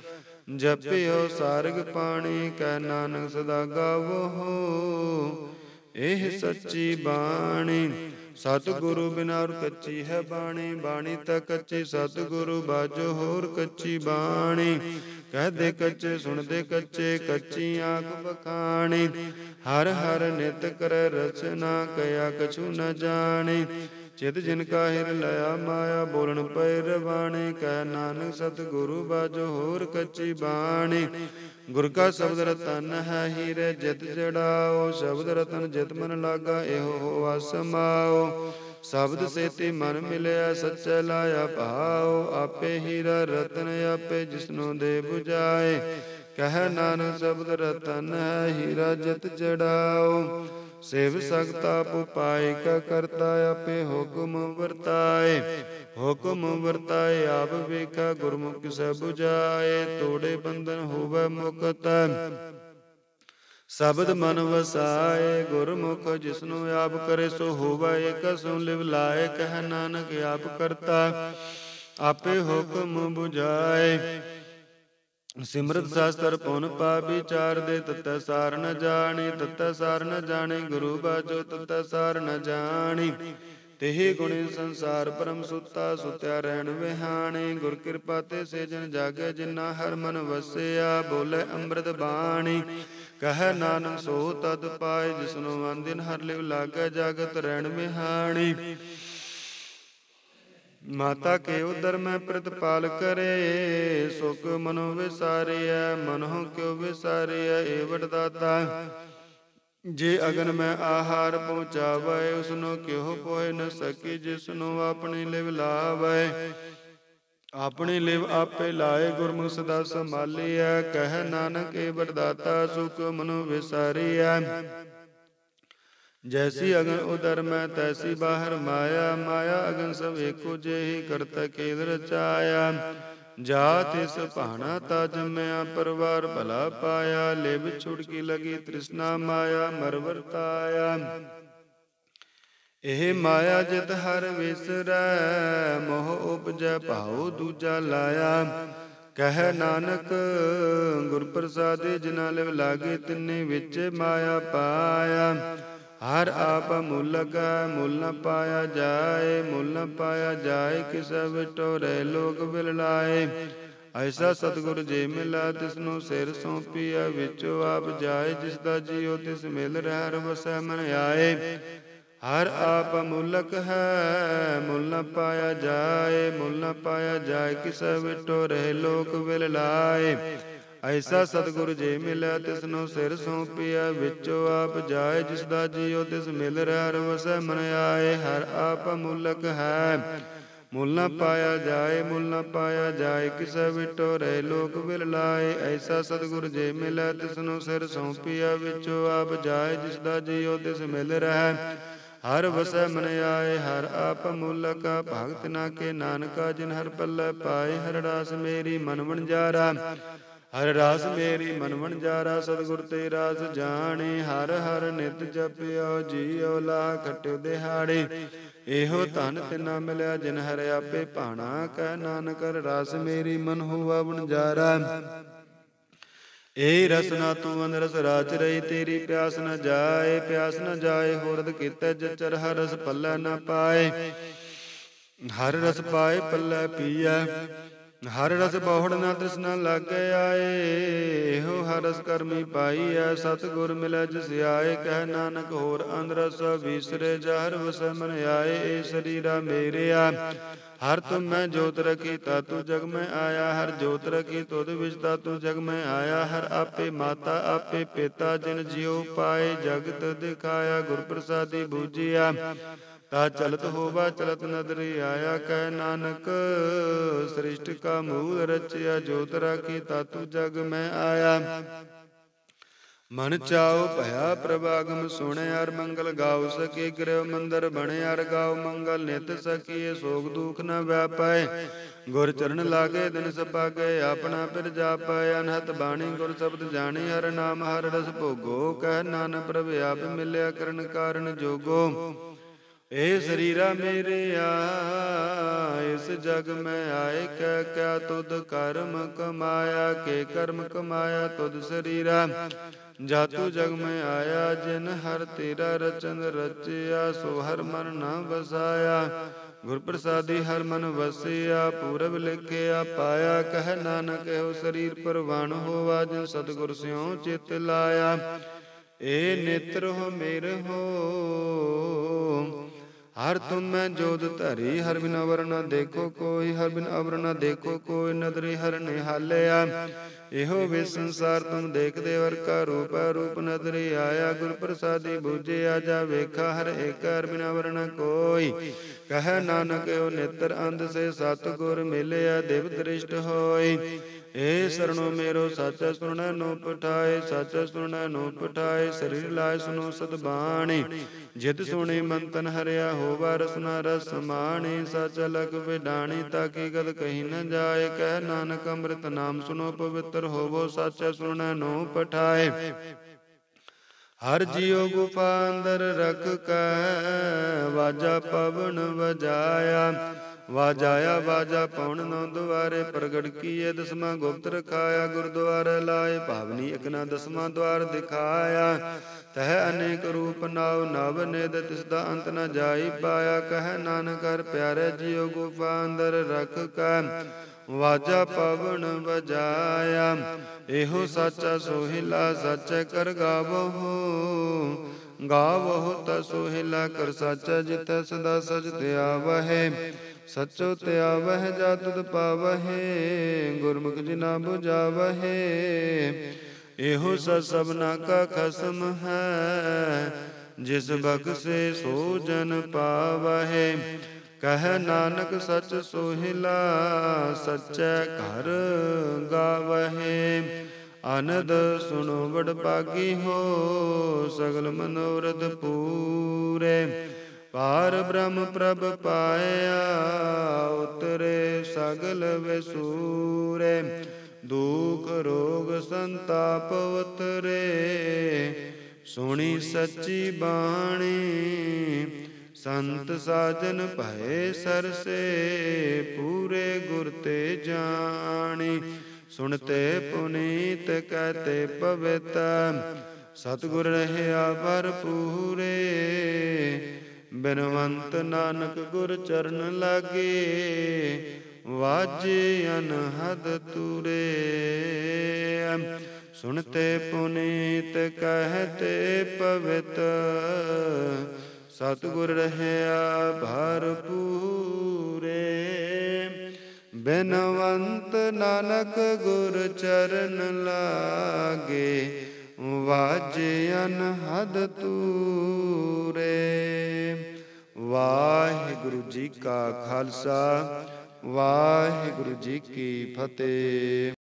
A: ਜਪਿਓ ਸਾਰਗ ਪਾਣੀ, ਕਹਿ ਨਾਨਕ ਸਦਾ ਗਾਵੋ ਇਹ ਸੱਚੀ ਬਾਣੀ, ਸਤਿਗੁਰੂ ਬਿਨਾ ਔਰ ਕੱਚੀ ਹੈ ਬਾਣੀ, ਬਾਣੀ ਤਾਂ ਕੱਚੀ ਸਤਿਗੁਰੂ ਬਾਝੋ ਹੋਰ ਕੱਚੀ ਬਾਣੀ, ਕਹਦੇ ਕੱਚੇ ਸੁਣਦੇ ਕੱਚੇ, ਕੱਚੀ ਆਖ ਬਖਾਣੀ, ਹਰ ਹਰ ਨਿਤ ਕਰੈ ਰਚਨਾ, ਕਿਆ ਕਛੂ ਨ ਜਾਣੀ, ਚਿਤ ਜਿਨ ਕਾ ਹਿਰ ਲਿਆ ਮਾਇਆ, ਬੋਲਣ ਪਏ ਰਵਾਣੀ, ਕਹਿ ਨਾਨਕ ਸਤਿਗੁਰੂ ਬਾਝੋ ਹੋਰ ਕੱਚੀ ਬਾਣੀ, ਗੁਰ ਕਾ ਸ਼ਬਦ ਰਤਨ ਹੈ ਹੀਰੇ ਜਿਤ ਜੜਾਓ, ਸ਼ਬਦ ਰਤਨ ਜਿਤ ਮਨ ਲਾਗਾ, ਇਹੋ ਹੋਵਾ ਸਮਾਓ, ਸ਼ਬਦ ਸੇਤੀ ਮਨ ਮਿਲਿਆ, ਸੱਚੇ ਲਾਇਆ ਭਾਉ, ਆਪੇ ਹੀਰਾ ਰਤਨ ਆਪੇ ਜਿਸਨੂੰ ਦੇ 부ਝਾਏ, ਕਹਿ ਨਾਨਕ ਸ਼ਬਦ ਰਤਨ ਹੈ ਹੀਰਾ ਜਿਤ ਜੜਾਓ, ਸੇਵ ਸਕਤ ਆਪ ਉਪਾਇ ਕਾ ਕਰਤਾ, ਆਪੇ ਹੁਕਮ ਵਰਤਾਏ, ਹੁਕਮ ਵਰਤਾਏ ਆਪ ਵੇਖਾ, ਗੁਰਮੁਖ ਸੈ 부ਝਾਏ, ਤੋੜੇ ਬੰਧਨ ਹੋਵੈ ਮੁਕਤ, ਸ਼ਬਦ ਮਨ ਵਸਾਏ, ਗੁਰਮੁਖ ਜਿਸਨੂੰ ਆਪ ਕਰੇ ਸੋ ਹੋਵੈ, ਏਕ ਸੋ ਲਿਵ ਲਾਏ, ਕਹਿ ਨਾਨਕ ਆਪ ਕਰਤਾ, ਆਪੇ ਹੁਕਮ 부ਝਾਏ, ਸਿਮਰਤ ਸ਼ਾਸਤਰ ਪੁਨ ਪਾ ਵਿਚਾਰ ਦੇ, ਤਤੈ ਸਾਰ ਨ ਜਾਣੀ, ਤਤੈ ਸਾਰ ਨ ਜਾਣੀ, ਗੁਰੂ ਬਾਝੋ ਤਤੈ ਸਾਰ ਨ ਜਾਣੀ, तेहि गुणी संसार परम सुता सुत्या रहन विहाणी। गुर कृपा ते से जन जागे जिन्ना हर मन वसिया। बोले अमृत बाणी कह नानक सो तद पाए। जिसनु मन दिन हर लिव लागे जागत रहन विहाणी। ਮਾਤਾ ਕੇ ਉਦਰ ਮੈਂ ਪ੍ਰਤਪਾਲ ਕਰੇ, ਸੁਖ ਮਨੋ ਵਿਸਾਰਿਐ, ਮਨੋ ਕਿਉ ਵਿਸਾਰਿਐ ਏਵਟ ਦਾਤਾ। ਜੇ ਅਗਨ ਮੈਂ ਆਹਾਰ ਪਹੁੰਚਾਵੈ, ਉਸਨੋ ਕਿਉ ਪੋਹਿ ਨ ਸਕੀ, ਜਿਸਨੋ ਆਪਣੀ ਲਿਵ ਲਾਵੈ। ਆਪਣੀ ਲਿਵ ਆਪੇ ਲਾਏ, ਗੁਰਮੁਖ ਸਦਾ ਸੰਭਾਲੀਐ, ਕਹਿ ਨਾਨਕ ਏਵਟ ਦਾਤਾ, ਸੁਖ ਮਨੋ ਵਿਸਾਰਿਐ। ਜੈਸੀ ਅਗਨ ਉਦਰ ਮੈਂ, ਤੈਸੀ ਬਾਹਰ ਮਾਇਆ, ਮਾਇਆ ਅਗਨ ਸਭ ਏਕੋ, ਜਿਹੀ ਕਰਤਾ ਕੇਲ ਰਚਾਇਆ। ਜਾ ਤਿਸ ਭਾਣਾ ਤਾ ਜੰਮਿਆ, ਪਰਵਾਰ ਭਲਾ ਪਾਇਆ, ਲਿਵ ਛੁੜਕੀ ਲਗੀ ਤ੍ਰਿਸ਼ਨਾ ਮਾਇਆ, ਮਰ ਵਰਤਾਇਆ। ਇਹ ਮਾਇਆ ਜਿਤ ਹਰ ਵਿਸਰੈ, ਮੋਹ ਉਪਜੈ ਭਾਉ ਦੂਜਾ ਲਾਇਆ। ਕਹਿ ਨਾਨਕ ਗੁਰ ਪ੍ਰਸਾਦਿ, ਜਿਨਾ ਲਿਵ ਲਾਗੇ ਤਿੰਨੇ ਵਿੱਚ ਮਾਇਆ ਪਾਇਆ। ਹਰ ਆਪ ਮੁਲਕ ਮੁੱਲ ਨ ਪਾਇਆ ਜਾਏ, ਮੁੱਲ ਨ ਪਾਇਆ ਜਾਏ, ਕਿਸੈ ਵਿਟੋ ਰਹਿ ਲੋਕ ਬਿਲ ਲਾਏ। ਐਸਾ ਸਤਿਗੁਰ ਜੇ ਮਿਲਾ, ਤਿਸਨੂੰ ਸਿਰ ਸੌਂਪੀਆ, ਵਿੱਚੋ ਆਪ ਜਾਏ, ਜਿਸ ਦਾ ਜੀਉ ਤਿਸ ਮਿਲ ਰਹਿ, ਹਰ ਵਸੈ ਮਨ ਆਏ। ਹਰ ਆਪ ਮੁਲਕ ਹੈ, ਮੁੱਲ ਨ ਪਾਇਆ ਜਾਏ, ਮੁੱਲ ਨ ਪਾਇਆ ਜਾਏ, ਕਿਸੈ ਵਿਟੋ ਰਹਿ ਲੋਕ ਬਿਲ ਲਾਏ। ਐਸਾ ਸਤਿਗੁਰ ਜੇ ਮਿਲਿਆ, ਤਿਸਨੂੰ ਸਿਰ ਸੌਂਪੀਆ, ਵਿੱਚੋ ਆਪ ਜਾਏ, ਜਿਸ ਦਾ ਜੀਉ ਤਿਸ ਮਿਲ ਰਹਿ, ਹਰ ਵਸੈ ਮਨ ਆਏ। ਹਰ ਆਪ ਮੁਲਕ ਹੈ, ਮੁੱਲ ਨ ਪਾਇਆ ਜਾਏ, ਮੁੱਲ ਨ ਪਾਇਆ ਜਾਏ, ਕਿਸੈ ਵਿਟੋ ਰਹਿ ਲੋਕ ਬਿਲ ਲਾਏ। ਐਸਾ ਸਤਿਗੁਰ ਜੇ ਮਿਲਿਆ, ਤਿਸਨੂੰ ਸਿਰ ਸੌਂਪੀਆ, ਵਿੱਚੋ ਆਪ ਜਾਏ, ਜਿਸ ਦਾ ਜੀਉ ਤਿਸ ਮਿਲ ਰਹਿ, ਹਰ ਵਸੈ ਮਨ ਆਏ। ਹਰ ਆਪ ਮੁਲਕ ਭਗਤ ਨਾ ਕੇ ਨਾਨਕਾ, ਜਿਨ ਹਰ ਪੱਲੇ ਪਾਏ, ਹਰ ਰਾਸ ਮੇਰੀ ਮਨ ਵਣਜਾਰਾ। ਹਰ ਰਾਸ ਮੇਰੀ ਮਨ ਵਣਜਾਰਾ, ਸਤਿਗੁਰ ਤੇ ਰਾਸ ਜਾਣੇ। ਹਰ ਹਰ ਨਿਤ ਜਪਿਓ, ਜੀਉ ਲਾ ਖਟਿਓ ਦਿਹਾੜੇ। ਇਹੋ ਧਨ ਤਿਨਾ ਮਿਲਿਆ, ਜਿਨ ਹਰ ਆਪੇ ਭਾਣਾ। ਕਹਿ ਨਾਨਕ ਹਰ ਰਾਸ ਮੇਰੀ ਮਨ ਹੋਵਾ ਵਣਜਾਰਾ। ਇਹ ਰਸ ਨਾ ਤੂੰ ਅਨਰਸ ਰਾਚ ਰਹੀ, ਤੇਰੀ ਪਿਆਸ ਨ ਜਾਏ, ਪਿਆਸ ਨ ਜਾਏ। ਹੋਰਦ ਕੀਤੇ ਜਚਰ, ਹਰ ਰਸ ਪੱਲੇ ਨ ਪਾਏ। ਹਰ ਰਸ ਪਾਏ ਪੱਲੇ ਪੀਐ, ਹਰ ਰਸ ਬਹੁੜ ਨਾ ਤ੍ਰਿਸ਼ਨਾ ਲਾਗੇ ਆਏ। ਇਹੋ ਹਰ ਰਸ ਕਰਮੀ ਪਾਈਐ, ਸਤਿਗੁਰ ਮਿਲੈ ਜਿਸ ਆਏ। ਕਹਿ ਨਾਨਕ ਹੋਰ ਅੰਦਰਸ ਵਿਸਰੇ, ਜਾ ਹਰ ਵਸੈ ਮਨ ਆਏ। ਏ ਸਰੀਰਾ ਮੇਰਿਆ, ਹਰ ਤੁਮ ਮੈਂ ਜੋਤ ਰਖੀ, ਤਾ ਤੂੰ ਜਗ ਮੈਂ ਆਇਆ। ਹਰ ਜੋਤ ਰਖੀ ਤੁਧ ਵਿੱਚ, ਤਾ ਤੂੰ ਜਗ ਮੈਂ ਆਇਆ। ਹਰ ਆਪੇ ਮਾਤਾ ਆਪੇ ਪਿਤਾ, ਜਿਨ ਜਿਉ ਪਾਏ ਜਗਤ ਦਿਖਾਇਆ। ਗੁਰ ਪ੍ਰਸਾਦੀ ਬੂਝਿਆ, ਤਾ ਚਲਤ ਹੋਵਾ ਚਲਤ ਨਦਰੀ ਆਇਆ। ਕਹਿ ਨਾਨਕ ਸ੍ਰਿਸ਼ਟ ਕਾ ਮੂਲ ਰਚਿਆ, ਜੋਤ ਰਾਖੀ ਤਾ ਤੂੰ ਜਗ ਮੈਂ ਆਇਆ। ਮਨ ਚਾਉ ਭਇਆ ਪ੍ਰਭਾਗਮ ਸੁਣੇ, ਹਰ ਮੰਗਲ ਗਾਉ ਸਕੇ। ਗ੍ਰਹਿ ਮੰਦਰ ਬਣੇ, ਹਰ ਗਾਉ ਮੰਗਲ ਨਿਤ ਸਕੀਏ। ਸੋਗ ਦੁਖ ਨ ਵਿਆਪੈ, ਗੁਰ ਚਰਨ ਲਾਗੇ ਦਿਨ ਸਪਾਗੇ। ਆਪਣਾ ਪਿਰ ਜਾਪੈ, ਅਨਹਤ ਬਾਣੀ ਗੁਰ ਸ਼ਬਦ ਜਾਣੀ। ਹਰ ਨਾਮ ਹਰ ਰਸ ਭੋਗੋ, ਕਹਿ ਨਾਨਕ ਪ੍ਰਭ ਆਪ ਮਿਲਿਆ, ਕਰਨ ਕਾਰਨ ਜੋਗੋ। ਇਹ ਸਰੀਰਾ ਮੇਰਿਆ, ਇਸ ਜਗ ਮੈਂ ਆਏ। ਕਹਿ ਕਿਆ ਤੁਧ ਕਰਮ ਕਮਾਇਆ, ਕੇ ਕਰਮ ਕਮਾਇਆ ਤੁਧ ਸਰੀਰਾ। ਜਾਤੂ ਜਗ ਮੈਂ ਆਇਆ, ਜਿਨ ਹਰ ਤੇਰਾ ਰਚਨ ਰਚਿਆ। ਸੋ ਹਰ ਮਨ ਨ ਵਸਾਇਆ, ਗੁਰ ਪ੍ਰਸਾਦੀ ਹਰ ਮਨ ਵਸਿਆ। ਪੂਰਬ ਲਿਖਿਆ ਪਾਇਆ, ਕਹਿ ਨਾਨਕ ਇਹੋ ਸਰੀਰ ਪਰਵਾਨ ਹੋਵਾ। ਜਿਨ ਸਤਿਗੁਰ ਸਿਉ ਚਿਤ ਲਾਇਆ, ਏ ਨੇਤਰ ਹੋ ਮੇਰ ਹੋ। ਹਰ ਤੁਮ ਮੈਂ ਜੋਤ ਧਰੀ, ਹਰ ਬਿਨ ਅਵਰ ਨ ਦੇਖੋ ਕੋਈ। ਹਰ ਬਿਨ ਅਵਰ ਨ ਦੇਖੋ ਕੋਈ, ਨਦਰੀ ਹਰ ਨਿਹਾਲਿਆ। ਇਹੋ ਵੇ ਸੰਸਾਰ ਤੁਮ ਦੇਖਦੇ, ਵਰ ਕਾ ਰੂਪ ਰੂਪ ਨਦਰੀ ਆਇਆ। ਗੁਰ ਪ੍ਰਸਾਦੀ ਬੂਝਿਆ, ਜਾ ਵੇਖਾ ਹਰ ਏਕ, ਹਰ ਬਿਨ ਅਵਰ ਨ ਕੋਈ। ਕਹਿ ਨਾਨਕ ਇਹੋ ਨੇਤਰ ਅੰਧ ਸੇ, ਸਤਿਗੁਰ ਮਿਲਿਆ ਦਿਵ ਦ੍ਰਿਸ਼ਟ ਹੋਈ। ਏ ਸਰਣੋ ਮੇਰੋ ਸਚੈ ਸੁਣੈ ਨੋ ਪਠਾਏ, ਸਚੈ ਸੁਣੈ ਨੋ ਪਠਾਏ। ਸਰੀਰ ਲਾਇ ਸੁਨੋ ਸਤ ਬਾਣੀ, ਜਿਤ ਸੁਣੀ ਮਨ ਤਨ ਹਰਿਆ। ਹੋਵਾ ਰਸਨਾ ਰਸ ਸਮਾਣੀ, ਸਚ ਅਲਖ ਵਿਡਾਣੀ। ਤਾਕੀ ਗਦ ਕਹੀ ਨ ਜਾਏ, ਕਹਿ ਨਾਨਕ ਅੰਮ੍ਰਿਤ ਨਾਮ ਸੁਨੋ ਪਵਿੱਤਰ ਹੋਵੋ। ਸਚੈ ਸੁਣੈ ਨੋ ਪਠਾਏ। ਹਰ ਜੀਉ ਗੁਫਾ ਅੰਦਰ ਰਖ ਕੈ, ਵਾਜਾ ਪਵਨ ਵਜਾਇਆ। ਵਾਜਾਇਆ ਵਾਜਾ ਪਉਣ ਨੌ ਦੁਆਰੇ, ਪ੍ਰਗਟ ਕੀਏ ਦਸਵਾਂ ਗੁਪਤ ਰਖਾਇਆ। ਗੁਰਦੁਆਰੇ ਲਾਏ ਭਾਵਨੀ, ਇਕ ਨਾ ਦਸਵਾਂ ਦੁਆਰ ਦਿਖਾਇਆ। ਤਹ ਅਨੇਕ ਰੂਪ ਨਾਉ ਨਵ ਨਿਧ, ਤਿਸ ਦਾ ਅੰਤ ਨ ਜਾਈ ਪਾਇਆ। ਕਹਿ ਨਾਨਕ ਹਰ ਪਿਆਰੇ ਜੀਉ ਗੁਫਾ ਅੰਦਰ ਰਖ ਕੈ, ਵਾਜਾ ਪਵਨ ਵਜਾਇਆ। ਇਹੋ ਸਾਚਾ ਸੋਹਿਲਾ, ਸਾਚੈ ਕਰ ਗਾਵੋ। ਗਾਵਹੁ ਤਾ ਸੋਹਿਲਾ ਕਰ ਸਾਚਾ ਜਿਤੈ ਸਦਾ ਸਚ ਤੇ ਆਵਹਿ ਸਚੋ ਤੇ ਆਵਹਿ ਜਾ ਤੁਧ ਪਾਵਹਿ ਗੁਰਮੁਖ ਜਿਨਾ ਬੁਝਾਵਹਿ ਇਹੋ ਸਚ ਸਭਨਾ ਕਾ ਖਸਮ ਹੈ ਜਿਸ ਬਖਸ਼ੇ ਸੋ ਜਨ ਪਾਵਹਿ ਕਹਿ ਨਾਨਕ ਸਚ ਸੋਹਿਲਾ ਸਚੈ ਘਰ ਗਾਵਹਿ ਆਨੰਦ ਸੁਣੋ ਵਡ ਭਾਗੀ ਹੋ ਸਗਲ ਮਨੋਰਥ ਪੂਰੇ ਪਾਰ ਬ੍ਰਹਮ ਪ੍ਰਭ ਪਾਇਆ ਉਤਰੇ ਸਗਲ ਵਿਸੂਰੇ ਦੁਖ ਰੋਗ ਸੰਤਾਪ ਉਤਰੇ ਸੁਣੀ ਸੱਚੀ ਬਾਣੀ ਸੰਤ ਸਾਜਨ ਭਏ ਸਰਸੇ ਪੂਰੇ ਗੁਰ ਤੇ ਜਾਣੀ ਸੁਣਤੇ ਪੁਨੀਤ ਕਹਤੇ ਪਵਿੱਤ ਸਤਿਗੁਰ ਰਹਿਆ ਭਰਪੂਰੇ ਬਿਨਵੰਤ ਨਾਨਕ ਗੁਰ ਚਰਨ ਲਾਗੇ ਵਾਜੇ ਅਨਹਦ ਤੁਰੇ ਸੁਣਤੇ ਪੁਨੀਤ ਕਹਤੇ ਪਵਿੱਤ ਸਤਿਗੁਰ ਰਹਿਆ ਭਰਪੂਰੇ ਬਿਨਵੰਤ ਨਾਨਕ ਗੁਰ ਚਰਨ ਲਾਗੇ ਵਾਜੇ ਅਨਹਦ ਤੂਰੇ। ਵਾਹਿਗੁਰੂ ਜੀ ਕਾ ਖਾਲਸਾ ਵਾਹਿਗੁਰੂ ਜੀ ਕੀ ਫਤਿਹ।